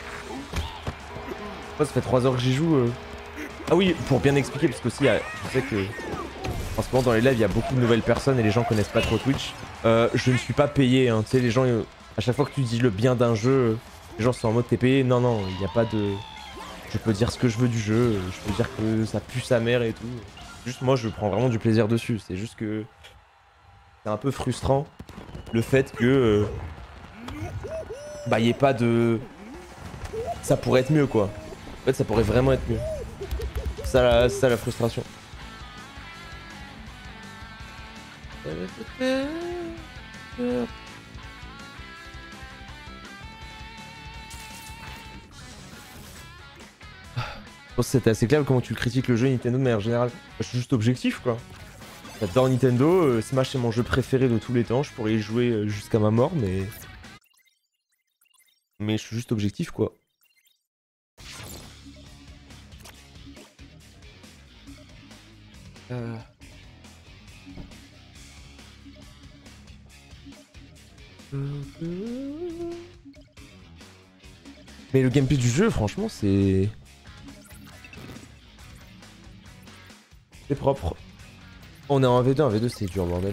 Moi, ça fait 3 heures que j'y joue. Ah oui, pour bien expliquer, parce que aussi, je sais que en ce moment dans les lives, il y a beaucoup de nouvelles personnes et les gens connaissent pas trop Twitch. Je ne suis pas payé, hein. Tu sais, les gens, à chaque fois que tu dis le bien d'un jeu, les gens sont en mode t'es payé. Non, non, il n'y a pas de... Je peux dire ce que je veux du jeu, je peux dire que ça pue sa mère et tout. Juste moi je prends vraiment du plaisir dessus, c'est juste que c'est un peu frustrant le fait que bah y ait pas de... Ça pourrait être mieux quoi. En fait ça pourrait vraiment être mieux. Ça la frustration. C'était assez clair comment tu critiques le jeu Nintendo de manière générale. Je suis juste objectif quoi. J'adore Nintendo, Smash c'est mon jeu préféré de tous les temps, je pourrais y jouer jusqu'à ma mort mais... Mais je suis juste objectif quoi. Mais le gameplay du jeu franchement c'est... C'est propre. On est en 1v2, 1v2 c'est dur bordel.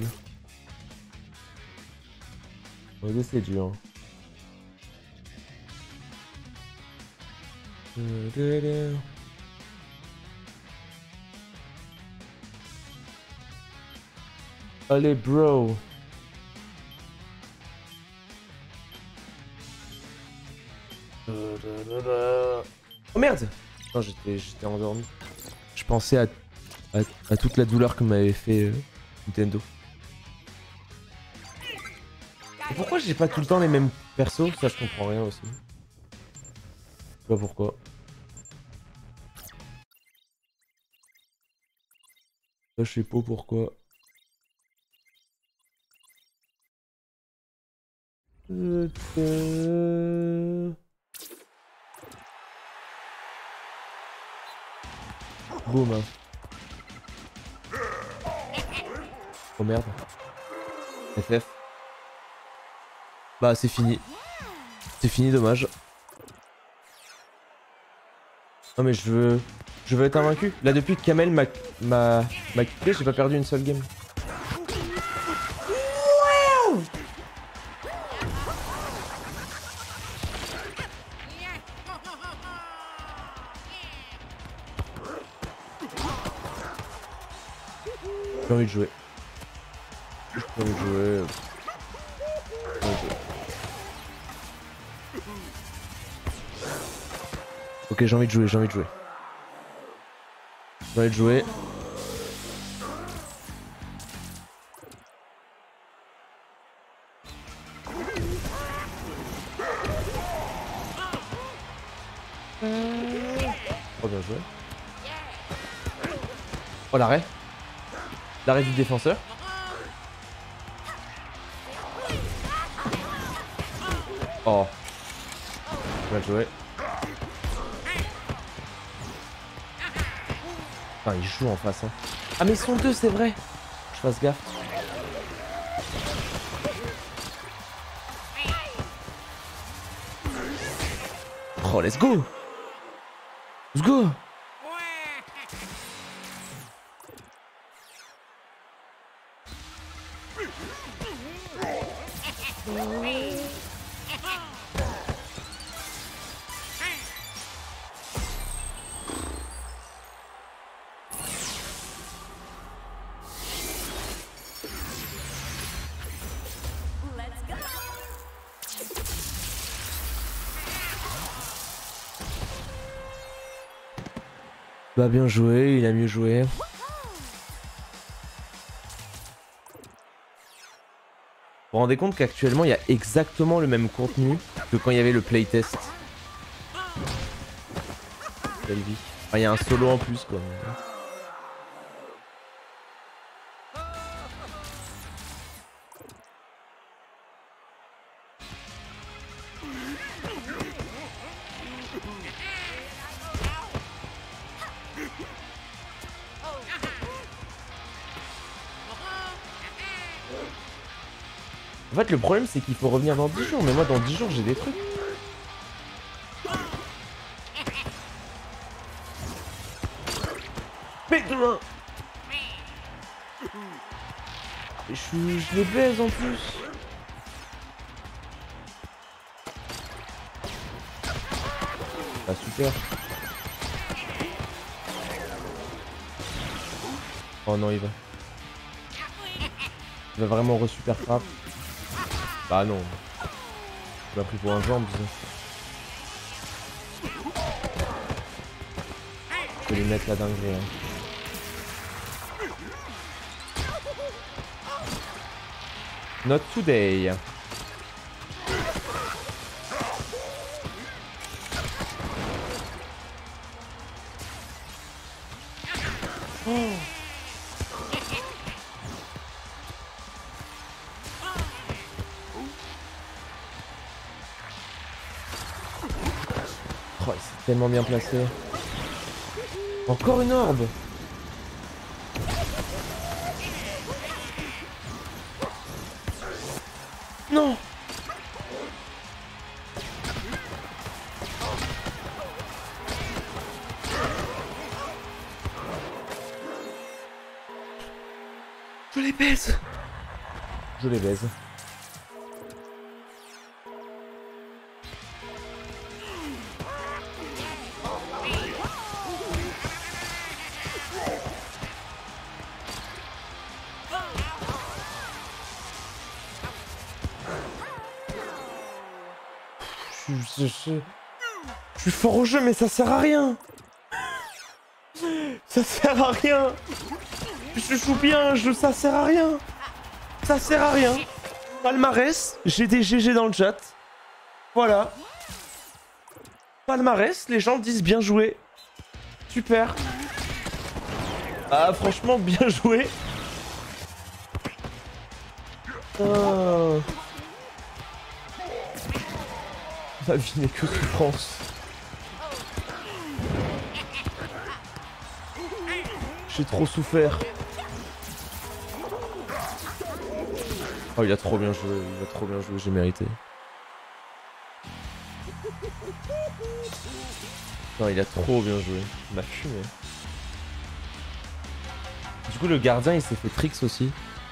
1v2 c'est dur. Allez bro. Oh merde. Non j'étais endormi. Je pensais à toute la douleur que m'avait fait Nintendo. Et pourquoi j'ai pas tout le temps les mêmes persos? Ça je comprends rien aussi. Je sais pas pourquoi. Ça je sais pas pourquoi. Boum. Oh merde. FF. Bah c'est fini. C'est fini, dommage. Non mais je veux être invaincu. Là depuis que Kamel m'a quitté, j'ai pas perdu une seule game. J'ai envie de jouer. J'ai envie de jouer. Ok, j'ai envie de jouer, j'ai envie de jouer. J'ai envie de jouer. Oh bien joué. Oh l'arrêt. L'arrêt du défenseur. Oh. Bien joué. Enfin, ils jouent en face. Hein. Ah, mais ils sont deux, c'est vrai. Je fasse gaffe. Oh, let's go. Let's go. Bah bien joué, il a mieux joué. Vous vous rendez compte qu'actuellement il y a exactement le même contenu que quand il y avait le playtest. Quelle vie. Enfin, il y a un solo en plus quoi. En fait, le problème, c'est qu'il faut revenir dans 10 jours. Mais moi, dans 10 jours, j'ai des trucs. Mais demain je les baise en plus. Ah, super. Oh non, il va. Il va vraiment re-super frappe. Bah non. Il m'a pris pour un jambe. Je vais lui mettre la dinguerie. Hein. Not today. Oh. Oh, c'est tellement bien placé. Encore une orbe. Non. Je les baise. Je les baise. Je suis fort au jeu, mais ça sert à rien. Ça sert à rien. Je joue bien, ça sert à rien. Ça sert à rien. Palmarès, j'ai des GG dans le chat. Voilà. Palmarès, les gens disent bien joué. Super. Ah, franchement, bien joué. Oh. Ma vie n'est que souffrance. J'ai trop souffert. Oh, il a trop bien joué, j'ai mérité. Non, il a trop bien joué. Il m'a fumé. Du coup, le gardien, il s'est fait tricks aussi.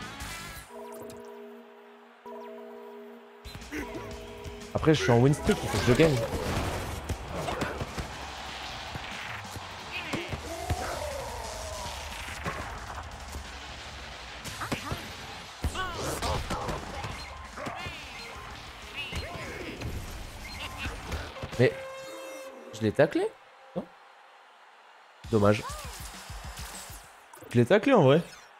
Après, je suis en win streak, il faut que je gagne. Mais... je l'ai taclé? Non? Dommage. Je l'ai taclé en vrai.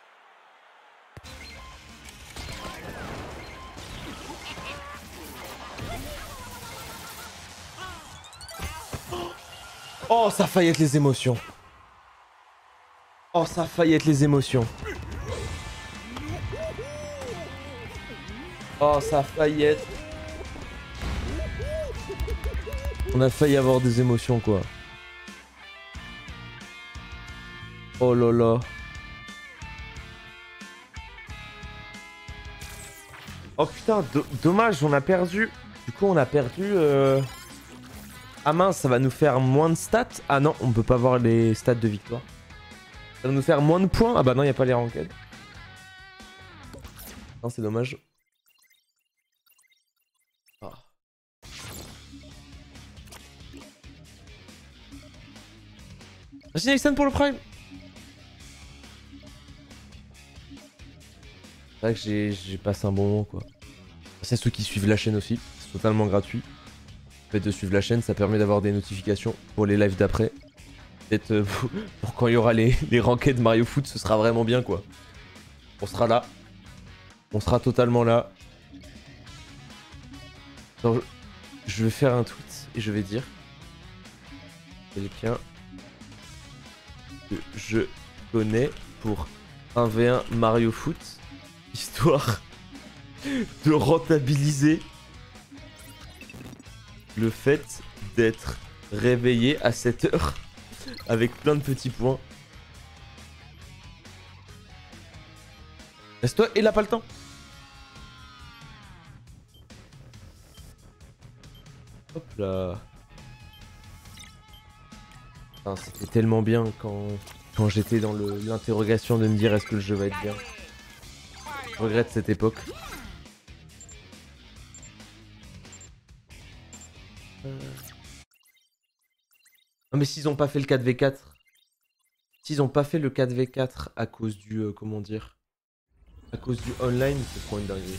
Oh, ça a failli être les émotions. Oh, ça a failli être les émotions. Oh, ça a failli être... On a failli avoir des émotions quoi. Oh là là. Oh putain, dommage, on a perdu. Du coup, on a perdu... Ah mince, ça va nous faire moins de stats. Ah non, on peut pas voir les stats de victoire. Ça va nous faire moins de points. Ah bah non, il n'y a pas les ranked. Non, c'est dommage. Oh. Merci Nixon pour le prime. C'est vrai que j'ai passé un bon moment quoi. C'est ceux qui suivent la chaîne aussi, c'est totalement gratuit. Le fait de suivre la chaîne, ça permet d'avoir des notifications pour les lives d'après. Peut-être pour quand il y aura les ranked Mario Foot, ce sera vraiment bien quoi. On sera là. On sera totalement là. Alors, je vais faire un tweet et je vais dire quelqu'un que je connais pour 1v1 Mario Foot, histoire de rentabiliser le fait d'être réveillé à 7 heures avec plein de petits points. Reste-toi, il a pas le temps. Hop là. C'était tellement bien quand j'étais dans l'interrogation de me dire est-ce que le jeu va être bien. Je regrette cette époque. Non mais s'ils ont pas fait le 4v4, s'ils ont pas fait le 4v4 à cause du comment dire, à cause du online, c'est trop une dinguerie.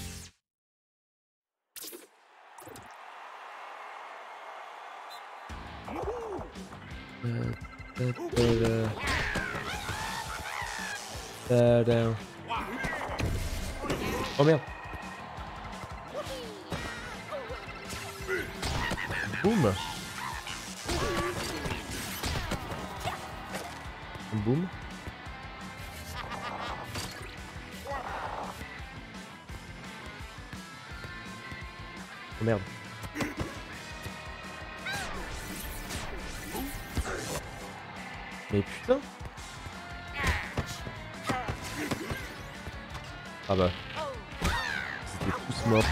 Oh merde. Boum. Boum. Oh merde. Mais putain. Ah bah. C'était tous morts.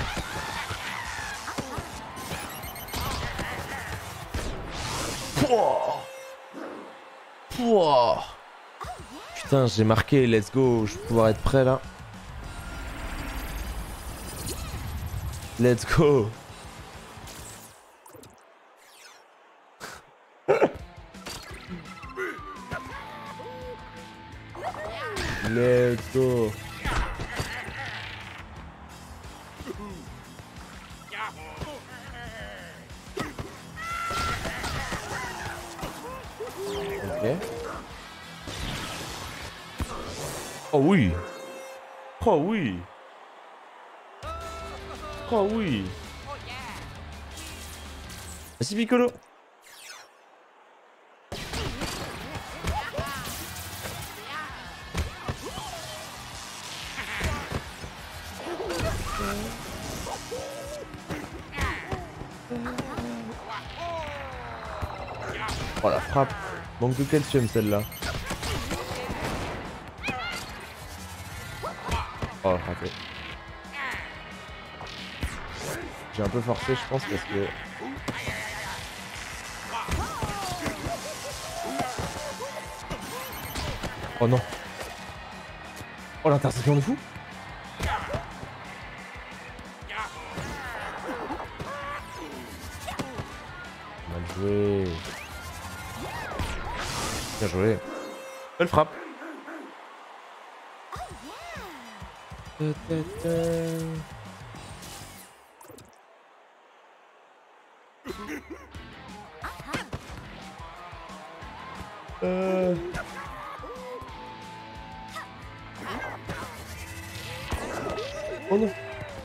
Pouah. Pouah. Putain, j'ai marqué, let's go, je vais pouvoir être prêt là. Let's go. Let's go. Ok. Oh oui. Oh oui. Oh oui. Merci Piccolo. Oh la frappe. Manque de calcium celle-là. Oh raté. J'ai un peu forcé je pense parce que... Oh non. Oh l'interception de fou. Mal joué. Bien joué. Belle frappe. Oh non.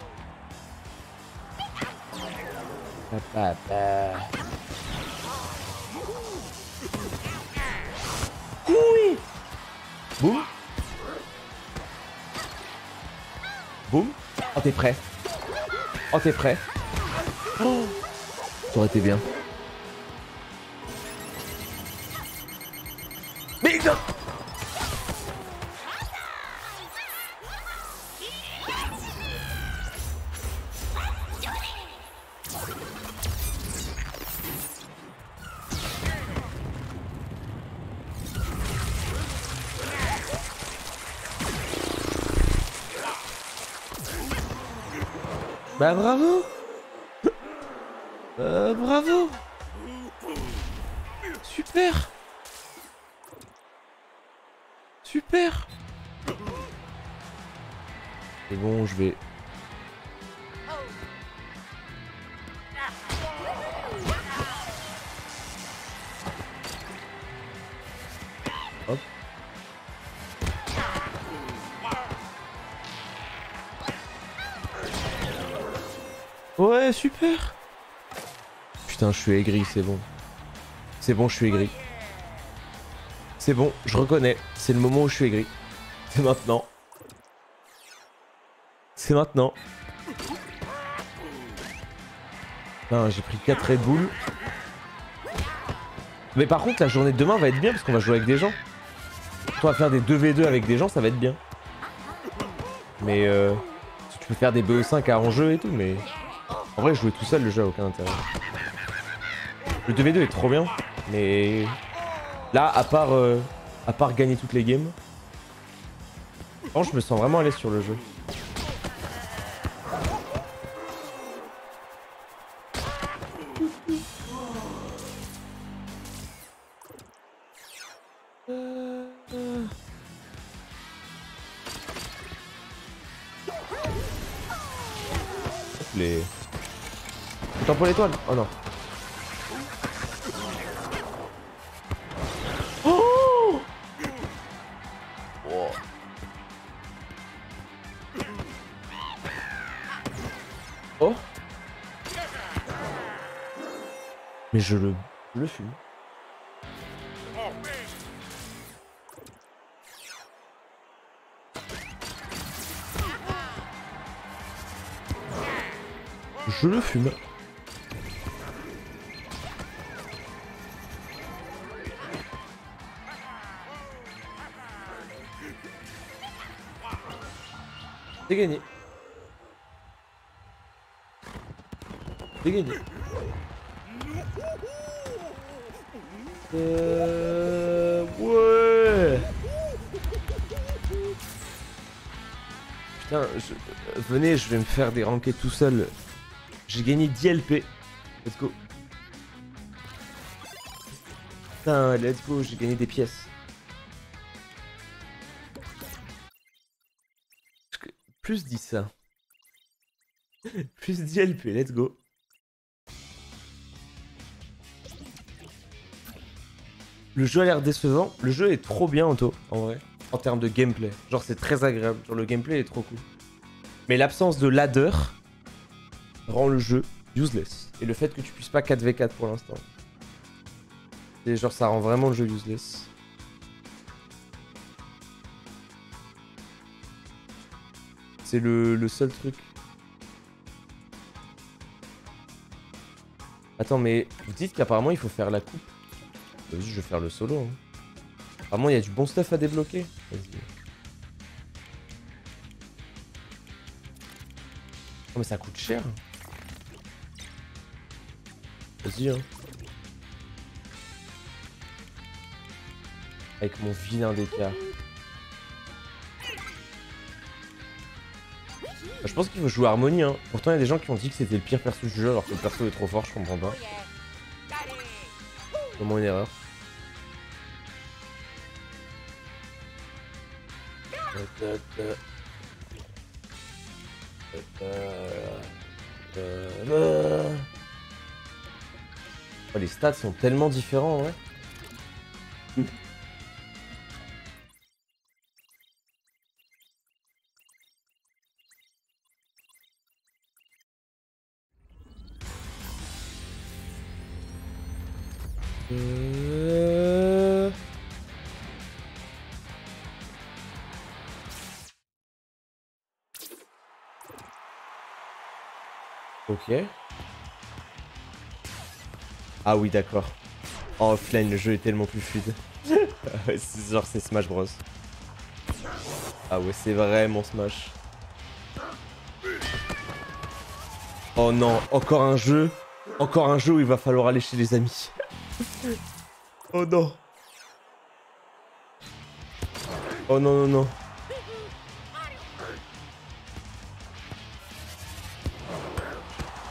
Oui. Boum. Boum. Oh t'es prêt. Oh t'es prêt. Oh. Ça aurait été bien. Bah bravo. Bravo. Super. Super. C'est bon, je vais... Hop. Ouais, super. Putain, je suis aigri, c'est bon. C'est bon, je suis aigri. C'est bon, je reconnais. C'est le moment où je suis aigri. C'est maintenant. C'est maintenant. J'ai pris 4 Red Bull. Mais par contre, la journée de demain va être bien parce qu'on va jouer avec des gens. On va faire des 2v2 avec des gens, ça va être bien. Mais tu peux faire des BO5 à enjeu et tout, mais... En vrai, jouer tout seul, le jeu a aucun intérêt. Le 2v2 est trop bien, mais... Là, à part gagner toutes les games... Franchement, je me sens vraiment à l'aise sur le jeu. Les... Temps pour l'étoile. Oh non. Oh, oh. Oh. Mais je le fume. Je le fume. C'est gagné. C'est gagné. Ouais. Putain, venez, je vais me faire des rankés tout seul. J'ai gagné 10 LP. Let's go. Putain, let's go, j'ai gagné des pièces. Plus 10 ça. Plus 10 LP, let's go. Le jeu a l'air décevant. Le jeu est trop bien, Otto, en vrai. En termes de gameplay. Genre, c'est très agréable. Genre, le gameplay est trop cool. Mais l'absence de ladder rend le jeu useless. Et le fait que tu puisses pas 4v4 pour l'instant. Et genre, ça rend vraiment le jeu useless. C'est le seul truc. Attends, mais vous dites qu'apparemment il faut faire la coupe. Vas-y, je vais faire le solo. Hein. Apparemment, il y a du bon stuff à débloquer. Vas-y. Oh, mais ça coûte cher. Vas-y, hein. Avec mon vilain d'écart. Je pense qu'il faut jouer Harmonie, hein. Pourtant, il y a des gens qui ont dit que c'était le pire perso du jeu alors que le perso est trop fort, je comprends pas. Vraiment une erreur. Oh, les stats sont tellement différents, ouais. Ok. Ah oui, d'accord. En offline, le jeu est tellement plus fluide. Genre, c'est Smash Bros. Ah ouais, c'est vraiment Smash. Oh non, encore un jeu. Encore un jeu où il va falloir aller chez les amis. Oh non. Oh non, non, non.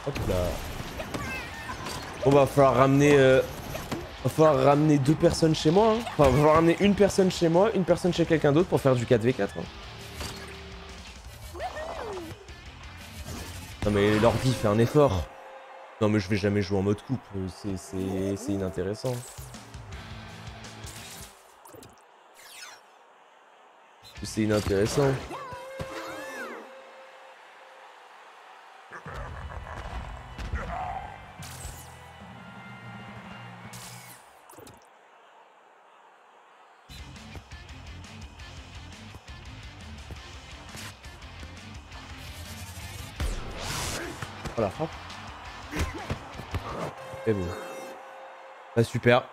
Hop là. Bon bah, va falloir ramener 2 personnes chez moi. Hein. Enfin, va falloir ramener une personne chez moi, une personne chez quelqu'un d'autre pour faire du 4v4. Hein. Non mais l'ordi fait un effort. Non mais je vais jamais jouer en mode coupe, c'est inintéressant. C'est inintéressant. Oh la frappe. Et bon. Bah super.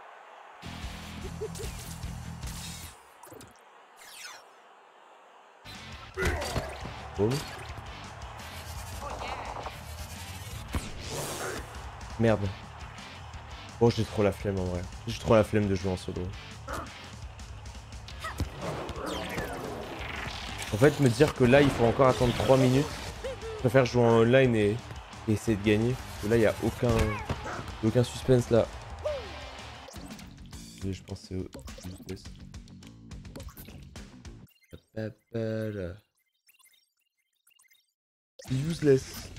Bon. Merde. Bon, j'ai trop la flemme en vrai. J'ai trop la flemme de jouer en solo. En fait, me dire que là, il faut encore attendre 3 minutes. Je préfère jouer en online et essayer de gagner. Parce que là, il n'y a aucun suspense là. Je pense que c'est useless. Useless.